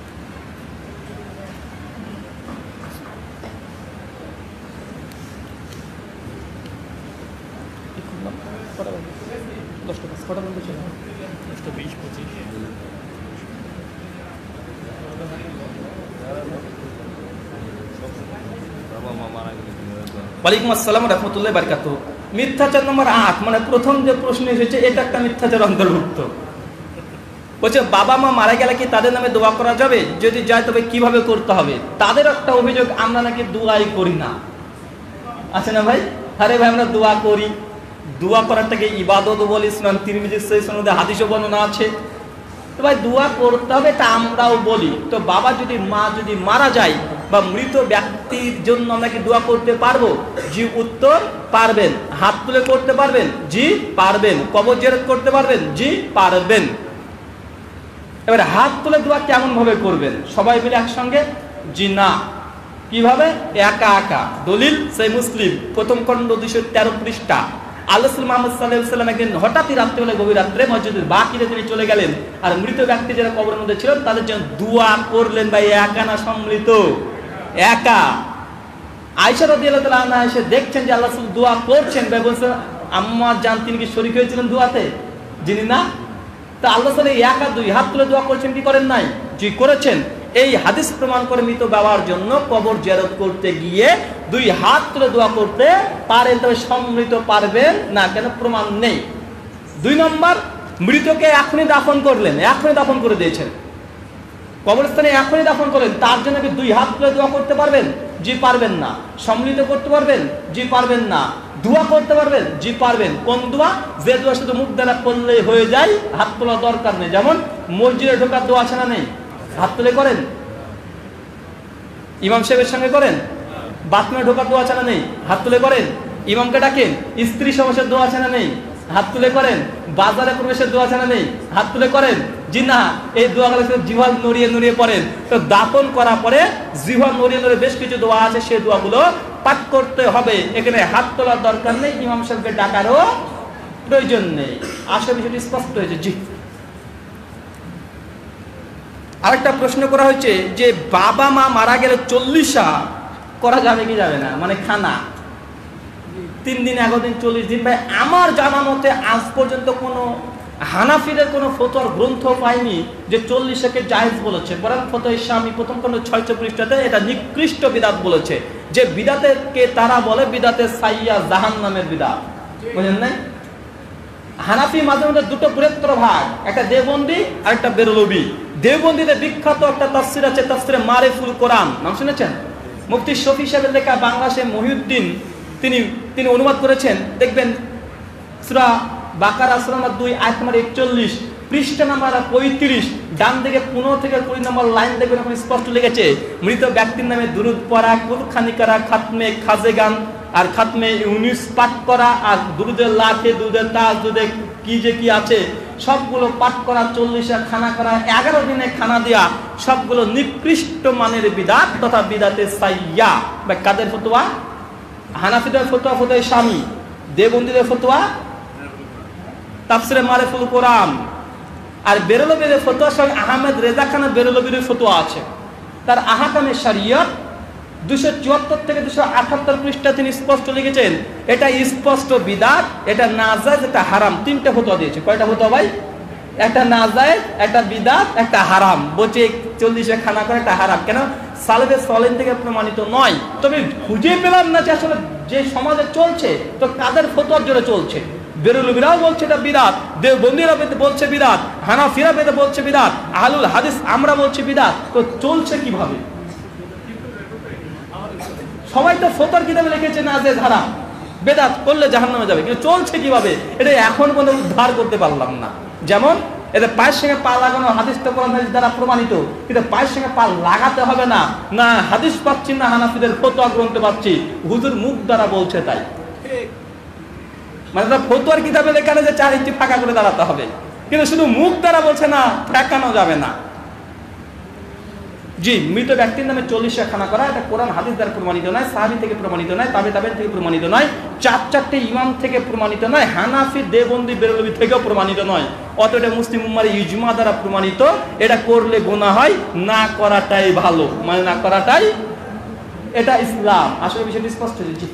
A: ওয়ালাইকুম আসসালাম রাহমাতুল্লাহি বারাকাতুহু। মিথ্যাচার নম্বর 8, মানে প্রথম যে প্রশ্ন এসেছে এটা একটা মিথ্যাচার অন্তর্ভুক্ত। বলছে বাবা মা মারা গেলে কি তাদের নামে দোয়া করা যাবে? যদি যায় তবে কিভাবে করতে হবে? তাদের একটা অভিযোগ আমরা নাকি দোয়াই করি না, আছে না ভাই? আরে ভাই আমরা দোয়া করি, দোয়া করাটাকে ইবাদত বলে ইসলাম তিরমিজি সহিহ সনদে হাদিসে বর্ণনা আছে। তো ভাই দোয়া করতে হবে তা আমরাও বলি। তো বাবা যদি মা যদি মারা যায় বা মৃত ব্যক্তির জন্য আমরা কি দোয়া করতে পারবো? জি, উত্তর পারবেন। হাত তুলে করতে পারবেন? জি পারবেন। কবর জিয়ারত করতে পারবেন? জি পারবেন। এবার হাত তুলে দোয়া কেমন ভাবে করবেন? সবাই মিলে একসঙ্গে? জি না। কিভাবে? একা একা। দলিল সেই মুসলিম প্রথম খণ্ড 213 পৃষ্ঠা। আল্লাহ মুহাম্মদ সাল্লাল্লাহু আলাইহি ওয়াসাল্লাম একদিন হঠাৎই রাত্রিবেলা গভীর রাত্রে মসজিদের বাকিতে তিনি চলে গেলেন, আর মৃত ব্যক্তি যারা কবরের মধ্যে ছিলেন তাদের জন্য দোয়া করলেন। ভাই একা না সম্মিলিত? একা। আয়েশা রাদিয়াল্লাহু তাআলা আনহা এসে দেখছেন যে আল্লাহ রাসূল দোয়া করছেন। ভাই বলছেন আম্মা জান তিনি কি শরীক হয়েছিলেন দোয়াতে? যিনি না। তা আল্লাহ রাসূল একা 2 হাত তুলে দোয়া করছেন কি করেন নাই? জি করেছেন। এই হাদিস প্রমাণ করে মৃত বাবার জন্য কবর জিয়ারত করতে গিয়ে 2 হাত তুলে দোয়া করতে পারেন, তবে সম্মিলিত পারবেন না, কেন? প্রমাণ নেই। 2 নম্বর, মৃতকে এখনই দাফন করলেন, এখনই দাফন করে দিয়েছেন, কবরস্থানে এখনই দাফন করেন, তার জন্য কি 2 হাত তুলে দোয়া করতে পারবেন? জি পারবেন না। সম্মিলিত করতে পারবেন? জি পারবেন না। দোয়া করতে পারবেন? জি পারবেন। কোন দোয়া? যে দোয়া শুধু মুখ দ্বারা করলেই হয়ে যায়, হাত তোলা দরকার নেই। যেমন মসজিদে ঢোকার দোয়া আছে না নেই? হাত তুলে করেন। ইমাম সাহেবের সঙ্গে করেন। বাথরুমে ঢোকার দোয়া আছে না নেই? হাত তুলে করেন। ইমামকে ডাকেন। স্ত্রী সমাবেশের দোয়া আছে না নেই? হাত তুলে করেন। বাজারে প্রবেশের দোয়া আছে না নেই? হাত তুলে করেন। জি না। এই দোয়াগুলো জিহ্বা নড়িয়ে নড়িয়ে পড়েন। তো দাফন করার পরে জিহ্বা নড়িয়ে নড়িয়ে বেশ কিছু দোয়া আছে, সেই দোয়াগুলো পাঠ করতে হবে। এখানে হাত তোলার দরকার নেই, ইমাম সাহেবকে ডাকারও প্রয়োজন নেই। আশা বিষয়টি স্পষ্ট হয়েছে। জি। আরেকটা প্রশ্ন করা হয়েছে যে বাবা মা মারা গেলে 40 করা যাবে কি যাবে না, মানে খানা 3 দিন 11 দিন 40 দিন। ভাই আমার জানা মতে আজ পর্যন্ত কোনো হানাফিদের কোনো ফতোয়ার গ্রন্থ পাইনি যে 40কে জায়েজ বলেছে। বরং ফতোয়া ইসলামী প্রথম খণ্ড 600 পৃষ্ঠাতে এটা নিকৃষ্ট বিদআত বলেছে, যে বিদআতকে তারা বলে বিদআতে সাইয়্যা, জাহান্নামের বিদআত। বুঝেন না? হানাফি মাঝে মধ্যে দুটো বৃহত্তর ভাগ, একটা দেওবন্দি আর একটা বেরলভী। দেওবন্দিতে বিখ্যাত একটা তাফসির আছে, তাফসিরে মারিফুল কোরআন, নাম শুনেছেন? মুফতি শফি সাহেবের লেখা, বাংলাদেশে মহিউদ্দিন তিনি অনুবাদ করেছেন। দেখবেন সূরা বাকারা সূরা নম্বর 2 আয়াত নম্বর 41, পৃষ্ঠা নাম্বার 35, ডান দিকে 15 থেকে 20 নম্বর লাইন দেখবেন, ওখানে স্পষ্ট লিখেছে মৃত ব্যক্তির নামে দুরূদ পড়া, কুরআনি করা, খাতমে খাজেগান আর খাতমে ইউনুস পাঠ করা, আর দুরুদের লাখে, দুরুদের তাজ, দুরুদের কি আছে সবগুলো পাঠ করা, 40 খানা করা, 11 দিনে খানা দেওয়া, সবগুলো নিকৃষ্ট মানের বিদআত তথা বিদআতে সাইয়্যা। বা কাদের ফতোয়া? হানাফিদের ফতোয়া ফতোয়া শামী, দেওবন্দীদের ফতোয়া তাফসিরে মারিফুল কোরআন, আর বেরলভীর ফতোয়া সঙ্গে আহমেদ রেজা খানের বেরলভীর ফতোয়া আছে। তার আহকামে শরিয়ত 274 থেকে 278 পৃষ্ঠা তিনি স্পষ্ট লিখেছেন এটা স্পষ্ট বিদআত, এটা নাজায়েজ, এটা হারাম। 3টে ফতোয়া দিয়েছে। কয়টা ফতোয়া ভাই? একটা নাজায়েজ, একটা বিদআত, একটা হারাম। বলছে 40 খানা করে একটা হারাম। কেন? সালেফে সালেহ থেকে প্রমাণিত নয়। তবে খুঁজে পেলাম না যে আসলে যে সমাজে চলছে তো কাদের ফতোয়ার জন্য চলছে। বেরলভীরাও বলছে এটা বিদআত, দেওবন্দীরা বলছে বিদআত, হানাফিরা বলছে বিদআত, আহলুল হাদিস আমরা বলছি বিদআত। তো চলছে কিভাবে? সবাই তো ফতোয়ার কিতাবে লিখেছে নাজায়েজ হারাম, বেদাত করলে জাহান্নামে যাবে, কিন্তু চলছে কিভাবে এটা এখন পর্যন্ত উদ্ধার করতে পারলাম না। যেমন এদের পায়ের সঙ্গে পা লাগানো হাদিস তো কোরআন হাদিস দ্বারা প্রমাণিত, কিন্তু পায়ের সঙ্গে পা লাগাতে হবে না, না হাদিস পাচ্ছি না হানাফিদের ফতোয়া গ্রন্থে পাচ্ছি, হুজুর মুখ দ্বারা বলছে তাই। মানে ফতোয়ার কিতাবে লেখা যে 4 ইঞ্চি ফাঁকা করে দাঁড়াতে হবে, কিন্তু শুধু মুখ দ্বারা বলছে না, ঠেকানো যাবে না। জি, মৃত ব্যক্তির নামে 40 খানা করা এটা কোরআন হাদিস দ্বারা প্রমাণিত নয়, সাহাবী থেকে প্রমাণিত নয়, তাবেঈন থেকে প্রমাণিত নয়, 4 ইমাম থেকে প্রমাণিত নয়, হানাফি, দেওবন্দি, বেরলভী থেকেও প্রমাণিত নয়। অতএব এটা মুসলিম উম্মাহর ইজমা দ্বারা প্রমাণিত। এটা করলে গুনাহ হয়, না করাটাই ভালো, মানে না করাটাই এটা ইসলাম। আসলে বিষয়টি স্পষ্ট। জি,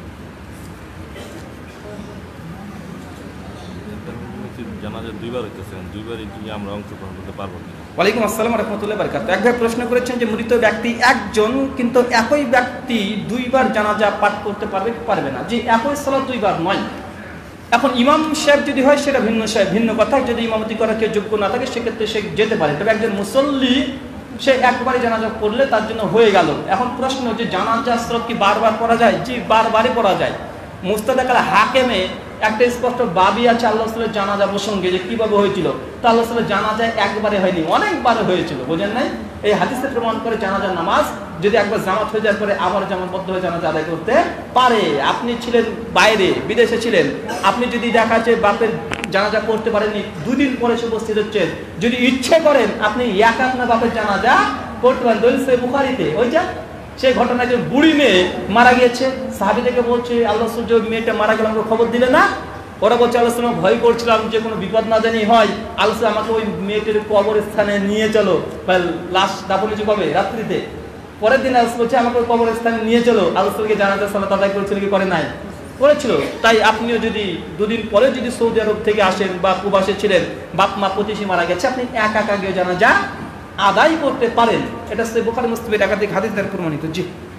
B: জানাজা দুইবার হইতেছে, দুইবারই কি আমরা অংশগ্রহণ করতে পারবো কিনা?
A: ওয়ালাইকুম আসসালাম ওয়া রাহমাতুল্লাহি ওয়া বারাকাতুহু। এক ভাই প্রশ্ন করেছেন যে মৃত ব্যক্তি একজন, কিন্তু একই ব্যক্তি দুইবার জানাজা পাঠ করতে পারবে কি পারবে না? জি, একই সালাত দুইবার নয়। এখন ইমাম সাহেব যদি হয় সেটা ভিন্ন কথা। যদি ইমামতি করার কেউ যোগ্য না থাকে সেক্ষেত্রে সে যেতে পারে। তবে একজন মুসল্লি সে একবারই জানাজা পড়লে তার জন্য হয়ে গেল। এখন প্রশ্ন যে জানাজা সালাত কি বারবার পড়া যায়? জি, বারবারই পড়া যায়। মুস্তাদরাক আল হাকিমে একটা স্পষ্ট বাবি আছে আল্লাহ রাসূলের জানাজা প্রসঙ্গে, যে কিভাবে হয়েছিল। তো আল্লাহ রাসূলের জানাজা একবারে হয়নি, অনেকবার হয়েছিল। বোঝেন নাই? এই হাদিসে প্রমাণ করে জানাজার নামাজ যদি একবার জামাত হয়ে যাওয়ার পরে আবার জামাতবদ্ধ হয়ে জানাজা আদায় করতে পারে। আপনি ছিলেন বাইরে, বিদেশে ছিলেন, আপনি যদি দেখা যায় বাপের জানাজা করতে পারেননি, 2 দিন পরে সে উপস্থিত হচ্ছেন, যদি ইচ্ছে করেন আপনি একা আপনার বাপের জানাজা করতে পারেন। দলিল সহিহ বুখারীতে ওই যে সেই ঘটনায় যে বুড়ি মেয়ে মারা গিয়েছে, সাহাবী থেকে বলছে আল্লাহ রাসূল যে মেয়েটা মারা গেল আমাকে খবর দিলে না? ওরা বলছে আল্লাহ রাসূল ভয় করছিলাম যে কোনো বিপদ না জানি হয়, আল্লাহ রাসূল আমাকে ওই মেয়েটির কবরস্থানে নিয়ে চলো, বা লাশ দাফন কবে? রাত্রিতে। পরের দিন আল্লাহ রাসূল বলছে আমাকে ওই কবরস্থানে নিয়ে চলো। আল্লাহ রাসূলকে জানাজা সালাত আদায় করেছিল কি করে নাই? করেছিল। তাই আপনিও যদি 2 দিন পরে যদি সৌদি আরব থেকে আসেন বা প্রবাসে ছিলেন, বাপ মা প্রতিবেশী মারা গেছে, আপনি একা গিয়ে জানাজা আদায় করতে পারেন। এটা সহিহ বুখারী মুসলিমের একাধিক হাদিস দ্বারা প্রমাণিত। জি,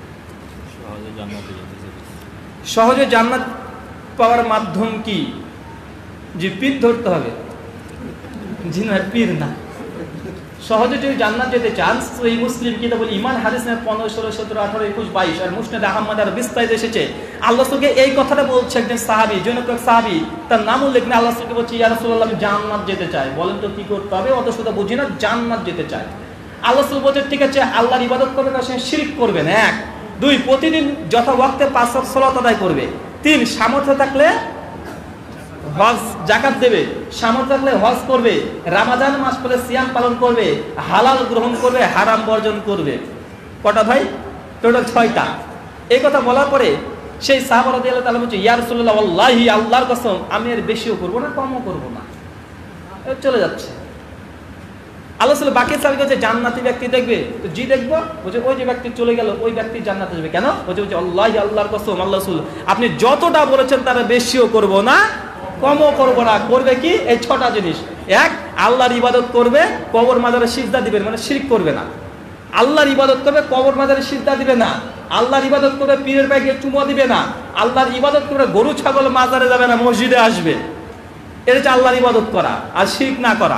A: সহজে জান্নাত পাওয়ার মাধ্যম কি? জি, পীর ধরতে হবে। জি না, পীর না। সহজে যদি জান্নাত যেতে চান, সহিহ মুসলিম কিতাবুল ঈমান হাদিস নম্বর 15, 16, 17, 18, 21, 22 আর মুসনাদ আহমদ আর বিস্তারিত এসেছে। আল্লাহ রাসূলকে এই কথাটা বলছে একজন সাহাবী, জনৈক সাহাবী, তার নাম উল্লেখ নেই। আল্লাহ রাসূলকে বলছে ইয়া রাসূলুল্লাহ আমি জান্নাত যেতে চাই। বলেন তো কি করতে হবে? অত শুধু বুঝি না, জান্নাত যেতে চাই। আল্লাহ রাসূল বলছে ঠিক আছে, আল্লাহর ইবাদত করবে, তার সঙ্গে শিরক করবে না। 1, 2 প্রতিদিন যথা ওয়াক্তে 5 ওয়াক্ত সালাত আদায় করবে। 3 সামর্থ্য থাকলে হজ যাকাত দেবে, সামর্থ্য থাকলে হজ করবে, রমজান মাস পড়লে সিয়াম পালন করবে, হালাল গ্রহণ করবে, হারাম বর্জন করবে। কটা ভাই? টোটাল 6টা। এই কথা বলার পরে সেই সাহাবা রাদিয়াল্লাহু তাআলা বলছে ইয়া রাসূলুল্লাহ ওয়াল্লাহি আল্লাহর কসম আমি এর বেশিও করব না, কমও করব না। চলে যাচ্ছে। আল্লাহ রাসূল বাকি সাহাবী বলছে জান্নাতি ব্যক্তি দেখবে? তো জি দেখবো। বলছে ওই যে ব্যক্তি চলে গেল ওই ব্যক্তি জান্নাতে যাবে। কেন? বলছে আল্লাহি আল্লাহর কসম আল্লাহ রাসূল আপনি যতটা বলেছেন তার বেশিও করব না, কমও করবো না। করবে কি? এই 6টা জিনিস। 1, আল্লাহর ইবাদত করবে, কবর মাজারে সিজদা দিবে, মানে শিরক করবে না। আল্লাহর ইবাদত করবে, কবর মাজারে সিজদা দিবে না। আল্লাহর ইবাদত করবে, পীরের পায়ে গিয়ে চুমো দিবে না। আল্লাহর ইবাদত করবে, গরু ছাগল মাজারে যাবে না, মসজিদে আসবে। এটা হচ্ছে আল্লাহর ইবাদত করা আর শিরক না করা।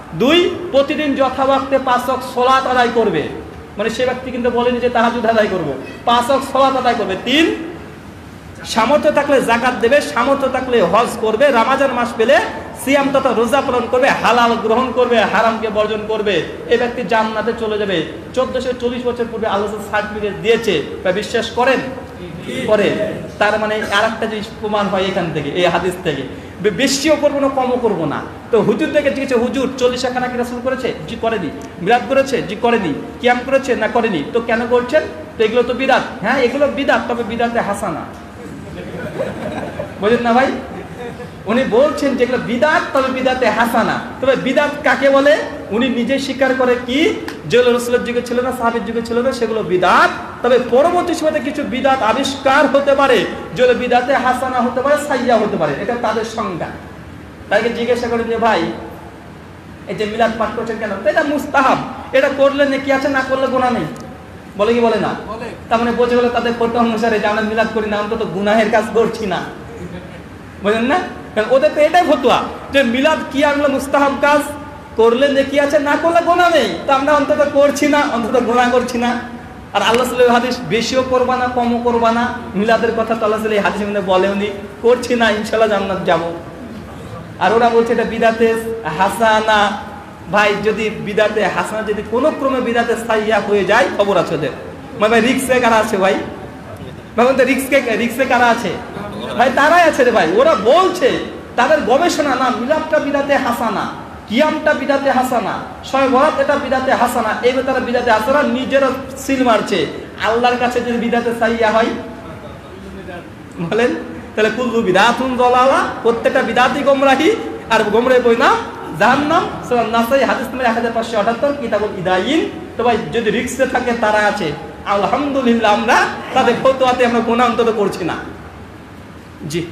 A: 2 প্রতিদিন যথাওয়াক্তে 5 ওয়াক্ত সালাত আদায় করবে, মানে সে ব্যক্তি কিন্তু বলেনি যে তাহাজ্জুদ আদায় করব, 5 ওয়াক্ত সালাত আদায় করবে। 3 সামর্থ্য থাকলে যাকাত দেবে, সামর্থ্য থাকলে হজ করবে, রমজান মাস পেলে সিয়াম তথা রোজা পালন করবে, হালাল গ্রহণ করবে, হারামকে বর্জন করবে, এই ব্যক্তি জান্নাতে চলে যাবে। 1440 বছর পূর্বে আল্লাহ সার্টিফিকেট দিয়েছে, বা বিশ্বাস করেন? করে। তার মানে আরেকটা জিনিস প্রমাণ হয় এখান থেকে, এই হাদিস থেকে, বেশিও করবো না কমও করবো না। তো হুজুর থেকে জিজ্ঞেস, হুজুর 40 খানা কি রাসূল করেছে? জি করেনি। বিরাত করেছে? জি করেনি। কিয়াম করেছে? না করেনি। তো কেন করছেন? তো এগুলো তো বিদাত। হ্যাঁ এগুলো বিদাত, তবে বিদাতে হাসানা, বুঝলেন না ভাই? উনি বলছেন যেগুলো বিদাত, তবে বিদাতে হাসানা। তবে বিদাত কাকে বলে? উনি নিজে স্বীকার করে কি, যেগুলো রাসূলের যুগে ছিল না, সাহাবীর যুগে ছিল না, সেগুলো বিদাত। তবে পরবর্তী সময়ে কিছু বিদাত আবিষ্কার হতে পারে, যেগুলো বিদাতে হাসানা হতে পারে, সাইয়্যা হতে পারে, এটা তাদের সংজ্ঞা। তাকে জিজ্ঞাসা করেন যে ভাই এই যে মিলাদ পাঠ করছেন কেন? এটা মুস্তাহাব, এটা করলে নেকি আছে, না করলে গুনাহ নেই। বলে কি বলে না? তার মানে বোঝা গেল তাদের ফতোয়া অনুসারে যে আমরা মিলাদ করি না, অন্তত গুনাহের কাজ করছি না, বুঝলেন না? কারণ ওদের তো এটাই ফতোয়া যে মিলাদ কি আনলো মুস্তাহাব কাজ, করলে নেকি আছে, না করলে গুনাহ নেই। তো আমরা অন্তত করছি না, অন্তত গুনাহ করছি না। আর আল্লাহ সাল্লাল্লাহু হাদিস বেশিও করবা না কমও করবা না, মিলাদের কথা তো আল্লাহ সাল্লাল্লাহু হাদিসের মধ্যে বলেওনি, করছি না ইনশাআল্লাহ জান্নাত যাব। আর ওরা বলছে এটা বিদাতে হাসানা। ভাই যদি বিদাতে হাসানা যদি কোনো ক্রমে বিদাতে সাইয়্যা হয়ে যায়, খবর আছে ওদের। ভাই রিস্কে কারা আছে ভাই? ভাই রিস্কে কারা আছে ভাই? তারাই আছে রে ভাই। ওরা বলছে, তাদের গবেষণা না, মিলাদটা বিদাতে হাসানা, কিয়ামটা বিদাতে হাসানা, শবে বরাত এটা বিদাতে হাসানা, এই তারা বিদাতে হাসানা নিজেরা সিল মারছে। আল্লাহর কাছে যদি বিদাতে সাইয়্যা হয় বলেন, তাহলে কুল্লু বিদাতুন দালালা, প্রত্যেকটা বিদাতই গোমরাহি, আর গোমরাহি পরিণাম জাহান্নাম। সূরা নাসাই হাদিস নম্বর 1578, কিতাবুল ইদায়িন। তো ভাই যদি রিস্কে থাকে তারা আছে, আলহামদুলিল্লাহ আমরা তাদের ফতোয়াতে আমরা গুনাহ অন্তত করছি না। জি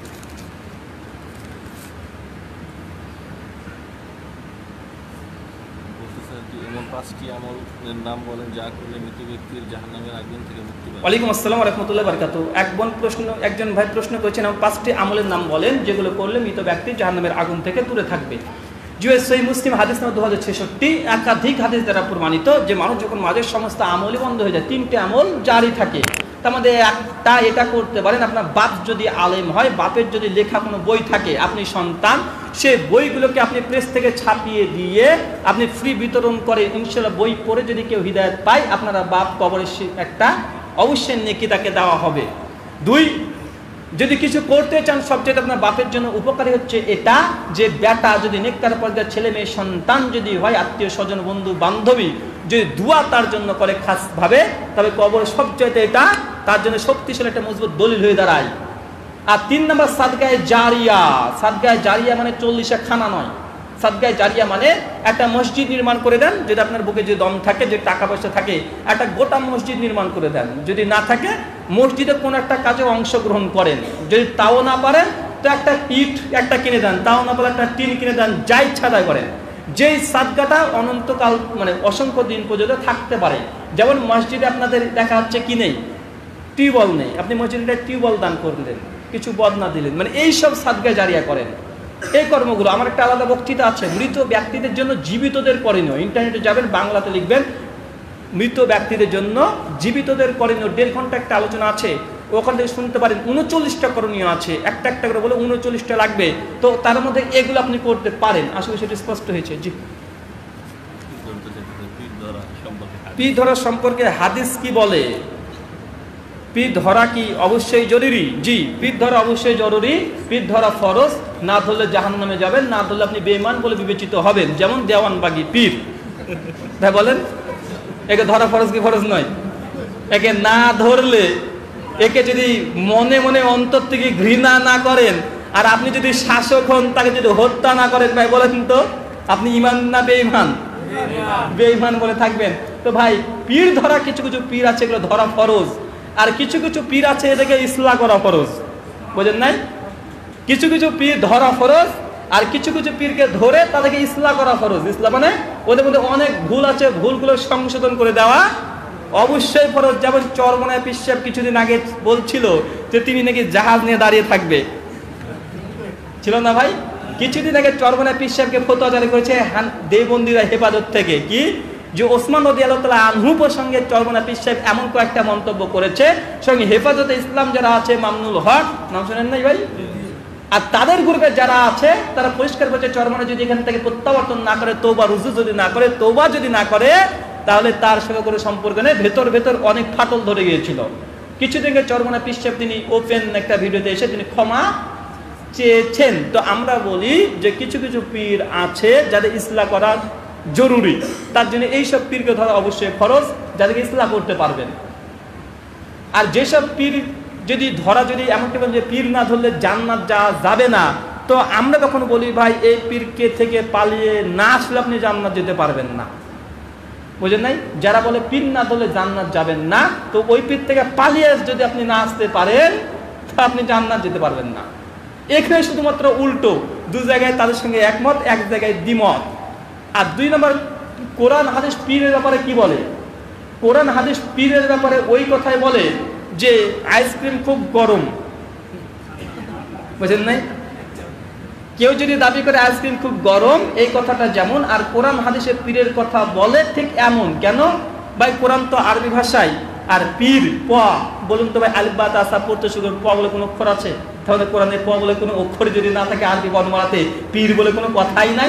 B: এমন 5টি আমলের নাম বলেন যা করলে মৃত ব্যক্তির জাহান্নামের আগুন থেকে মুক্তি পাবে।
A: ওয়ালাইকুম আসসালাম ওয়া রাহমাতুল্লাহি ওয়া বারাকাতুহু। একজন ভাই প্রশ্ন করেছেন, 5টি আমলের নাম বলেন যেগুলো করলে মৃত ব্যক্তি জাহান্নামের আগুন থেকে দূরে থাকবে। সহিহ মুসলিম হাদিস নম্বর 2066, একাধিক হাদিস দ্বারা প্রমাণিত যে মানুষ যখন মাঝের সমস্ত আমলই বন্ধ হয়ে যায়, 3টে আমল জারি থাকে। তার মধ্যে একটা এটা করতে পারেন, আপনার বাপ যদি আলেম হয়, বাপের যদি লেখা কোনো বই থাকে, আপনি সন্তান, সে বইগুলোকে আপনি প্রেস থেকে ছাপিয়ে দিয়ে আপনি ফ্রি বিতরণ করে, ইনশাআল্লাহ বই পড়ে যদি কেউ হিদায়াত পায়, আপনারা বাপ কবরের একটা অবশ্যই নেকি তাকে দেওয়া হবে। 2, যদি কিছু করতে চান, সবচেয়ে আপনার বাপের জন্য উপকারী হচ্ছে এটা যে বেটা যদি নেককার পর্যায়ের ছেলে মেয়ে সন্তান যদি হয়, আত্মীয় স্বজন বন্ধু বান্ধবী যদি দোয়া তার জন্য করে খাসভাবে, তবে কবর সবচেয়ে এটা তার জন্য শক্তিশালী একটা মজবুত দলিল হয়ে দাঁড়ায়। আর 3 নম্বর সাদগায়ে জারিয়া। সাদগায়ে জারিয়া মানে 40 খানা নয়, সাদগায়ে জারিয়া মানে একটা মসজিদ নির্মাণ করে দেন, যদি আপনার বুকে যে দম থাকে, যে টাকা পয়সা থাকে, একটা গোটা মসজিদ নির্মাণ করে দেন। যদি না থাকে, মসজিদে কোনো একটা কাজে অংশগ্রহণ করেন। যদি তাও না পারেন তো একটা ইট একটা কিনে দেন, তাও না পারে একটা টিন কিনে দেন, যা ইচ্ছা তাই করেন। যেই সাদগাটা অনন্তকাল মানে অসংখ্য দিন পর্যন্ত থাকতে পারে। যেমন মসজিদে আপনাদের দেখা যাচ্ছে কি নেই, টিউবওয়েল নেই, আপনি মসজিদে টিউবওয়েল দান করলেন, কিছু বদনা দিলেন, মানে এইসব সাদগায়ে জারিয়া করেন। এই কর্মগুলো, আমার একটা আলাদা বক্তৃতা আছে মৃত ব্যক্তিদের জন্য জীবিতদের করণীয়, ইন্টারনেটে যাবেন, বাংলাতে লিখবেন মৃত ব্যক্তিদের জন্য জীবিতদের করণীয়, 1.5 ঘন্টা একটা আলোচনা আছে, ওখান থেকে শুনতে পারেন। 39টা করণীয় আছে, একটা একটা করে বলে 39টা লাগবে। তো তার মধ্যে এগুলো আপনি করতে পারেন। আসলে সেটা স্পষ্ট হয়েছে। জি, পীর ধরা সম্পর্কে হাদিস কি বলে? পীর ধরা কি অবশ্যই জরুরি? জি, পীর ধরা অবশ্যই জরুরি। পীর ধরা ফরজ, না ধরলে জাহান্নামে যাবেন, না ধরলে আপনি বেঈমান বলে বিবেচিত হবেন। যেমন দেওয়ানবাগী পীর, তাই বলেন, একে ধরা ফরজ কি ফরজ নয়? একে না ধরলে, একে যদি মনে মনে অন্তর থেকে ঘৃণা না করেন, আর আপনি যদি শাসক হন, তাকে যদি হত্যা না করেন, ভাই বলেন তো আপনি ইমান না বেঈমান? বেঈমান বলে থাকবেন। তো ভাই পীর ধরা, কিছু কিছু পীর আছে এগুলো ধরা ফরজ, আর কিছু কিছু পীর আছে এদেরকে ইসলাহ করা ফরজ। বোঝেন নাই? কিছু কিছু পীর ধরা ফরজ, আর কিছু কিছু পীরকে ধরে তাদেরকে ইসলাহ করা ফরজ। ইসলাম মানে ওদের মধ্যে অনেক ভুল আছে, ভুলগুলো সংশোধন করে দেওয়া অবশ্যই ফরজ। যেমন চরমনায় পীর সাহেব কিছুদিন আগে বলছিল যে তিনি নাকি জাহাজ নিয়ে দাঁড়িয়ে থাকবে, ছিল না ভাই? কিছুদিন আগে চরমনাই পীর সাহেবকে ফতোয়া জারি করেছে দেওবন্দিরা হেফাজত থেকে, কি যে ওসমান রাদিয়াল্লাহু তাআলা আনহু প্রসঙ্গে চরমনাই পীর সাহেব এমন কয়েকটা মন্তব্য করেছে, সঙ্গে হেফাজতে ইসলাম যারা আছে, মামনুল হক নাম শুনেন নাই ভাই, আর তাদের গ্রুপে যারা আছে তারা পরিষ্কার করছে চরমনাই যদি এখান থেকে প্রত্যাবর্তন না করে, তওবা রুজু যদি না করে, তওবা যদি না করে, তাহলে তার সঙ্গে কোনো সম্পর্ক নেই। ভেতর ভেতর অনেক ফাটল ধরে গিয়েছিল। কিছুদিন আগে চরমনাই পীর সাহেব তিনি ওপেন একটা ভিডিওতে এসে তিনি ক্ষমা চেয়েছেন। তো আমরা বলি যে কিছু কিছু পীর আছে যাদের ইসলাহ করা জরুরি, তার জন্য এইসব পীরকে ধরা অবশ্যই ফরজ, যাদেরকে ইসলাহ করতে পারবেন। আর যেসব পীর যদি ধরা, যদি এমনকি যে পীর না ধরলে জান্নাত যাবে না, তো আমরা তখন বলি ভাই এই পীরকে থেকে পালিয়ে না আসলে আপনি জান্নাত যেতে পারবেন না। বুঝেন নাই? যারা বলে পীর না ধরলে জান্নাত যাবেন না, তো ওই পীর থেকে পালিয়ে যদি আপনি না আসতে পারেন, তো আপনি জান্নাত যেতে পারবেন না। এখানে শুধুমাত্র উল্টো, দু জায়গায় তাদের সঙ্গে একমত, এক জায়গায় দ্বিমত। আর 2 নম্বর, কোরআন হাদিস পীরের ব্যাপারে কি বলে? কোরআন হাদিস পীরের ব্যাপারে ওই কথাই বলে যে আইসক্রিম খুব গরম। বুঝেন নাই? কেউ যদি দাবি করে আইসক্রিম খুব গরম, এই কথাটা যেমন, আর কোরআন হাদিসে পীরের কথা বলে ঠিক এমন। কেন ভাই? কোরআন তো আরবি ভাষায়, আর পীর প, বলুন তো ভাই, আলিফ বা তা সা পড়তে শুরু প বলে কোনো অক্ষর আছে? তাহলে কোরআনে প বলে কোনো অক্ষর যদি না থাকে আরবি বর্ণমালাতে, পীর বলে কোনো কথাই নাই।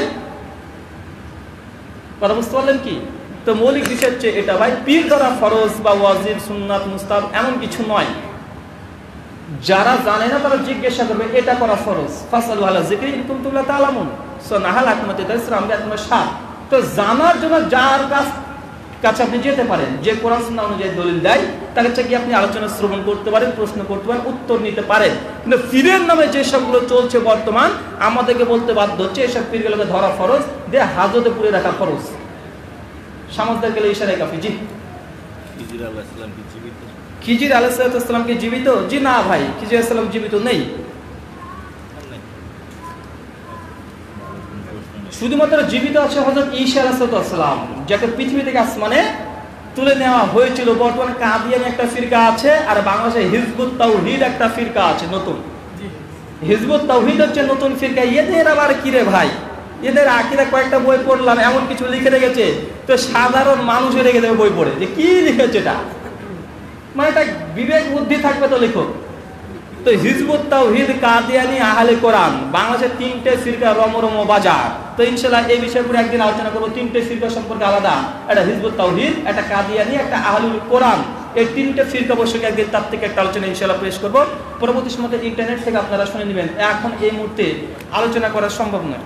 A: কথা বুঝতে পারলেন কি? তো মৌলিক বিষয় হচ্ছে এটা ভাই, পীর ধরা ফরজ বা ওয়াজিব, সুন্নাত, মুস্তাহাব এমন কিছু নয়। যারা জানে না তারা জিজ্ঞাসা করবে এটা করা ফরজ। ফাসালু আলা যিকরি ইন কুনতুম লা তা'লামুন, সূরা নাহাল 7। তো জানার জন্য যার কাছে আপনি যেতে পারেন, যে কোরআন সুন্নাহ অনুযায়ী দলিল দেয়, তার কাছে গিয়ে আপনি আলোচনা শ্রবণ করতে পারেন, প্রশ্ন করতে পারেন, উত্তর নিতে পারেন। কিন্তু পীরের নামে যে সবগুলো চলছে বর্তমান, আমাদেরকে বলতে বাধ্য হচ্ছে এসব পীরগুলোকে ধরা ফরজ, দিয়ে হাজতে পুরে রাখা ফরজ। সমাজদার গেলে ইশারায় কাফি। জি,
B: খিজির আলাইহিস সালাম কি জীবিত?
A: খিজির আলাইহিস সালাম কি জীবিত? জি না ভাই, খিজির আলাইহিস সালাম জীবিত নেই। শুধুমাত্র জীবিত আছে হযরত ঈসা আলাইহিস সালাম, যাকে পৃথিবী থেকে আসমানে তুলে নেওয়া হয়েছিল। বর্তমানে কাদিয়ানী একটা ফিরকা আছে, আর বাংলাদেশে হিজবুত তাওহীদ একটা ফিরকা আছে নতুন। হিজবুত তাওহীদ হচ্ছে নতুন ফিরকা। এদের আবার কি রে ভাই, এদের আকীদা কয়েকটা বই পড়লাম, এমন কিছু লিখে রেখেছে, তো সাধারণ মানুষে রেখে দেবে বই পড়ে যে কি লিখেছে এটা, মানে একটা বিবেক বুদ্ধি থাকবে তো লেখো। তো হিজবুত তাওহীদ, কাদিয়ানী, আহলে কোরআন, বাংলাদেশের 3টে ফিরকা রমরম বাজার। তো ইনশাআল্লাহ এই বিষয়ে পুরো একদিন আলোচনা করবো। 3টে ফিরকা সম্পর্কে আলাদা, একটা হিজবুত তাওহীদ, একটা কাদিয়ানী, একটা আহলুল কোরআন। এই 3টে ফিরকা বসে একদিন তার থেকে একটা আলোচনা ইনশাআল্লাহ পেশ করবো। পরবর্তী সময় ইন্টারনেট থেকে আপনারা শুনে নেবেন, এখন এই মুহূর্তে আলোচনা করা সম্ভব নয়।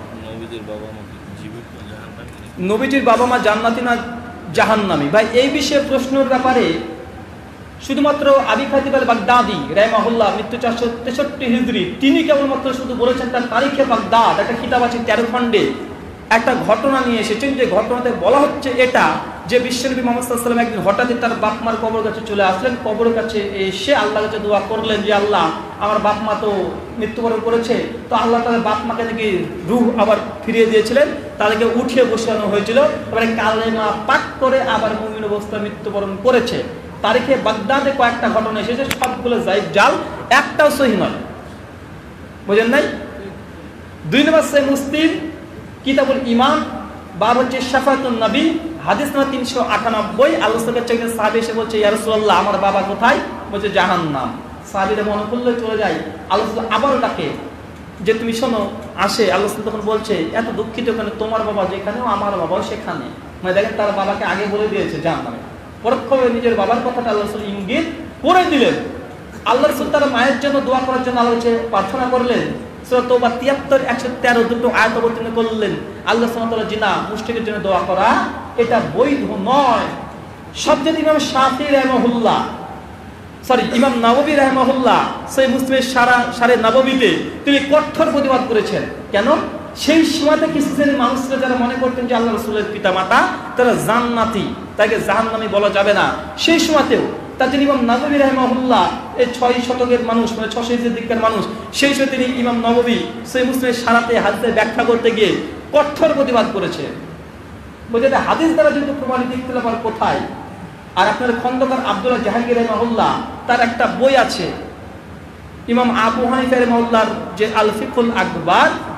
A: নবীজির বাবা মা জান্নাতি না জাহান্নামী? ভাই এই বিষয়ে প্রশ্নের ব্যাপারে শুধুমাত্র আবি খাতিব আল বাগদাদি রাহিমাহুল্লাহ, মৃত্যু 463 হিজরি, তিনি কেবলমাত্র শুধু বলেছেন তার তারিখে বাগদাদ, একটা কিতাব আছে 13 খণ্ডে, একটা ঘটনা নিয়ে এসেছেন। যে ঘটনাতে বলা হচ্ছে এটা যে বিশ্বনবী মুহাম্মদ সাল্লাল্লাহু আলাইহি ওয়াসাল্লাম একদিন হঠাৎই তার বাপ মার কবর কাছে চলে আসলেন। কবরের কাছে এসে আল্লাহর কাছে দোয়া করলেন যে আল্লাহ, আমার বাপ মা তো মৃত্যুবরণ করেছে, তো আল্লাহ তাদের বাপ মাকে নাকি রূহ আবার ফিরিয়ে দিয়েছিলেন, তাদেরকে উঠিয়ে বসানো হয়েছিল, এবারে কালেমা পাঠ করে আবার মুমিন অবস্থায় মৃত্যুবরণ করেছে। তারিখে বাগদাদে কয়েকটা ঘটনা এসেছে, সবগুলো জায়েদ জাল, একটাও সহিহ নয়। বুঝেন নাই? 2 নম্বর সহিহ মুসলিম কিতাবুল ঈমান, বাব হচ্ছে শাফাআতুন নবী, হাদিস নম্বর 398। আল্লাহ সাল্লাল্লাহু আলাইহি সাহাবী এসে বলছে, ইয়া রাসূলুল্লাহ, আমার বাবা কোথায়? বলছে জাহান্নাম। সাহাবীরা মনে করলে চলে যায়, আল্লাহ আবারও ডাকে যে তুমি শোনো, আসে। আল্লাহ তখন বলছে, এত দুঃখিত কেন, তোমার বাবা যেখানেও আমার বাবাও সেখানে। মানে দেখেন, তার বাবাকে আগে বলে দিয়েছে জাহান্নামে, পরোক্ষভাবে নিজের বাবার কথাটা আল্লাহ রাসূল ইঙ্গিত করে দিলেন। আল্লাহ রাসূল তার মায়ের জন্য দোয়া করার জন্য আল্লাহর কাছে প্রার্থনা করলেন। সূরা তওবা 73, 113 দুটো আয়াত অবতীর্ণ করলেন। আল্লাহ সুবহানাহু ওয়া তাআলা জিনা মুশরিকের জন্য দোয়া করা এটা বৈধ নয়। সবচেয়ে ইমাম শাফিঈ রাহিমাহুল্লাহ, ইমাম নববী রাহিমাহুল্লাহ সহিহ মুসলিমের সারে নববীতে তিনি কঠোর প্রতিবাদ করেছেন। কেন? সেই সময়তে কিছু শ্রেণীর মানুষরা যারা মনে করতেন যে আল্লাহ রাসূলের পিতা মাতা তারা জান্নাতি, তাকে জাহান্নামী বলা যাবে না, সেই সময়তেও তার জন্য ইমাম নববী রাহিমাহুল্লাহ, এই 6 শতকের মানুষ, মানে 600 হিজরির দিকের মানুষ, সেই সময় তিনি ইমাম নববী সহিহ মুসলিমের সারাতে হাদিসের ব্যাখ্যা করতে গিয়ে কঠোর প্রতিবাদ করেছে। বলছে হাদিস দ্বারা যেহেতু প্রমাণিত, ইখতিলাফ আর কোথায়? আর আপনার খন্দকার আব্দুল্লাহ জাহাঙ্গীর রাহিমাহুল্লাহ, তার একটা বই আছে ইমাম আবু হানিফা রাহিমাহুল্লাহর যে আল ফিকহুল আকবার,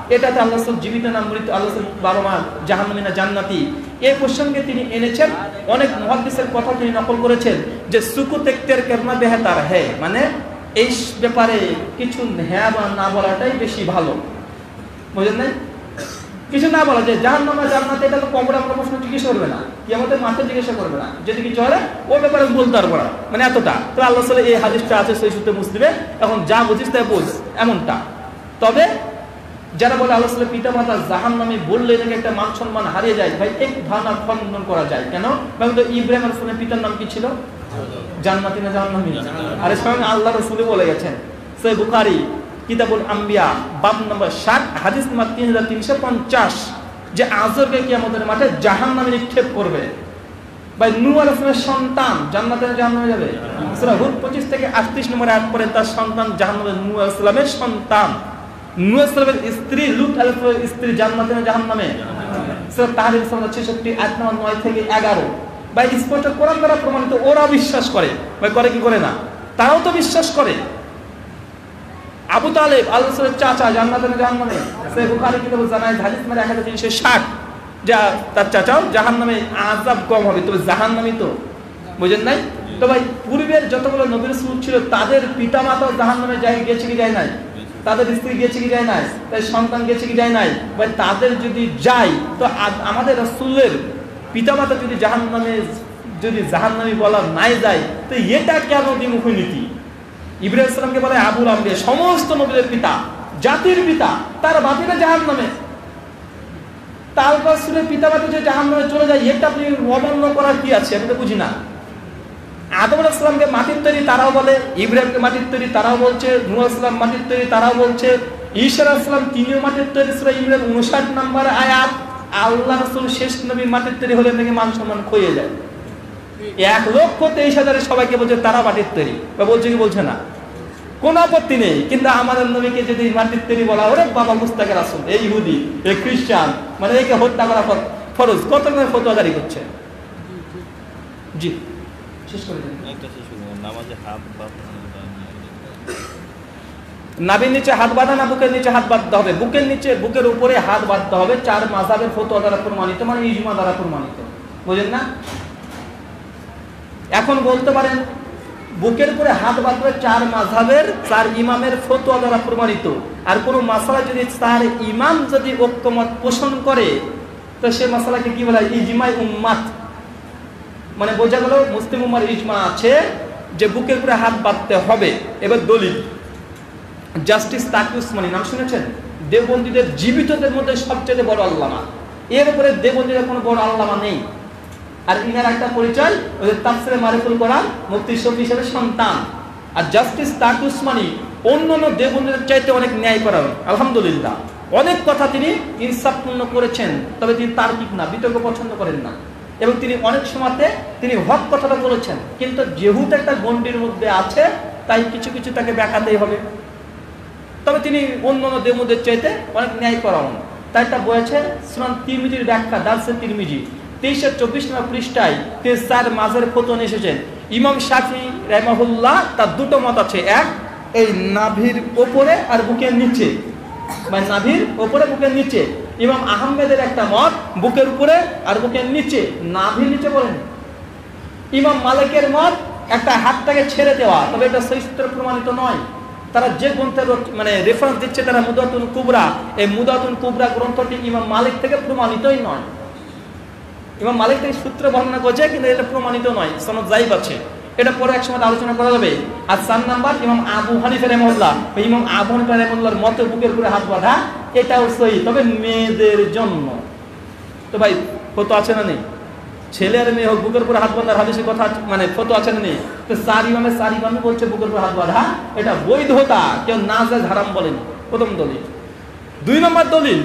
A: এটাতে আল্লাহ রাসূল জীবিত না মৃত, আল্লাহ রাসূল বাবা মা জাহান্নামী না জান্নাতি, এই প্রসঙ্গে তিনি এনেছেন। অনেক মুহাদ্দিসের কথা তিনি নকল করেছেন যে সুকুত ইখতিয়ার করনা বেহতার হ্যায়, মানে এই ব্যাপারে কিছু হ্যাঁ বা না বলাটাই বেশি ভালো। বুঝলেন না? কিছু না বলা, যে জাহান্নাম না জান্নাত এটা তো কবরে আমরা প্রশ্ন জিজ্ঞাসা করবে না, কিয়ামতের মাঠে জিজ্ঞাসা করবে না, যদি কিছু হয় ওই ব্যাপারে বলতে পারবো না, মানে এতটা। তো আল্লাহ সাল্লাল্লাহু এই হাদিসটা আছে সহিহ মুসলিমে, এখন যা বুঝিস তাই বল, এমনটা। তবে যারা বলে আল্লাহ সাল্লাল্লাহু পিতা মাতা জাহান্নামী বললে নাকি একটা মান সম্মান হারিয়ে যায়, ভাই এক ধারণা খণ্ডন করা যায় কেন? কারণ তো ইব্রাহিম আলাইহিস সালামের পিতার নাম কি ছিল? জান্নাতি না জাহান্নামী? আর স্বয়ং আল্লাহ রাসূল বলে গেছেন সহিহ বুখারী কিতাবুল আম্বিয়া বাব নম্বর 60 হাদিস নম্বর 3350 যে আযরকে কিয়ামতের মাঠে জাহান্নামে নিক্ষেপ করবে। ভাই নূহ আলাইহিস সালামের সন্তান জান্নাতে জাহান্নামে যাবে। সূরা হুদ 25 থেকে 38 নম্বর আয়াত পড়েন, তার সন্তান জাহান্নামে, নূহ আলাইহিস সালামের সন্তান। নূহ আলাইহিস সালামের স্ত্রী লূত আলাইহিস সালামের স্ত্রী জান্নাতে না জাহান্নামে? সূরা তাহরিম 66 আয়াত নম্বর 9 থেকে 11। ভাই স্পষ্ট কোরআন দ্বারা প্রমাণিত, ওরা বিশ্বাস করে। ভাই করে কি করে না? তারাও তো বিশ্বাস করে। আবু তালেব আল্লাহ রাসূলের চাচা জান্নাতে না জাহান্নামে? সহিহ বুখারী কিতাবুল জানায়েজ হাদিস নম্বর 1360 যা তার চাচাও জাহান্নামে, আযাব কম হবে, তবে জাহান্নামী তো। বুঝেন নাই? তো ভাই পূর্বের যতগুলো নবী রাসূল ছিল তাদের পিতামাতাও জাহান্নামে গেছে কি যায় নাই? তাদের স্ত্রী গেছে কি যায় নাই? তাই সন্তান গেছে কি যায় নাই? ভাই তাদের যদি যায়, তো আমাদের রাসূলের পিতামাতা যদি জাহান্নামী বলা নাই যায়, তো এটা কেন দ্বিমুখী নীতি? ইব্রাহিম আলাইহিস সালামকে বলে আবুল আম্বিয়া, সমস্ত নবীদের পিতা, জাতির পিতা, তার বাতিরা জাহান্নামে। তার রাসূলের পিতামাতা যে জাহান্নামে চলে যায়, এটা আপনি অমান্য করার কি আছে? আমি তো বুঝি না। আদম আলাইহিস সালামকে মাটির তৈরি তারাও বলে, ইব্রাহিমকে মাটির তৈরি তারাও বলছে, নূহ আলাইহিস সালাম মাটির তৈরি তারাও বলছে, ঈসা আলাইহিস সালাম তিনিও মাটির তৈরি, সূরা ইমরান 59 নম্বর আয়াত। আল্লাহ রাসূল শেষ নবী মাটির তৈরি হলে নাকি মান সম্মান ক্ষয়ে যায়। 1,23,000 সবাইকে বলছে তারা মাটির তৈরি, বা বলছে কি বলছে না? কোন আপত্তি নেই, কিন্তু আমাদের নবীকে যদি মাটির তৈরি বলা, ওরে বাবা মুস্তাকে রাসূল, এই ইহুদি, এই খ্রিস্টান, মানে একে হত্যা করা ফরজ, কত করে ফতোয়া জারি করছে। জি শেষ করে দিন।
B: নামাজে হাত
A: নাভির নিচে হাত বাঁধা না বুকের নিচে হাত বাঁধতে হবে? বুকের নিচে, বুকের উপরে হাত বাঁধতে হবে, 4 মাযহাবের ফতোয়া দ্বারা প্রমাণিত, মানে ইজমা দ্বারা প্রমাণিত। বুঝেন না? এখন বলতে পারেন বুকের উপরে হাত বাঁধবে 4 মাযহাবের 4 ইমামের ফতোয়া দ্বারা প্রমাণিত, আর কোন মাসআলা যদি 4 ইমাম যদি ঐক্যমত পোষণ করে, তো সেই মাসআলাকে কি বলা হয়? ইজমাই উম্মাত। মানে বোঝা গেল মুসলিম উম্মার ইজমা আছে যে বুকের উপরে হাত বাঁধতে হবে। এবার দলিল, জাস্টিস তাকি উসমানী নাম শুনেছেন? দেওবন্দীদের জীবিতদের মধ্যে সবচেয়ে বড় আল্লামা, এর উপরে দেওবন্দীদের কোনো বড় আল্লামা নেই। আর ইনার একটা পরিচয়, ওই তাফসিরে মারিফুল কোরআন মুফতি শফি হিসেবে সন্তান। আর জাস্টিস তাকি উসমানী অন্যান্য দেওবন্দীদের চাইতে অনেক ন্যায়পরায়ণ, আলহামদুলিল্লাহ। অনেক কথা তিনি ইনসাফপূর্ণ করেছেন, তবে তিনি তার্কিক না, বিতর্ক পছন্দ করেন না, এবং তিনি অনেক সময়তে তিনি হক কথাটা বলেছেন, কিন্তু যেহেতু একটা গণ্ডির মধ্যে আছে, তাই কিছু কিছু তাকে দেখাতেই হবে। তবে তিনি অন্যান্য দেওবন্দের চাইতে অনেক ন্যায়পরায়ণ। তাই একটা বলেছে সুনান তিরমিজির ব্যাখ্যা, দারসে তিরমিজি 23-24 নম্বর পৃষ্ঠায় 4 মাযহাবের ফতোয়া নিয়ে এসেছেন। ইমাম শাফি রাহিমাহুল্লাহ তার দুটো মত আছে, এক এই নাভির উপরে আর বুকের নিচে, মানে নাভির উপরে বুকের নিচে। ইমাম আহমেদের একটা মত বুকের উপরে আর বুকের নিচে, নাভির নিচে বলেন। ইমাম মালিকের মত একটা হাতটাকে ছেড়ে দেওয়া, তবে এটা সহিহ সূত্রে প্রমাণিত নয়। তারা যে গ্রন্থের মানে রেফারেন্স দিচ্ছে, তারা মুদাতুল কুবরা, এই মুদাতুল কুবরা গ্রন্থটি ইমাম মালিক থেকে প্রমাণিতই নয়। ইমাম মালিক থেকে সূত্র বর্ণনা করছে, কিন্তু এটা প্রমাণিত নয়, সনদ যায়িফ আছে। এটা পরে একসময় আলোচনা করা যাবে। আর 4 নাম্বার ইমাম আবু হানিফা রাহিমাহুল্লাহ, ইমাম আবু হানিফা রাহিমাহুল্লাহর মতে বুকের উপরে হাত বাঁধা এটাও সহিহ, তবে মেয়েদের জন্য। তো ভাই ফতোয়া আছে না নেই? ছেলে আর মেয়ে হোক, বুকের উপরে হাত বাঁধার হাদিসের কথা মানে ফতোয়া আছে না নেই? তো 4 ইমামে বলছে বুকের উপরে হাত বাঁধা এটা বৈধতা, কেউ না যায় হারাম বলেনি। প্রথম দলিল। 2 নম্বর দলিল,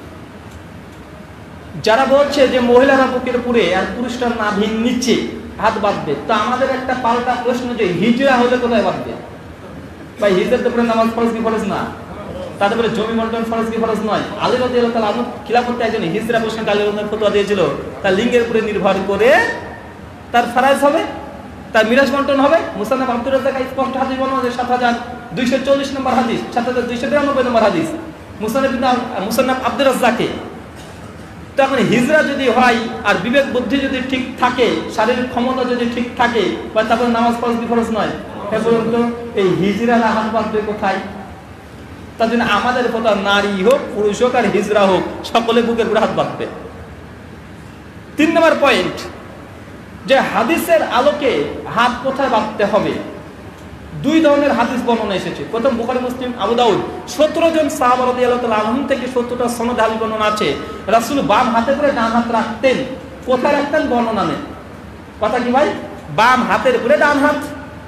A: যারা বলছে যে মহিলারা বুকের উপরে আর পুরুষরা নাভির নিচে হাত বাঁধবে, তো আমাদের একটা পাল্টা প্রশ্ন, যে হিজরা হলে কোথায় বাঁধবে? ভাই হিজরাতে পরে নামাজ ফরজ কি ফরজ না? তাদের বলে জমি বন্টন ফরজ কি ফরজ নয়? আলী রাদিয়াল্লাহু তাআলা আনহু খিলাফতে একজন হিজরা প্রসঙ্গে আলী রাদিয়াল্লাহু ফতোয়া দিয়েছিল, তার লিঙ্গের উপরে নির্ভর করে তার ফরজ হবে, তার মিরাজ বন্টন হবে। মুসান্নাফ আব্দুর রাজ্জাক স্পষ্ট হাদিস বর্ণনা, 7240 নম্বর হাদিস, 7292 নম্বর হাদিস। মুসান্নাফ আব্দুর রাজ্জাকে। তখন হিজরা যদি হয় আর বিবেক বুদ্ধি যদি ঠিক থাকে, শারীরিক ক্ষমতা যদি ঠিক থাকে, বা তারপরে নামাজ ফরজ ফরজ নয়, এ পর্যন্ত এই হিজরারা হাত বাঁধবে কোথায়? তার জন্য আমাদের কথা, নারী হোক পুরুষ হোক আর হিজরা হোক, সকলে বুকের উপরে হাত বাঁধবে। 3 নম্বর পয়েন্ট, যে হাদিসের আলোকে হাত কোথায় বাঁধতে হবে। 2 ধরনের হাদিস বর্ণনা এসেছে। প্রথম বুখারী, মুসলিম, আবু দাউদ। 17 জন সাহাবা রাদিয়াল্লাহু তাআলা আনহুম থেকে 70টা সনদ হাদিস বর্ণনা আছে। রাসূল বাম হাতে করে ডান হাত রাখতেন। কোথায় রাখতেন বর্ণনা নেই। কথা কি ভাই? বাম হাতের উপরে ডান হাত।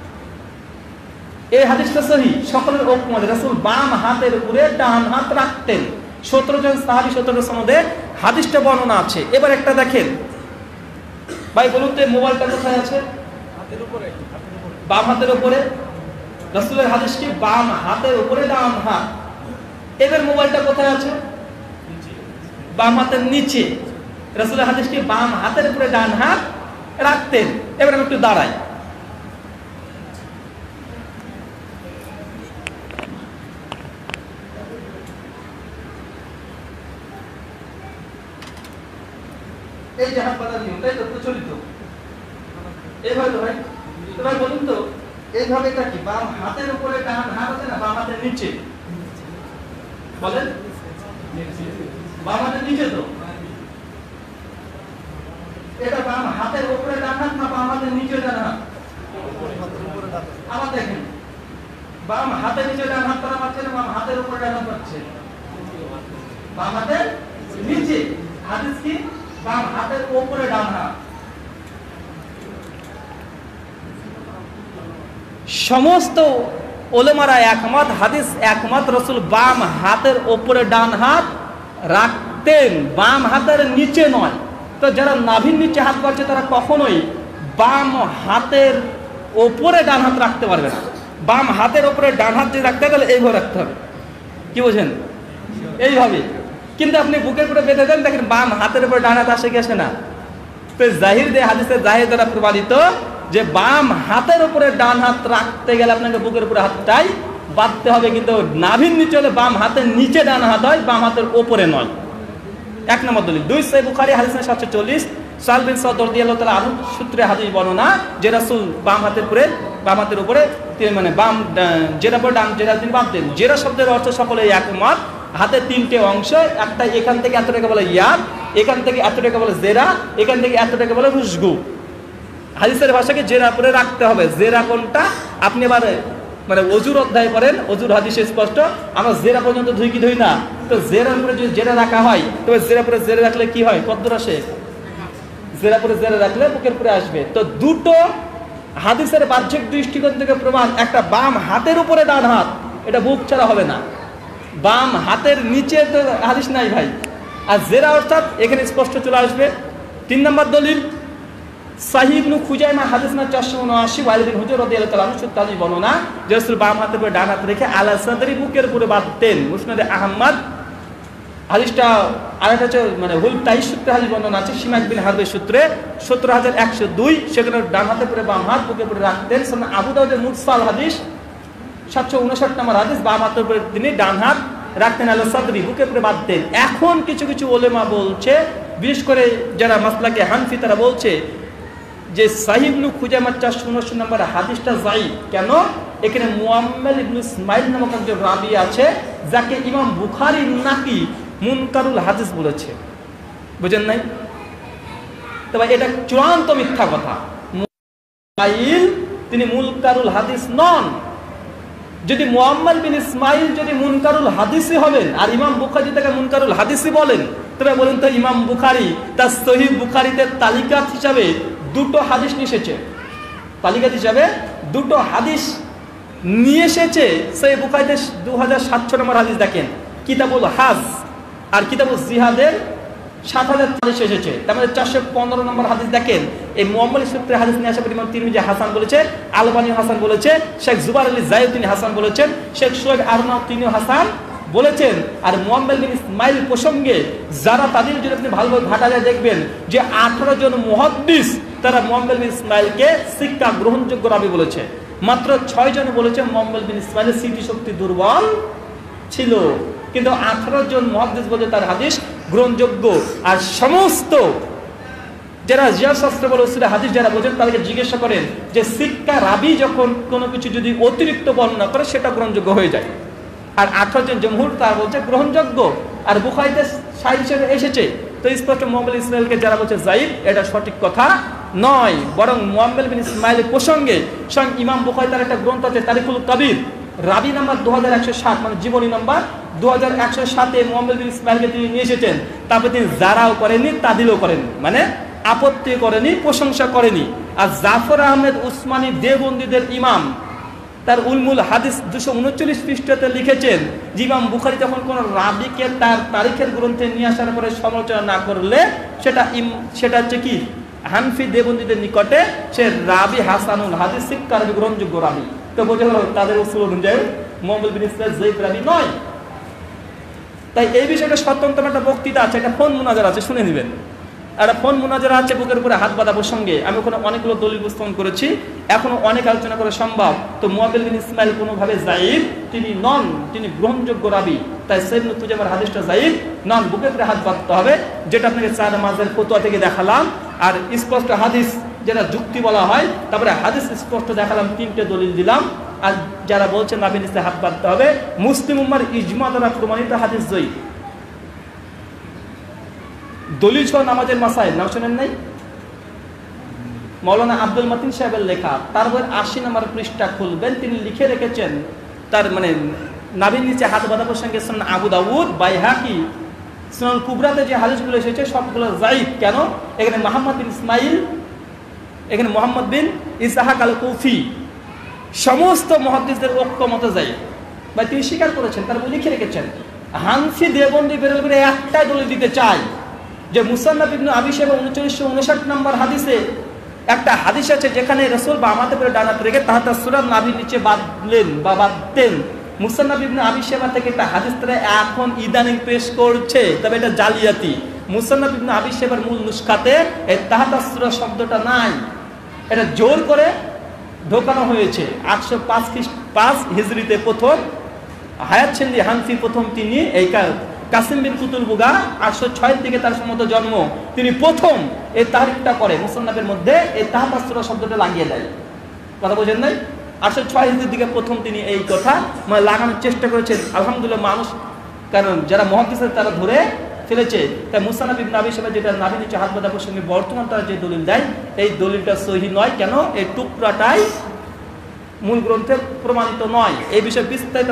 A: এই হাদিসটা সহিহ, সকলের ঐকমত, রাসূল বাম হাতের উপরে ডান হাত রাখতেন। 17 জন সাহাবী, 17 সনদে হাদিসটা বর্ণনা আছে। এবার একটা দেখেন ভাই, বলুন তো মোবাইলটা কোথায় আছে? হাতের উপরে, বাম হাতের উপরে। রাসূলের হাদিস কি বাম হাতের উপরে ডান হাত। এবার মোবাইলটা কোথায় আছে? বাম হাতের নিচে। রাসূলের হাদিস কি বাম হাতের উপরে ডান হাত রাখতেন। এবার আমি একটু দাঁড়াই। এই যে হাত বাঁধা নিয়ম, তাই তো প্রচলিত? এইভাবে ভাই, এবার বলুন তো এইভাবে এটা কি বাম হাতের উপরে ডান হাত আছে না বাম হাতের নিচে? বলেন, বাম হাতের নিচে তো। এটা বাম হাতের উপরে ডান হাত না বাম হাতের নিচে ডান হাত? আবার দেখেন, বাম হাতের নিচে ডান হাত করা পাচ্ছে না বাম হাতের উপরে ডান হাত পাচ্ছে? বাম হাতের নিচে। হাদিস কি বাম হাতের উপরে ডান হাত। সমস্ত ওলামারা একমত, হাদিস একমত, রাসূল বাম হাতের উপরে ডান হাত রাখতেন, বাম হাতের নিচে নয়। তো যারা নাভির নিচে হাত পাচ্ছে তারা কখনোই বাম হাতের উপরে ডান হাত রাখতে পারবে না। বাম হাতের উপরে ডান হাত যদি রাখতে হয় তাহলে এইভাবে রাখতে হবে। কি বোঝেন? এইভাবে। কিন্তু আপনি বুকের উপরে বেঁধে দেন, দেখেন বাম হাতের উপরে ডান হাত আসে কি আসে না? তো জাহির দিয়ে হাদিসের জাহির দ্বারা প্রমাণিত যে বাম হাতের উপরে ডান হাত রাখতে গেলে আপনাকে বুকের উপরে হাতটাই বাঁধতে হবে, কিন্তু নাভির নিচে হলে বাম হাতের নিচে ডান হাত হয়, বাম হাতের উপরে নয়। 1 নম্বর দলিল। 2 সহিহ বুখারী হাদিস 740, সাল বিন সাদ রাদিয়াল্লাহু তাআলা আনহু সূত্রে হাদিস বর্ণনা, যে রাসূল বাম হাতের উপরে মানে বাম জেরা পরে ডান জেরা তিনি বাঁধতেন। জেরা শব্দের অর্থ সকলে একমত। হাতের 3টে অংশ, একটা এখান থেকে এতটাকে বলে ইয়াদ, এখান থেকে এতটাকে বলে জেরা, এখান থেকে এতটাকে বলে রুশগু। হাদিসের ভাষাকে জেরা পরে রাখতে হবে। জেরা কোনটা আপনি এবার মানে অজুর অধ্যায় করেন, অজুর হাদিসে স্পষ্ট। আমরা জেরা পর্যন্ত ধুই কি ধুই না? তো জেরার উপরে যদি জেরা রাখা হয়, তবে জেরা পরে জেরা রাখলে কি হয়? কদ্দুর আসে? জেরা পরে জেরা রাখলে বুকের উপরে আসবে। তো দুটো হাদিসের বাহ্যিক দৃষ্টিকোণ থেকে প্রমাণ, একটা বাম হাতের উপরে ডান হাত, এটা বুক ছাড়া হবে না। বাম হাতের নিচে তো হাদিস নাই ভাই। আর জেরা অর্থাৎ এখানে স্পষ্ট চলে আসবে। 3 নম্বর দলিল, সাহিহ ইবনে খুজাইমা হাদিস না 479, ওয়ালিদ বিন হুজর রাদিয়াল্লাহু তাআলা আনহু সূত্রে হাদিস বর্ণনা, যে রাসূল বাম হাতের উপরে ডান হাত রেখে আলা সাদরি বুকের উপরে বাঁধতেন। মুসনাদে আহমদ হাদিসটা আরেকটা হচ্ছে মানে হুল তাই সূত্রে হাদিস বর্ণনা আছে, সিমাক বিন হারবের সূত্রে 17102, সেখানে ডান হাতের উপরে বাম হাত বুকের উপরে রাখতেন। সুনান আবু দাউদের মুরসাল হাদিস 759 নম্বর হাদিস, বাম হাতের উপরে তিনি ডান হাত রাখতেন, আলা সাদরি বুকের উপরে বাঁধতেন। এখন কিছু কিছু ওলেমা বলছে, বিশেষ করে যারা মাসলাকে হানফি, তারা বলছে যে সাহিহ ইবনে খুজাইমা 479 নম্বর হাদিসটা যায়িফ। কেন? এখানে মুআম্মাল ইবনে ইসমাইল নামক একজন রাবী আছে, যাকে ইমাম বুখারী নাকি মুনকারুল হাদিস বলেছে। বুঝেন নাই? তবে এটা চূড়ান্ত মিথ্যা কথা। ইসমাইল তিনি মুনকারুল হাদিস নন। যদি মুআম্মাল বিন ইসমাইল যদি মুনকারুল হাদিসই হবেন আর ইমাম বুখারী তাকে মুনকারুল হাদিসই বলেন, তবে বলেন তো ইমাম বুখারী তার সহিহ বুখারীতে তালিকা হিসাবে 2টো হাদিস নিয়ে এসেছে। তালিকা হিসাবে 2টো হাদিস নিয়ে এসেছে। সেই বুখারীতে 2700 নম্বর হাদিস দেখেন, কিতাবুল হাজ আর কিতাবুল জিহাদের 7000 হাদিস এসেছে। তার মধ্যে 415 নম্বর হাদিস দেখেন, এই মুআম্মাল সূত্রে হাদিস নিয়ে আসা পরিমাণ তিরমিজি হাসান বলেছে, আলবানী হাসান বলেছে, শেখ জুবার আলী জায়েদ তিনি হাসান বলেছেন, শেখ সোহেব আরনাউত তিনিও হাসান বলেছেন। আর মুআম্মাল বিন ইসমাইল প্রসঙ্গে যারা তাদের যদি আপনি ভালোভাবে ঘাটালে দেখবেন যে 18 জন মুহাদ্দিস তারা মুআম্মাল বিন ইসমাইলকে শিক্ষা গ্রহণযোগ্য রাবী বলেছে। মাত্র 6 জন বলেছে মুআম্মাল বিন ইসমাইলের স্মৃতিশক্তি দুর্বল ছিল। কিন্তু 18 জন মুহাদ্দিস বলছে তার হাদিস গ্রহণযোগ্য। আর সমস্ত যারা জিয়াশাস্ত্র বলে উসুলে হাদিস যারা বোঝেন তাদেরকে জিজ্ঞাসা করেন যে সিক্কা রাবি যখন কোনো কিছু যদি অতিরিক্ত বর্ণনা করে সেটা গ্রহণযোগ্য হয়ে যায়। আর 18 জন জমহুর তারা বলছে গ্রহণযোগ্য। আর বুখারীতে সাহিহ হিসেবে এসেছে। তো স্পষ্ট মুহাম্মদ বিন ইসমাঈলকে যারা বলছে যায়েফ, এটা সঠিক কথা নয়। বরং মুহাম্মদ বিন ইসমাঈলের প্রসঙ্গে স্বয়ং ইমাম বুখারী তার একটা গ্রন্থ আছে তারিখুল কবির, রাবি নাম্বার 2107, মানে জীবনী নাম্বার 2107-এ মুহাম্মদ বিন ইসমাঈলকে তিনি নিয়ে এসেছেন। তারপরে তিনি জারাও করেননি, তাদিলও করেননি, মানে আপত্তি করেনি, প্রশংসা করেনি। আর জাফর আহমেদ উসমানী দেওবন্দীদের ইমাম তার উলমুল হাদিস 239 পৃষ্ঠাতে লিখেছেন যে ইমাম বুখারী যখন কোন রাবিকে তার তারিখের গ্রন্থে নিয়ে আসার পরে সমালোচনা না করলে সেটা হচ্ছে কি হানফি দেওবন্দীদের নিকটে সে রাবি হাসানুল হাদিস সিক্কা রাবি গ্রহণযোগ্য রাবি। তো বোঝা গেল তাদের উসুল অনুযায়ী মুহাম্মদ বিন ইসমাঈল যায়েফ রাবি নয়। তাই এই বিষয়টা স্বতন্ত্র একটা বক্তৃতা আছে, একটা ফোন মুনাজার আছে, শুনে নেবেন। একটা ফোন মুনাজারা আছে বুকের উপরে হাত বাঁধা প্রসঙ্গে। আমি ওখানে অনেকগুলো দলিল উপস্থাপন করেছি, এখনো অনেক আলোচনা করা সম্ভব। তো মুহাম্মদ বিন ইসমাঈল কোনোভাবে যায়েফ তিনি নন, তিনি গ্রহণযোগ্য রাবি। তাই সাইয়্যিদ মুর্তজার হাদিসটা যায়েফ নন, বুকের উপরে হাত বাঁধতে হবে, যেটা আপনাকে 4 নামাজের ফতোয়া থেকে দেখালাম। আর স্পষ্ট হাদিস যেটা যুক্তি বলা হয়, তারপরে হাদিস স্পষ্ট দেখালাম, 3টে দলিল দিলাম। আর যারা বলছেন নাবির নিচে হাত বাঁধতে হবে, মুসলিম উম্মাহর ইজমা দ্বারা প্রমাণিত হাদিস যায়েফ। দলিল সহ নামাজের মাসাইল নাম শুনেন নাই? মাওলানা আব্দুল মতিন সাহেবের লেখা, তার বই 80 নম্বর পৃষ্ঠা খুলবেন, তিনি লিখে রেখেছেন তার মানে নাভির নিচে হাত বাঁধা প্রসঙ্গে সুনান আবু দাউদ, বাইহাকি, সুনান কুবরাতে যে হাদিসগুলো এসেছে সবগুলো যায়েফ। কেন? এখানে মুহাম্মদ বিন ইসমাঈল, এখানে মুহাম্মদ বিন ইসহাক আল কুফি, সমস্ত মুহাদ্দিসদের ঐক্যমত যায়েফ বা তিনি স্বীকার করেছেন, তার বই লিখে রেখেছেন। হানফি দেওবন্দি বেরোল করে একটাই দলিল দিতে চায় যে মুসান্নাফ ইবনে আবি শাইবা 3959 নম্বর হাদিসে একটা হাদিস আছে যেখানে রাসূল বা আমাদের উপরে ডানাত রেখে তাহাতা সূরা নাভির নিচে বাঁধলেন বা বাঁধতেন। মুসান্নাফ ইবনে আবি শাইবা থেকে একটা হাদিস তারা এখন ইদানিং পেশ করছে, তবে এটা জালিয়াতি। মুসান্নাফ ইবনে আবি শাইবার মূল নুসখাতে এই তাহাতা সূরা শব্দটা নাই, এটা জোর করে ঢোকানো হয়েছে। 805 হিজরিতে প্রথম হায়াত সিন্ধি হানফি প্রথম তিনি এই কাসিম বিন কুতুল বুগা 806 থেকে তার সম্মত জন্ম, তিনি প্রথম এই তারিখটা করে মুসান্নাফের মধ্যে এই তাহাতা সূরা শব্দটা লাগিয়ে দেয়। কথা বোঝেন নাই? 806 হিজরির দিকে প্রথম তিনি এই কথা মানে লাগানোর চেষ্টা করেছেন। আলহামদুলিল্লাহ মানুষ, কারণ যারা মুহাদ্দিস তারা ধরে ফেলেছে। তাই মুসান্নাফ ইবনে আবি শাইবা যেটা নাভির নিচে হাত বাঁধা প্রসঙ্গে বর্তমান তারা যে দলিল দেয় এই দলিলটা সহিহ নয়। কেন? এই টুকরাটাই মূল গ্রন্থে প্রমাণিত নয়। এই বিষয়ে বিস্তারিত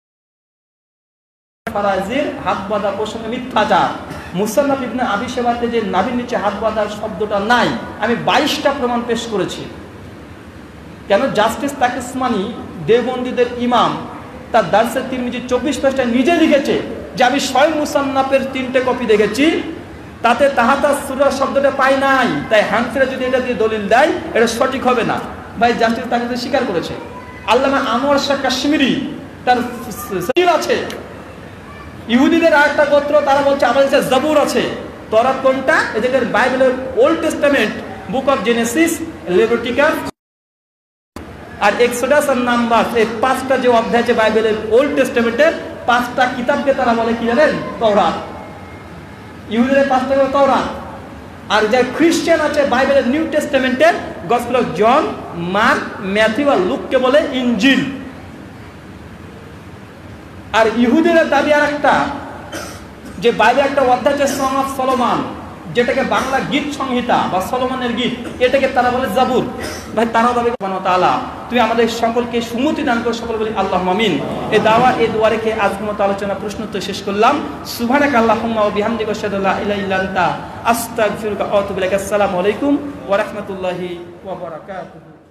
A: ফারাজির হাত বাঁধা প্রসঙ্গে মিথ্যাচার। মুসান্নাফ ইবনে আবি শাইবাতে যে নাভির নিচে হাত বাঁধার শব্দটা নাই, আমি 22টা প্রমাণ পেশ করেছি। কেন? জাস্টিস তাকি উসমানী দেওবন্দীদের ইমাম তার দারসে তিরমিজি 24 পৃষ্ঠায় নিজে লিখেছে যে আমি স্বয়ং মুসান্নাফের 3টে কপি দেখেছি, তাতে তাহাতা সূরা শব্দটা পাই নাই। তাই হানফিরা যদি এটা দিয়ে দলিল দেয় এটা সঠিক হবে না। ভাই জাস্টিস তাকি স্বীকার করেছে। আল্লামা আনোয়ার শাহ কাশ্মীরি তার সিল আছে। ইহুদিদের আরেকটা গোত্র তারা বলছে আমাদের কাছে জবুর আছে। তওরাত কোনটা? এদের বাইবেলের Old Testament, Book of Genesis, Leviticus আর এক্সোডাস আর নাম্বারস, এই 5টা যে অধ্যায় আছে বাইবেলের ওল্ড টেস্টামেন্টের 5টা কিতাবকে তারা বলে কি জানেন? তওরাত। ইহুদিদের 5টা হলো তওরাত। আর যে খ্রিস্টান আছে বাইবেলের নিউ টেস্টামেন্টের Gospel of John, Mark, Matthew আর লুককে বলে ইনজিল। আর ইহুদিদের দাবি আর একটা যে বাইবেল একটা অধ্যায় আছে সং অফ সলোমন, যেটাকে বাংলা গীত সংহিতা বা সলোমনের গীত, এটাকে তারা বলে জাবুর। ভাই তারা দাবি সুবহানাহু ওয়া তাআলা তুমি আমাদের সকলকে সুমতি দান করো, সকল বলি আল্লাহুম্মা আমিন। এই দাওয়া এই দোয়া রেখে আজকের মতো আলোচনা প্রশ্নোত্তর শেষ করলাম। সুবহানাকা আল্লাহুম্মা ওয়া বিহামদিকা আশহাদু আল্লা ইলাহা ইল্লা আনতা আস্তাগফিরুকা ওয়া আতুবু ইলাইক। আসসালামু আলাইকুম ওয়া রাহমাতুল্লাহি ওয়া বারাকাতুহু।